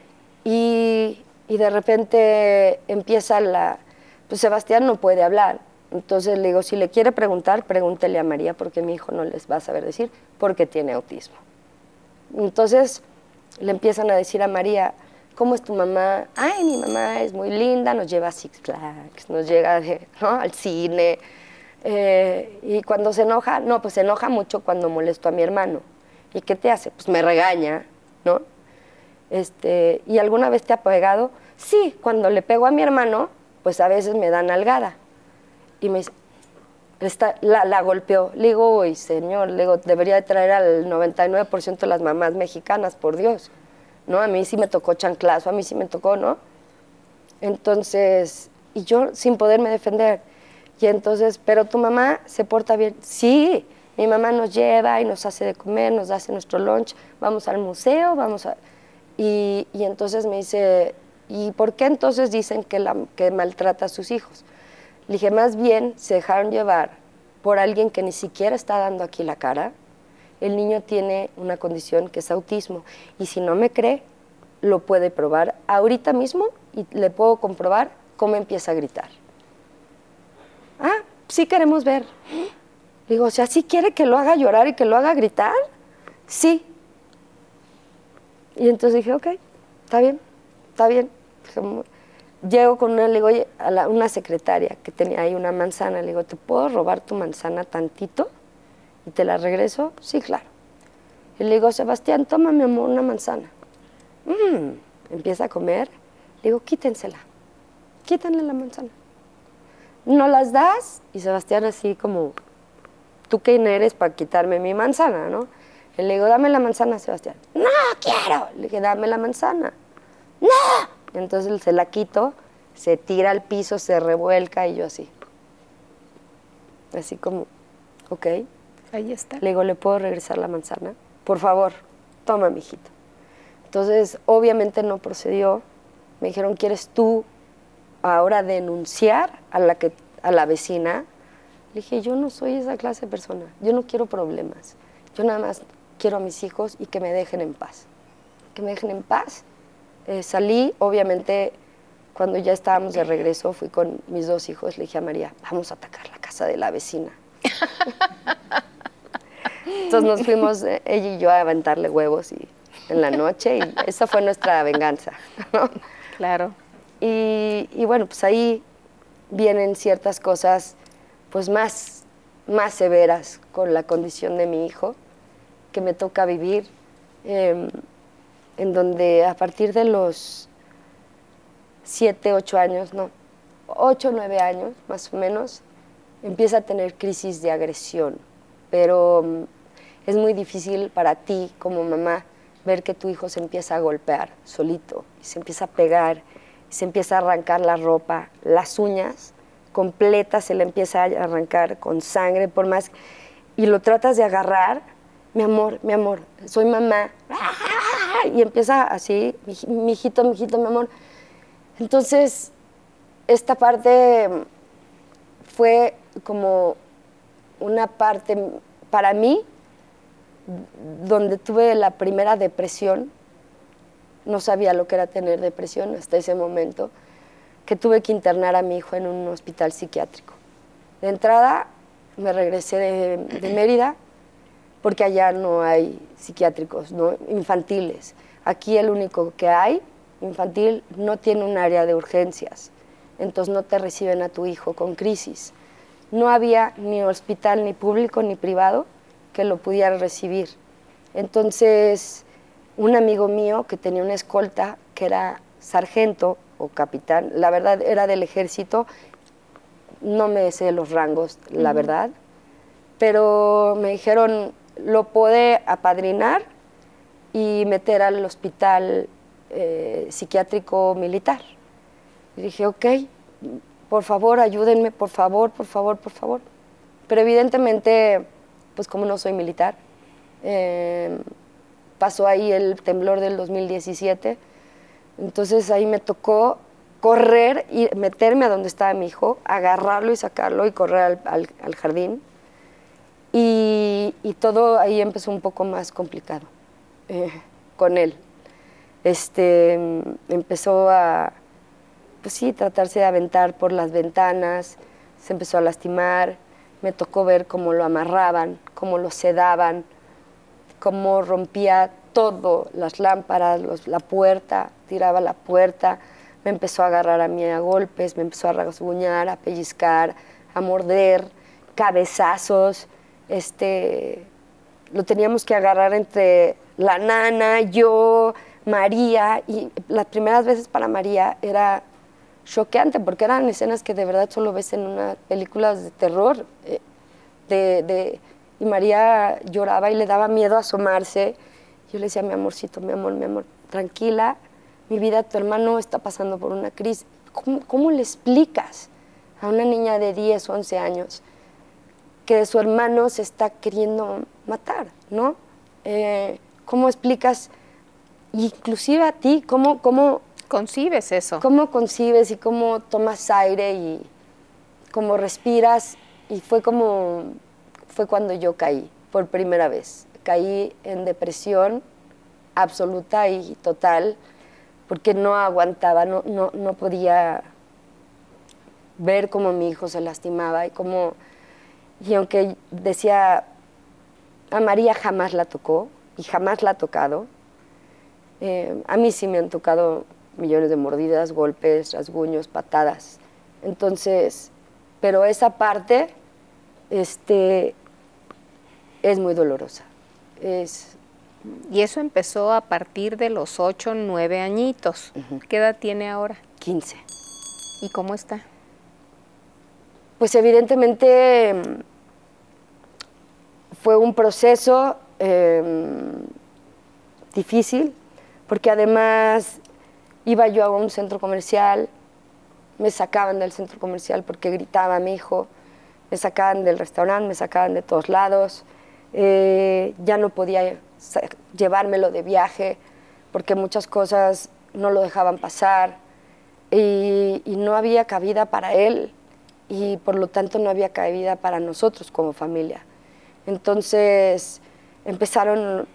Y, y de repente empieza la... Pues Sebastián no puede hablar. Entonces le digo, si le quiere preguntar, pregúntele a María, porque mi hijo no les va a saber decir, porque tiene autismo. Entonces le empiezan a decir a María, ¿cómo es tu mamá? Ay, mi mamá es muy linda, nos lleva a Six Flags, nos llega de, ¿no? al cine. Eh, y cuando se enoja, no, pues se enoja mucho cuando molesto a mi hermano. ¿Y qué te hace? Pues me regaña, ¿no? Este, ¿y alguna vez te ha pegado? Sí, cuando le pego a mi hermano, pues a veces me da nalgada. Y me dice, Está, la, la golpeó. Le digo, uy, señor, le digo, debería de traer al noventa y nueve por ciento de las mamás mexicanas, por Dios. ¿No? A mí sí me tocó chanclazo, a mí sí me tocó, ¿no? Entonces, y yo sin poderme defender. Y entonces, pero tu mamá se porta bien. Sí, mi mamá nos lleva y nos hace de comer, nos hace nuestro lunch, vamos al museo, vamos a... Y, y entonces me dice, ¿y por qué entonces dicen que, la, que maltrata a sus hijos? Le dije, más bien se dejaron llevar por alguien que ni siquiera está dando aquí la cara. El niño tiene una condición que es autismo y si no me cree, lo puede probar ahorita mismo y le puedo comprobar cómo empieza a gritar. Ah, sí queremos ver. Digo, o sea, ¿sí quiere que lo haga llorar y que lo haga gritar? Sí. Y entonces dije, ok, está bien, está bien. Llego con una, le digo, oye, a la, una secretaria que tenía ahí una manzana, le digo, ¿te puedo robar tu manzana tantito y te la regreso? Sí, claro. Y le digo, Sebastián, toma, mi amor, una manzana. Mm, empieza a comer. Le digo, quítensela, quítenle la manzana. ¿No las das? Y Sebastián así como, ¿tú quién eres para quitarme mi manzana, no? Y le digo, dame la manzana, Sebastián. No quiero. Le dije, dame la manzana. No. Entonces se la quito, se tira al piso, se revuelca y yo así. Así como, ok. Ahí está. Le digo, ¿le puedo regresar la manzana? Por favor, toma, mijito. Entonces, obviamente no procedió. Me dijeron, ¿quieres tú ahora denunciar a la, que, a la vecina? Le dije, yo no soy esa clase de persona. Yo no quiero problemas. Yo nada más quiero a mis hijos y que me dejen en paz. Que me dejen en paz. Eh, salí, obviamente, cuando ya estábamos de regreso, fui con mis dos hijos, le dije a María, vamos a atacar la casa de la vecina. Entonces nos fuimos, eh, ella y yo, a aventarle huevos y, en la noche, y esa fue nuestra venganza, ¿no? Claro. Y, y bueno, pues ahí vienen ciertas cosas pues más, más severas con la condición de mi hijo, que me toca vivir. Eh, en donde a partir de los siete, ocho años, no, ocho, nueve años más o menos, empieza a tener crisis de agresión, pero um, es muy difícil para ti como mamá ver que tu hijo se empieza a golpear solito, y se empieza a pegar, y se empieza a arrancar la ropa, las uñas completas se le empieza a arrancar con sangre, por más, y lo tratas de agarrar, mi amor, mi amor, soy mamá, y empieza así, mi hijito, mi hijito, mi amor. Entonces, esta parte fue como una parte para mí donde tuve la primera depresión. No sabía lo que era tener depresión hasta ese momento, que tuve que internar a mi hijo en un hospital psiquiátrico. De entrada, me regresé de, de Mérida, porque allá no hay psiquiátricos, ¿no? Infantiles. Aquí el único que hay, infantil, no tiene un área de urgencias, entonces no te reciben a tu hijo con crisis. No había ni hospital, ni público, ni privado, que lo pudiera recibir. Entonces, un amigo mío que tenía una escolta, que era sargento o capitán, la verdad era del ejército, no me sé los rangos, la uh-huh. verdad, pero me dijeron, lo puede apadrinar y meter al hospital eh, psiquiátrico militar. Y dije, ok, por favor, ayúdenme, por favor, por favor, por favor. Pero evidentemente, pues como no soy militar, eh, pasó ahí el temblor del dos mil diecisiete, entonces ahí me tocó correr y meterme a donde estaba mi hijo, agarrarlo y sacarlo y correr al, al, al jardín. Y, y todo ahí empezó un poco más complicado eh, con él. Este, empezó a, pues sí, tratarse de aventar por las ventanas, se empezó a lastimar, me tocó ver cómo lo amarraban, cómo lo sedaban, cómo rompía todo, las lámparas, los, la puerta, tiraba la puerta, me empezó a agarrar a mí a golpes, me empezó a rasguñar, a pellizcar, a morder, cabezazos. Este, lo teníamos que agarrar entre la nana, yo, María, y las primeras veces para María era choqueante porque eran escenas que de verdad solo ves en unas películas de terror. de, de, y María lloraba y le daba miedo asomarse. Yo le decía, mi amorcito, mi amor, mi amor, tranquila, mi vida, tu hermano está pasando por una crisis. ¿Cómo, cómo le explicas a una niña de diez, once años que su hermano se está queriendo matar, ¿no? Eh, ¿Cómo explicas, inclusive a ti, cómo, cómo concibes eso? ¿Cómo concibes y cómo tomas aire y cómo respiras? Y fue como, fue cuando yo caí, por primera vez. Caí en depresión absoluta y total, porque no aguantaba, no, no, no podía ver cómo mi hijo se lastimaba y cómo, y aunque decía, a María jamás la tocó y jamás la ha tocado, eh, a mí sí me han tocado millones de mordidas, golpes, rasguños, patadas. Entonces, pero esa parte este, es muy dolorosa. Es... Y eso empezó a partir de los ocho, nueve añitos. Uh-huh. ¿Qué edad tiene ahora? quince. ¿Y cómo está? Pues evidentemente fue un proceso eh, difícil, porque además iba yo a un centro comercial, me sacaban del centro comercial porque gritaba a mi hijo, me sacaban del restaurante, me sacaban de todos lados, eh, ya no podía llevármelo de viaje porque muchas cosas no lo dejaban pasar y, y no había cabida para él y por lo tanto no había cabida para nosotros como familia. Entonces empezaron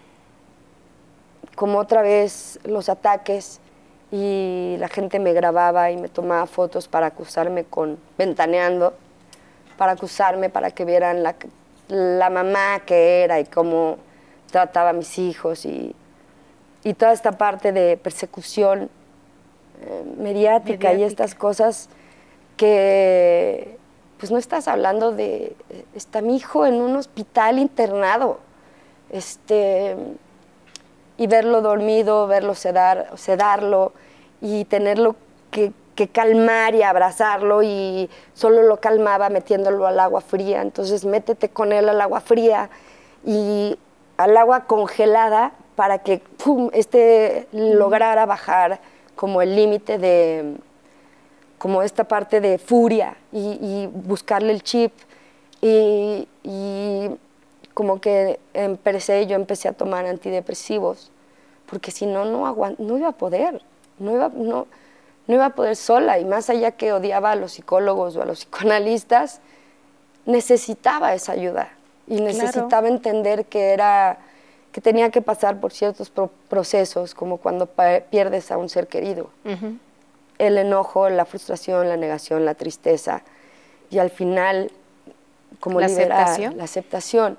como otra vez los ataques y la gente me grababa y me tomaba fotos para acusarme con ventaneando, para acusarme, para que vieran la, la mamá que era y cómo trataba a mis hijos y, y toda esta parte de persecución eh, mediática, mediática y estas cosas que pues no estás hablando de, está mi hijo en un hospital internado, este, y verlo dormido, verlo sedar, sedarlo y tenerlo que, que calmar y abrazarlo y solo lo calmaba metiéndolo al agua fría, entonces métete con él al agua fría y al agua congelada para que pum, este lograra bajar como el límite de, como esta parte de furia y, y buscarle el chip y, y como que empecé, yo empecé a tomar antidepresivos porque si no, no, aguant, no iba a poder, no iba, no, no iba a poder sola y más allá que odiaba a los psicólogos o a los psicoanalistas, necesitaba esa ayuda y necesitaba claro. entender que era, que tenía que pasar por ciertos pro procesos como cuando pierdes a un ser querido. Uh-huh. El enojo, la frustración, la negación, la tristeza y al final como la liberar aceptación. la aceptación.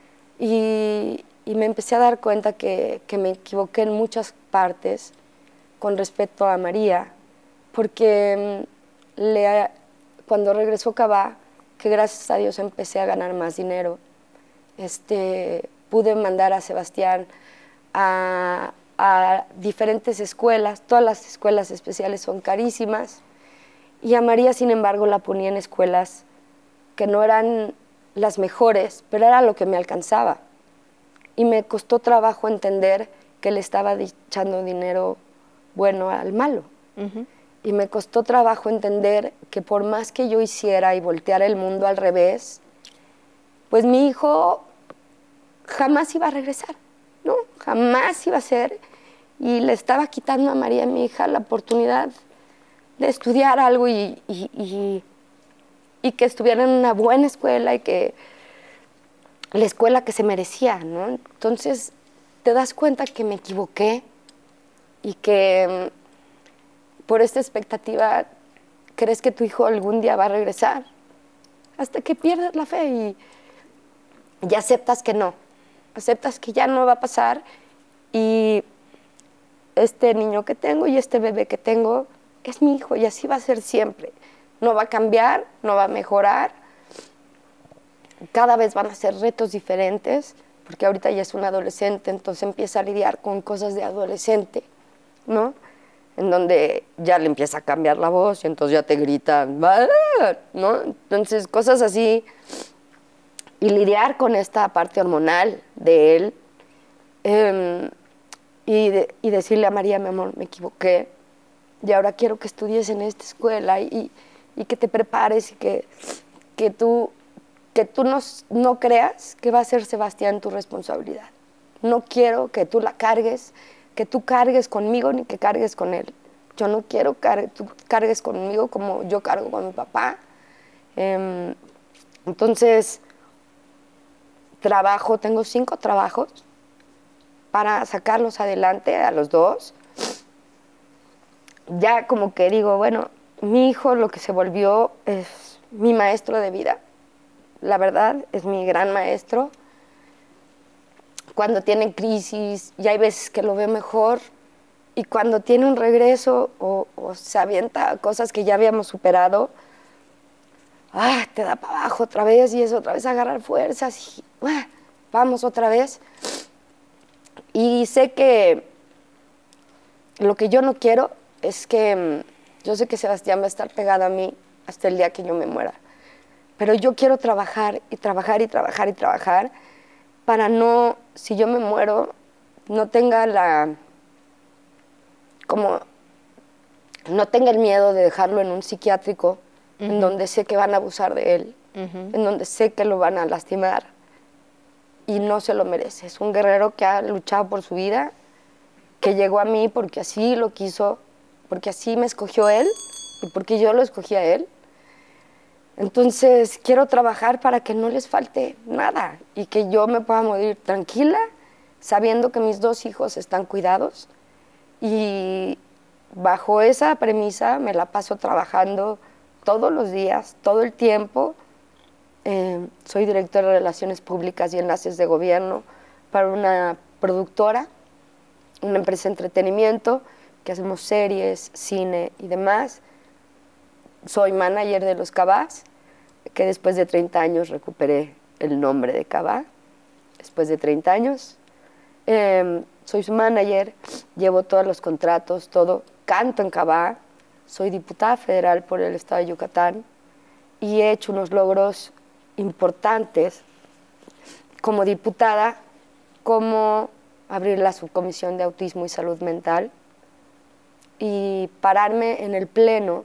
Y, y me empecé a dar cuenta que, que me equivoqué en muchas partes con respecto a María, porque le, cuando regresó Cabá, que gracias a Dios empecé a ganar más dinero, este, pude mandar a Sebastián a, a diferentes escuelas, todas las escuelas especiales son carísimas, y a María, sin embargo, la ponía en escuelas que no eran las mejores, pero era lo que me alcanzaba. Y me costó trabajo entender que le estaba echando dinero bueno al malo. Uh-huh. Y me costó trabajo entender que por más que yo hiciera y volteara el mundo al revés, pues mi hijo jamás iba a regresar, ¿no? Jamás iba a ser. Y le estaba quitando a María, mi hija, la oportunidad de estudiar algo y, y, y, y que estuviera en una buena escuela y que la escuela que se merecía, ¿no? Entonces te das cuenta que me equivoqué y que por esta expectativa crees que tu hijo algún día va a regresar hasta que pierdes la fe y, y aceptas que no, aceptas que ya no va a pasar y este niño que tengo y este bebé que tengo es mi hijo y así va a ser siempre. No va a cambiar, no va a mejorar. Cada vez van a ser retos diferentes, porque ahorita ya es un adolescente, entonces empieza a lidiar con cosas de adolescente, ¿no? En donde ya le empieza a cambiar la voz y entonces ya te gritan, ¿no? Entonces cosas así y lidiar con esta parte hormonal de él, eh, y, de, y decirle a María, mi amor, me equivoqué, y ahora quiero que estudies en esta escuela y, y que te prepares y que, que tú, que tú no, no creas que va a ser Sebastián tu responsabilidad. No quiero que tú la cargues, que tú cargues conmigo ni que cargues con él. Yo no quiero que tú cargues conmigo como yo cargo con mi papá. Eh, entonces, trabajo, tengo cinco trabajos para sacarlos adelante a los dos. Ya como que digo, bueno, mi hijo lo que se volvió es mi maestro de vida. La verdad, es mi gran maestro. Cuando tiene crisis, y hay veces que lo veo mejor, y cuando tiene un regreso o, o se avienta cosas que ya habíamos superado, ah, te da para abajo otra vez y es otra vez agarrar fuerzas y ah, vamos otra vez. Y sé que lo que yo no quiero es que, yo sé que Sebastián va a estar pegado a mí hasta el día que yo me muera, pero yo quiero trabajar y trabajar y trabajar y trabajar para no, si yo me muero, no tenga la, como, no tenga el miedo de dejarlo en un psiquiátrico, uh-huh, en donde sé que van a abusar de él, uh-huh, en donde sé que lo van a lastimar y no se lo merece. Es un guerrero que ha luchado por su vida, que llegó a mí porque así lo quiso, porque así me escogió él y porque yo lo escogí a él. Entonces quiero trabajar para que no les falte nada y que yo me pueda morir tranquila, sabiendo que mis dos hijos están cuidados, y bajo esa premisa me la paso trabajando todos los días, todo el tiempo. Eh, soy directora de Relaciones Públicas y Enlaces de Gobierno para una productora, una empresa de entretenimiento, que hacemos series, cine y demás. Soy manager de los Cabás, que después de treinta años recuperé el nombre de Cabá, después de treinta años. Eh, soy su manager, llevo todos los contratos, todo. Canto en Cabá, soy diputada federal por el estado de Yucatán y he hecho unos logros importantes como diputada, como abrir la subcomisión de autismo y salud mental y pararme en el pleno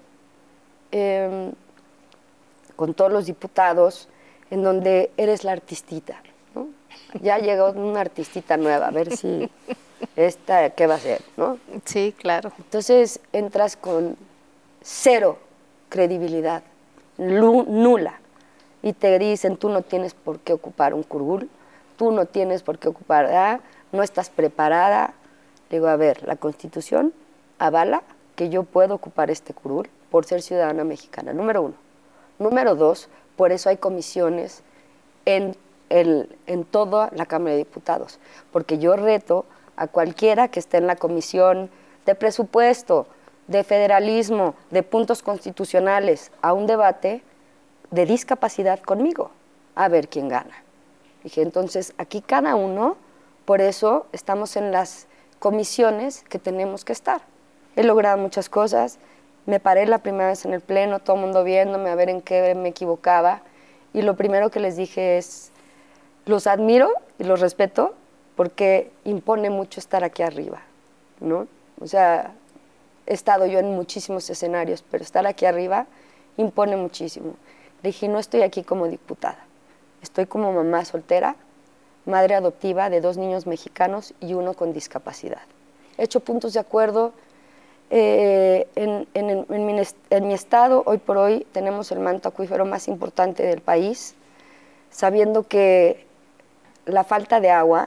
eh, con todos los diputados, en donde eres la artistita, ¿no? Ya llegó una artistita nueva, a ver si esta, ¿qué va a ser?, ¿no? Sí, claro. Entonces entras con cero credibilidad, nula, y te dicen, tú no tienes por qué ocupar un curul, tú no tienes por qué ocupar, ah, no estás preparada. Digo, a ver, la Constitución avala que yo puedo ocupar este curul por ser ciudadana mexicana, número uno. Número dos, por eso hay comisiones en, el, en toda la Cámara de Diputados, porque yo reto a cualquiera que esté en la comisión de presupuesto, de federalismo, de puntos constitucionales, a un debate de discapacidad conmigo, a ver quién gana. Dije, entonces, aquí cada uno, por eso estamos en las comisiones que tenemos que estar. He logrado muchas cosas. Me paré la primera vez en el pleno, todo el mundo viéndome a ver en qué me equivocaba, y lo primero que les dije es, los admiro y los respeto porque impone mucho estar aquí arriba, ¿no? O sea, he estado yo en muchísimos escenarios, pero estar aquí arriba impone muchísimo. Le dije, no estoy aquí como diputada, estoy como mamá soltera, madre adoptiva de dos niños mexicanos y uno con discapacidad. He hecho puntos de acuerdo. Eh, en, en, en, mi, en mi estado, hoy por hoy, tenemos el manto acuífero más importante del país, sabiendo que la falta de agua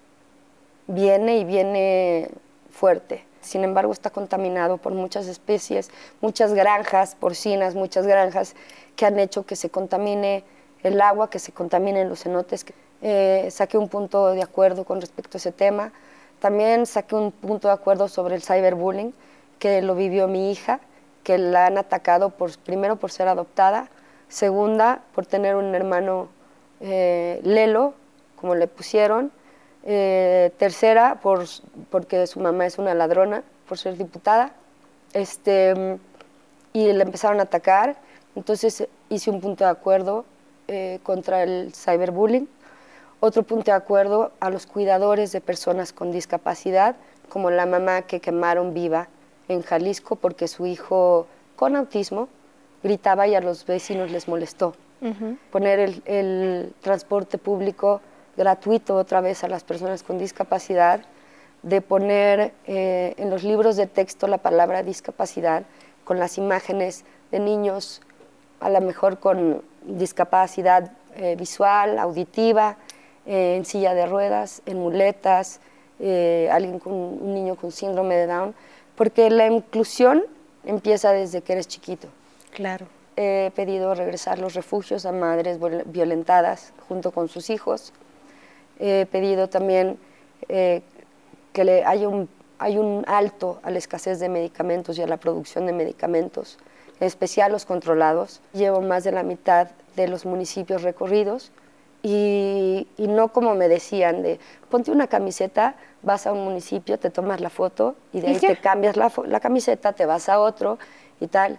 viene y viene fuerte. Sin embargo, está contaminado por muchas especies, muchas granjas porcinas, muchas granjas que han hecho que se contamine el agua, que se contaminen los cenotes. Eh, saqué un punto de acuerdo con respecto a ese tema. También saqué un punto de acuerdo sobre el cyberbullying, que lo vivió mi hija, que la han atacado por, primero por ser adoptada, segunda por tener un hermano eh, lelo, como le pusieron, eh, tercera por, porque su mamá es una ladrona, por ser diputada, este, y le empezaron a atacar. Entonces hice un punto de acuerdo eh, contra el cyberbullying. Otro punto de acuerdo a los cuidadores de personas con discapacidad, como la mamá que quemaron viva en Jalisco porque su hijo con autismo gritaba y a los vecinos les molestó. Uh-huh. Poner el, el transporte público gratuito otra vez a las personas con discapacidad, de poner eh, en los libros de texto la palabra discapacidad con las imágenes de niños, a lo mejor con discapacidad eh, visual, auditiva, eh, en silla de ruedas, en muletas, eh, alguien con, un niño con síndrome de Down, porque la inclusión empieza desde que eres chiquito. Claro. He pedido regresar los refugios a madres violentadas junto con sus hijos. He pedido también eh, que le haya un, hay un alto a la escasez de medicamentos y a la producción de medicamentos, en especial los controlados. Llevo más de la mitad de los municipios recorridos y, y no como me decían de ponte una camiseta, vas a un municipio, te tomas la foto y de ahí te cambias la, la camiseta, te vas a otro y tal.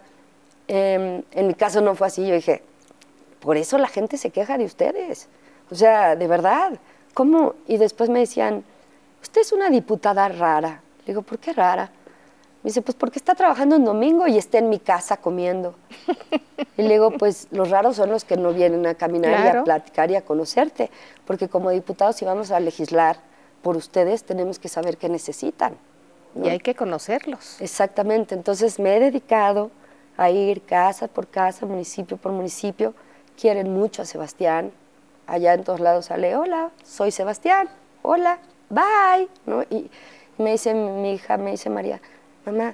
Eh, en mi caso no fue así, yo dije, por eso la gente se queja de ustedes, o sea, de verdad, ¿cómo? Y después me decían, usted es una diputada rara. Le digo, ¿por qué rara? Me dice, pues porque está trabajando en domingo y está en mi casa comiendo. Y le digo, pues los raros son los que no vienen a caminar claro. y a platicar y a conocerte, porque como diputados si vamos a legislar por ustedes tenemos que saber qué necesitan, ¿no? Y hay que conocerlos. Exactamente, entonces me he dedicado a ir casa por casa, municipio por municipio. Quieren mucho a Sebastián, allá en todos lados sale, hola, soy Sebastián, hola, bye, ¿no? Y me dice mi hija, me dice María, mamá,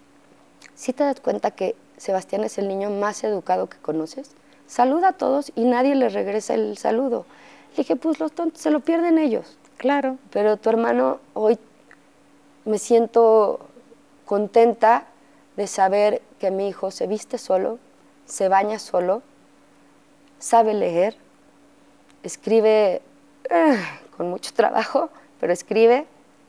¿sí te das cuenta que Sebastián es el niño más educado que conoces? Saluda a todos y nadie le regresa el saludo. Le dije, pues los tontos se lo pierden ellos. Claro. Pero tu hermano, hoy me siento contenta de saber que mi hijo se viste solo, se baña solo, sabe leer, escribe eh, con mucho trabajo, pero escribe,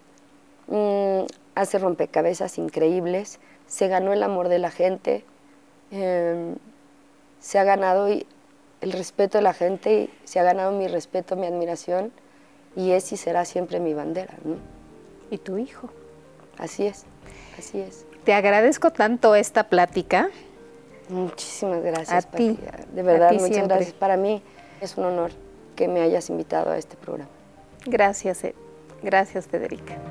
mmm, hace rompecabezas increíbles, se ganó el amor de la gente, eh, se ha ganado el respeto de la gente, y se ha ganado mi respeto, mi admiración, y es y será siempre mi bandera, ¿no? ¿Y tu hijo? Así es, así es. Te agradezco tanto esta plática. Muchísimas gracias, a ti, Pati. De verdad, a ti muchas siempre. gracias. Para mí es un honor que me hayas invitado a este programa. Gracias, eh. gracias, Federica.